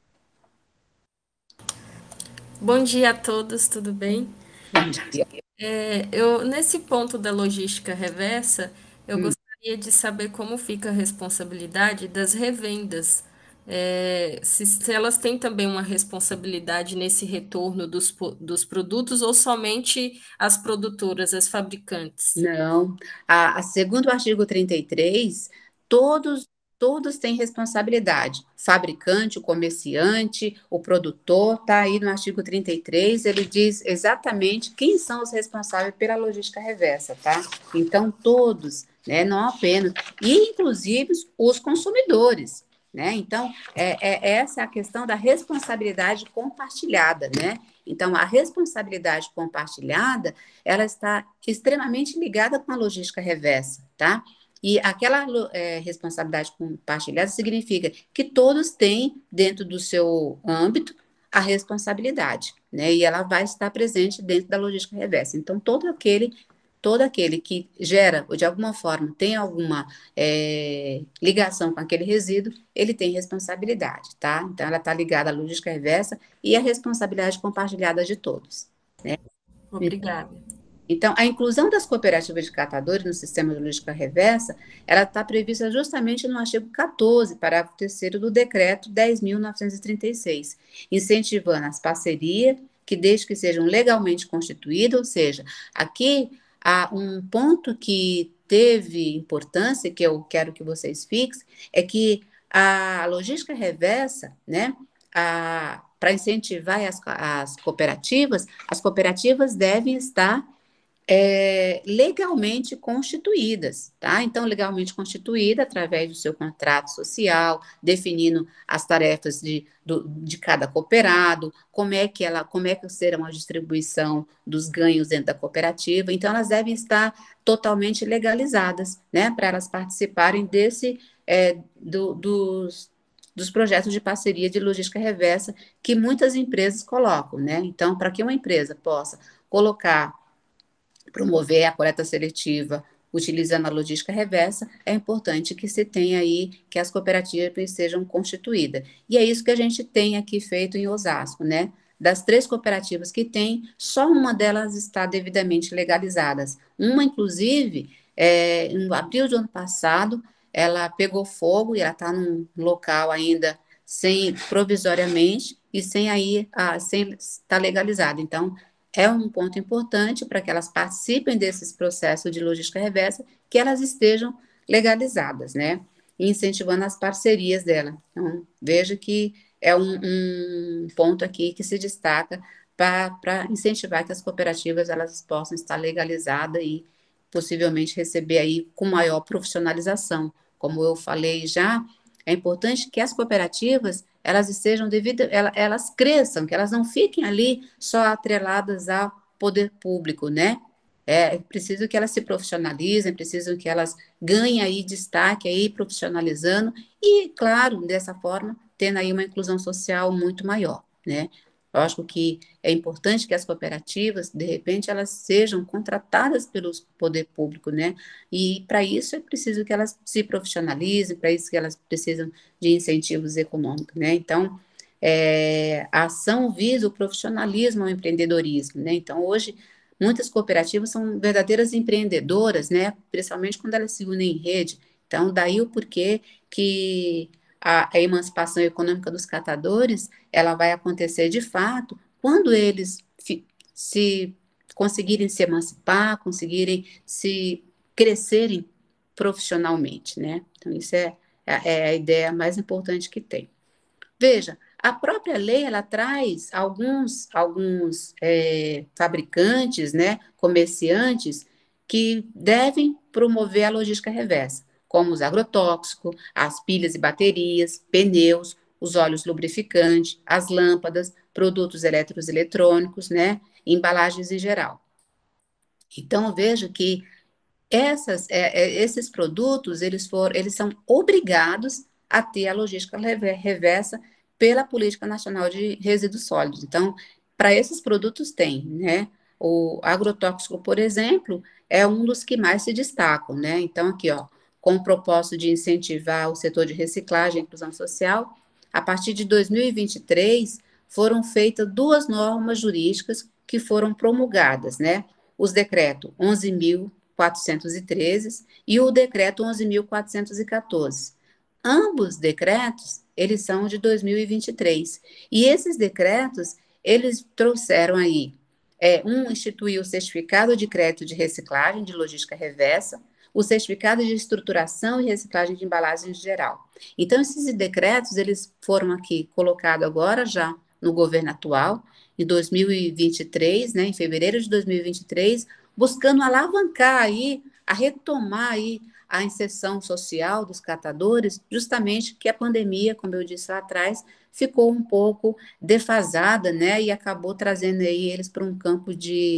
Bom dia a todos, tudo bem? Bom dia. Nesse ponto da logística reversa, eu gostaria de saber como fica a responsabilidade das revendas. Se elas têm também uma responsabilidade nesse retorno dos produtos ou somente as produtoras, as fabricantes? Não. Segundo o artigo 33, todos têm responsabilidade. Fabricante, o comerciante, o produtor, está aí no artigo 33, ele diz exatamente quem são os responsáveis pela logística reversa, tá? Então, todos, né, não apenas, e inclusive os consumidores, né? Então, essa é a questão da responsabilidade compartilhada, né? Então, a responsabilidade compartilhada, ela está extremamente ligada com a logística reversa, tá? E aquela responsabilidade compartilhada significa que todos têm, dentro do seu âmbito, a responsabilidade, né? E ela vai estar presente dentro da logística reversa. Então, todo aquele que gera, ou de alguma forma tem alguma ligação com aquele resíduo, ele tem responsabilidade, tá? Então, ela está ligada à logística reversa e à responsabilidade compartilhada de todos, né? Obrigada. Então, a inclusão das cooperativas de catadores no sistema de logística reversa, ela está prevista justamente no artigo 14, parágrafo 3º do decreto 10.936, incentivando as parcerias, que desde que sejam legalmente constituídas, ou seja, aqui há um ponto que teve importância, que eu quero que vocês fixem, é que a logística reversa, né, para incentivar as cooperativas devem estar legalmente constituídas, tá? Então, legalmente constituída através do seu contrato social, definindo as tarefas de cada cooperado, como é que será a distribuição dos ganhos dentro da cooperativa. Então, elas devem estar totalmente legalizadas, né? Para elas participarem dos projetos de parceria de logística reversa que muitas empresas colocam, né? Então, para que uma empresa possa promover a coleta seletiva utilizando a logística reversa, é importante que se tenha aí, que as cooperativas sejam constituídas. E é isso que a gente tem aqui feito em Osasco, né? Das 3 cooperativas que tem, só uma delas está devidamente legalizadas. Uma, inclusive, em abril do ano passado, ela pegou fogo e ela está num local ainda provisoriamente e sem estar legalizada. Então, é um ponto importante para que elas participem desses processos de logística reversa, que elas estejam legalizadas, né? E incentivando as parcerias dela. Então, veja que é um ponto aqui que se destaca para incentivar que as cooperativas elas possam estar legalizadas e possivelmente receber aí com maior profissionalização. Como eu falei já, é importante que as cooperativas elas estejam elas cresçam, que elas não fiquem ali só atreladas ao poder público, né? É preciso que elas se profissionalizem, preciso que elas ganhem aí destaque aí profissionalizando e, claro, dessa forma, tendo aí uma inclusão social muito maior, né? Eu acho que é importante que as cooperativas, de repente, elas sejam contratadas pelo poder público, né? E para isso é preciso que elas se profissionalizem, para isso que elas precisam de incentivos econômicos, né? Então, a ação visa o profissionalismo ao empreendedorismo, né? Então, hoje, muitas cooperativas são verdadeiras empreendedoras, né? Principalmente quando elas se unem em rede. Então, daí o porquê que a emancipação econômica dos catadores, ela vai acontecer de fato quando eles se conseguirem se emancipar, conseguirem se crescerem profissionalmente, né? Então, isso é a ideia mais importante que tem. Veja, a própria lei, ela traz alguns fabricantes, né, comerciantes, que devem promover a logística reversa, como os agrotóxicos, as pilhas e baterias, pneus, os óleos lubrificantes, as lâmpadas, produtos eletrônicos, né, embalagens em geral. Então, veja que esses produtos, eles são obrigados a ter a logística reversa pela Política Nacional de Resíduos Sólidos. Então, para esses produtos tem, né? O agrotóxico, por exemplo, é um dos que mais se destacam, né? Então, aqui, ó, com o propósito de incentivar o setor de reciclagem e inclusão social, a partir de 2023, foram feitas 2 normas jurídicas que foram promulgadas, né? Os decretos 11.413 e o decreto 11.414. Ambos decretos, eles são de 2023. E esses decretos, eles trouxeram aí, instituiu o certificado de crédito de reciclagem de logística reversa, o certificado de estruturação e reciclagem de embalagens em geral. Então, esses decretos, eles foram aqui colocados agora já no governo atual, em 2023, né, em fevereiro de 2023, buscando alavancar aí, a retomar aí a inserção social dos catadores, justamente que a pandemia, como eu disse lá atrás, ficou um pouco defasada, né, e acabou trazendo aí eles para um campo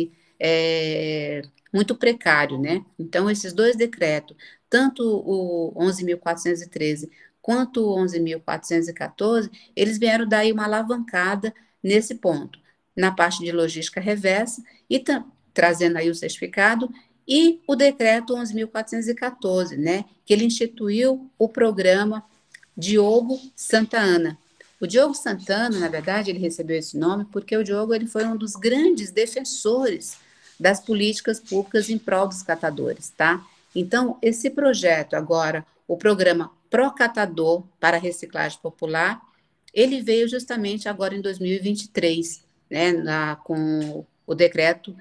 muito precário, né? Então, esses 2 decretos, tanto o 11.413 quanto o 11.414, eles vieram dar aí uma alavancada nesse ponto, na parte de logística reversa e trazendo aí o certificado, e o decreto 11.414, né, que ele instituiu o programa Diogo Santa Ana. O Diogo Santana, na verdade, ele recebeu esse nome porque o Diogo ele foi um dos grandes defensores das políticas públicas em prol dos catadores, tá? Então, esse projeto agora, o programa Procatador para Reciclagem Popular, ele veio justamente agora em 2023, né, com o decreto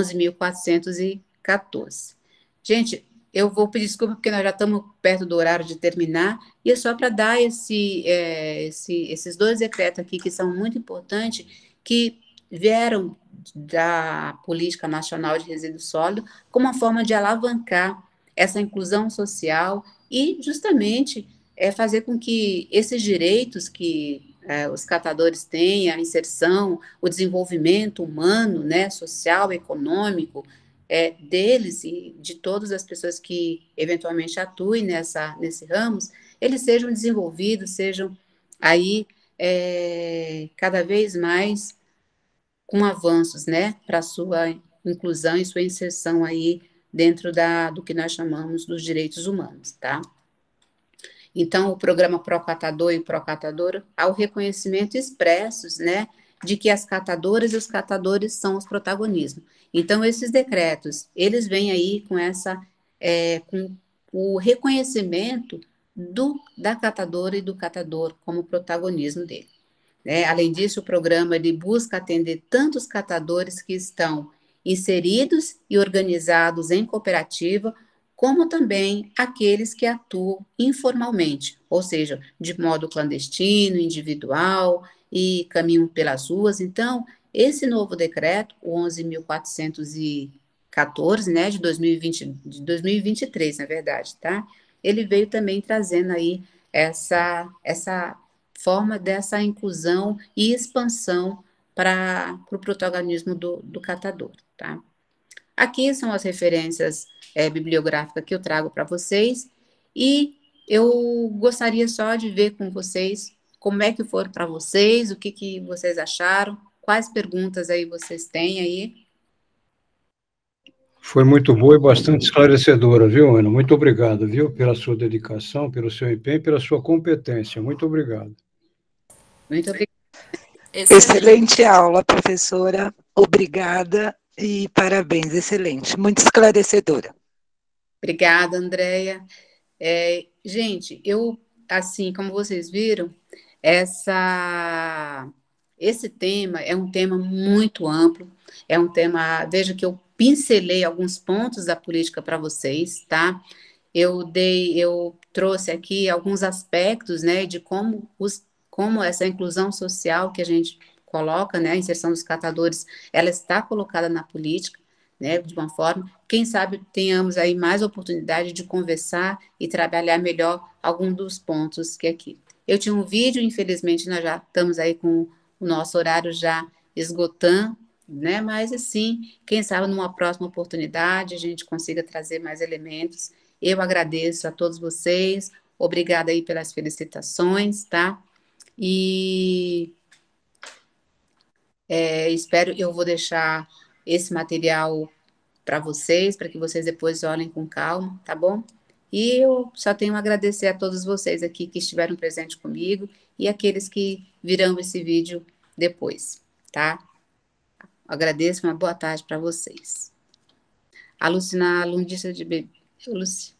11.414. Gente, eu vou pedir desculpa porque nós já estamos perto do horário de terminar, e é só para dar esses 2 decretos aqui que são muito importantes, que vieram da Política Nacional de Resíduos Sólidos como uma forma de alavancar essa inclusão social e justamente fazer com que esses direitos que os catadores têm, a inserção, o desenvolvimento humano, né, social, econômico, deles e de todas as pessoas que eventualmente atuem nesse ramos, eles sejam desenvolvidos, sejam aí cada vez mais com avanços, né, para sua inclusão e sua inserção aí dentro do que nós chamamos dos direitos humanos, tá? Então, o programa Procatador e Procatadora, há o reconhecimento expressos, né, de que as catadoras e os catadores são os protagonistas. Então, esses decretos, eles vêm aí com o reconhecimento da catadora e do catador como protagonismo dele. Né? Além disso, o programa ele busca atender tanto os catadores que estão inseridos e organizados em cooperativa, como também aqueles que atuam informalmente, ou seja, de modo clandestino, individual e caminham pelas ruas. Então, esse novo decreto, o 11.414, né, de 2023, na verdade, tá? Ele veio também trazendo aí essa forma dessa inclusão e expansão para o protagonismo do catador, tá? Aqui são as referências bibliográficas que eu trago para vocês e eu gostaria só de ver com vocês como é que foram para vocês, o que vocês acharam, quais perguntas aí vocês têm aí. Foi muito boa e bastante esclarecedora, viu, Ana? Muito obrigado, viu, pela sua dedicação, pelo seu empenho, pela sua competência. Muito obrigado. Muito obrigada. Excelente aula, professora. Obrigada e parabéns, excelente, muito esclarecedora. Obrigada, Andréia. Gente, assim, como vocês viram, esse tema é um tema muito amplo, é um tema, veja que eu pincelei alguns pontos da política para vocês, tá? Eu trouxe aqui alguns aspectos, né, de como essa inclusão social que a gente coloca, né, a inserção dos catadores, ela está colocada na política, né, de uma forma, quem sabe tenhamos aí mais oportunidade de conversar e trabalhar melhor algum dos pontos que aqui. Eu tinha um vídeo, infelizmente nós já estamos aí com o nosso horário já esgotando, né, mas assim, quem sabe numa próxima oportunidade a gente consiga trazer mais elementos. Eu agradeço a todos vocês, obrigada aí pelas felicitações, tá? E eu vou deixar esse material para vocês, para que vocês depois olhem com calma, tá bom? E eu só tenho a agradecer a todos vocês aqui que estiveram presentes comigo e aqueles que virão esse vídeo depois, tá? Agradeço, uma boa tarde para vocês. A Lucina Lundista de Bebê. Luci.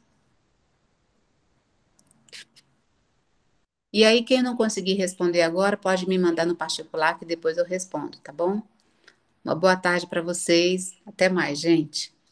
E aí, quem não conseguir responder agora, pode me mandar no particular, que depois eu respondo, tá bom? Uma boa tarde para vocês. Até mais, gente.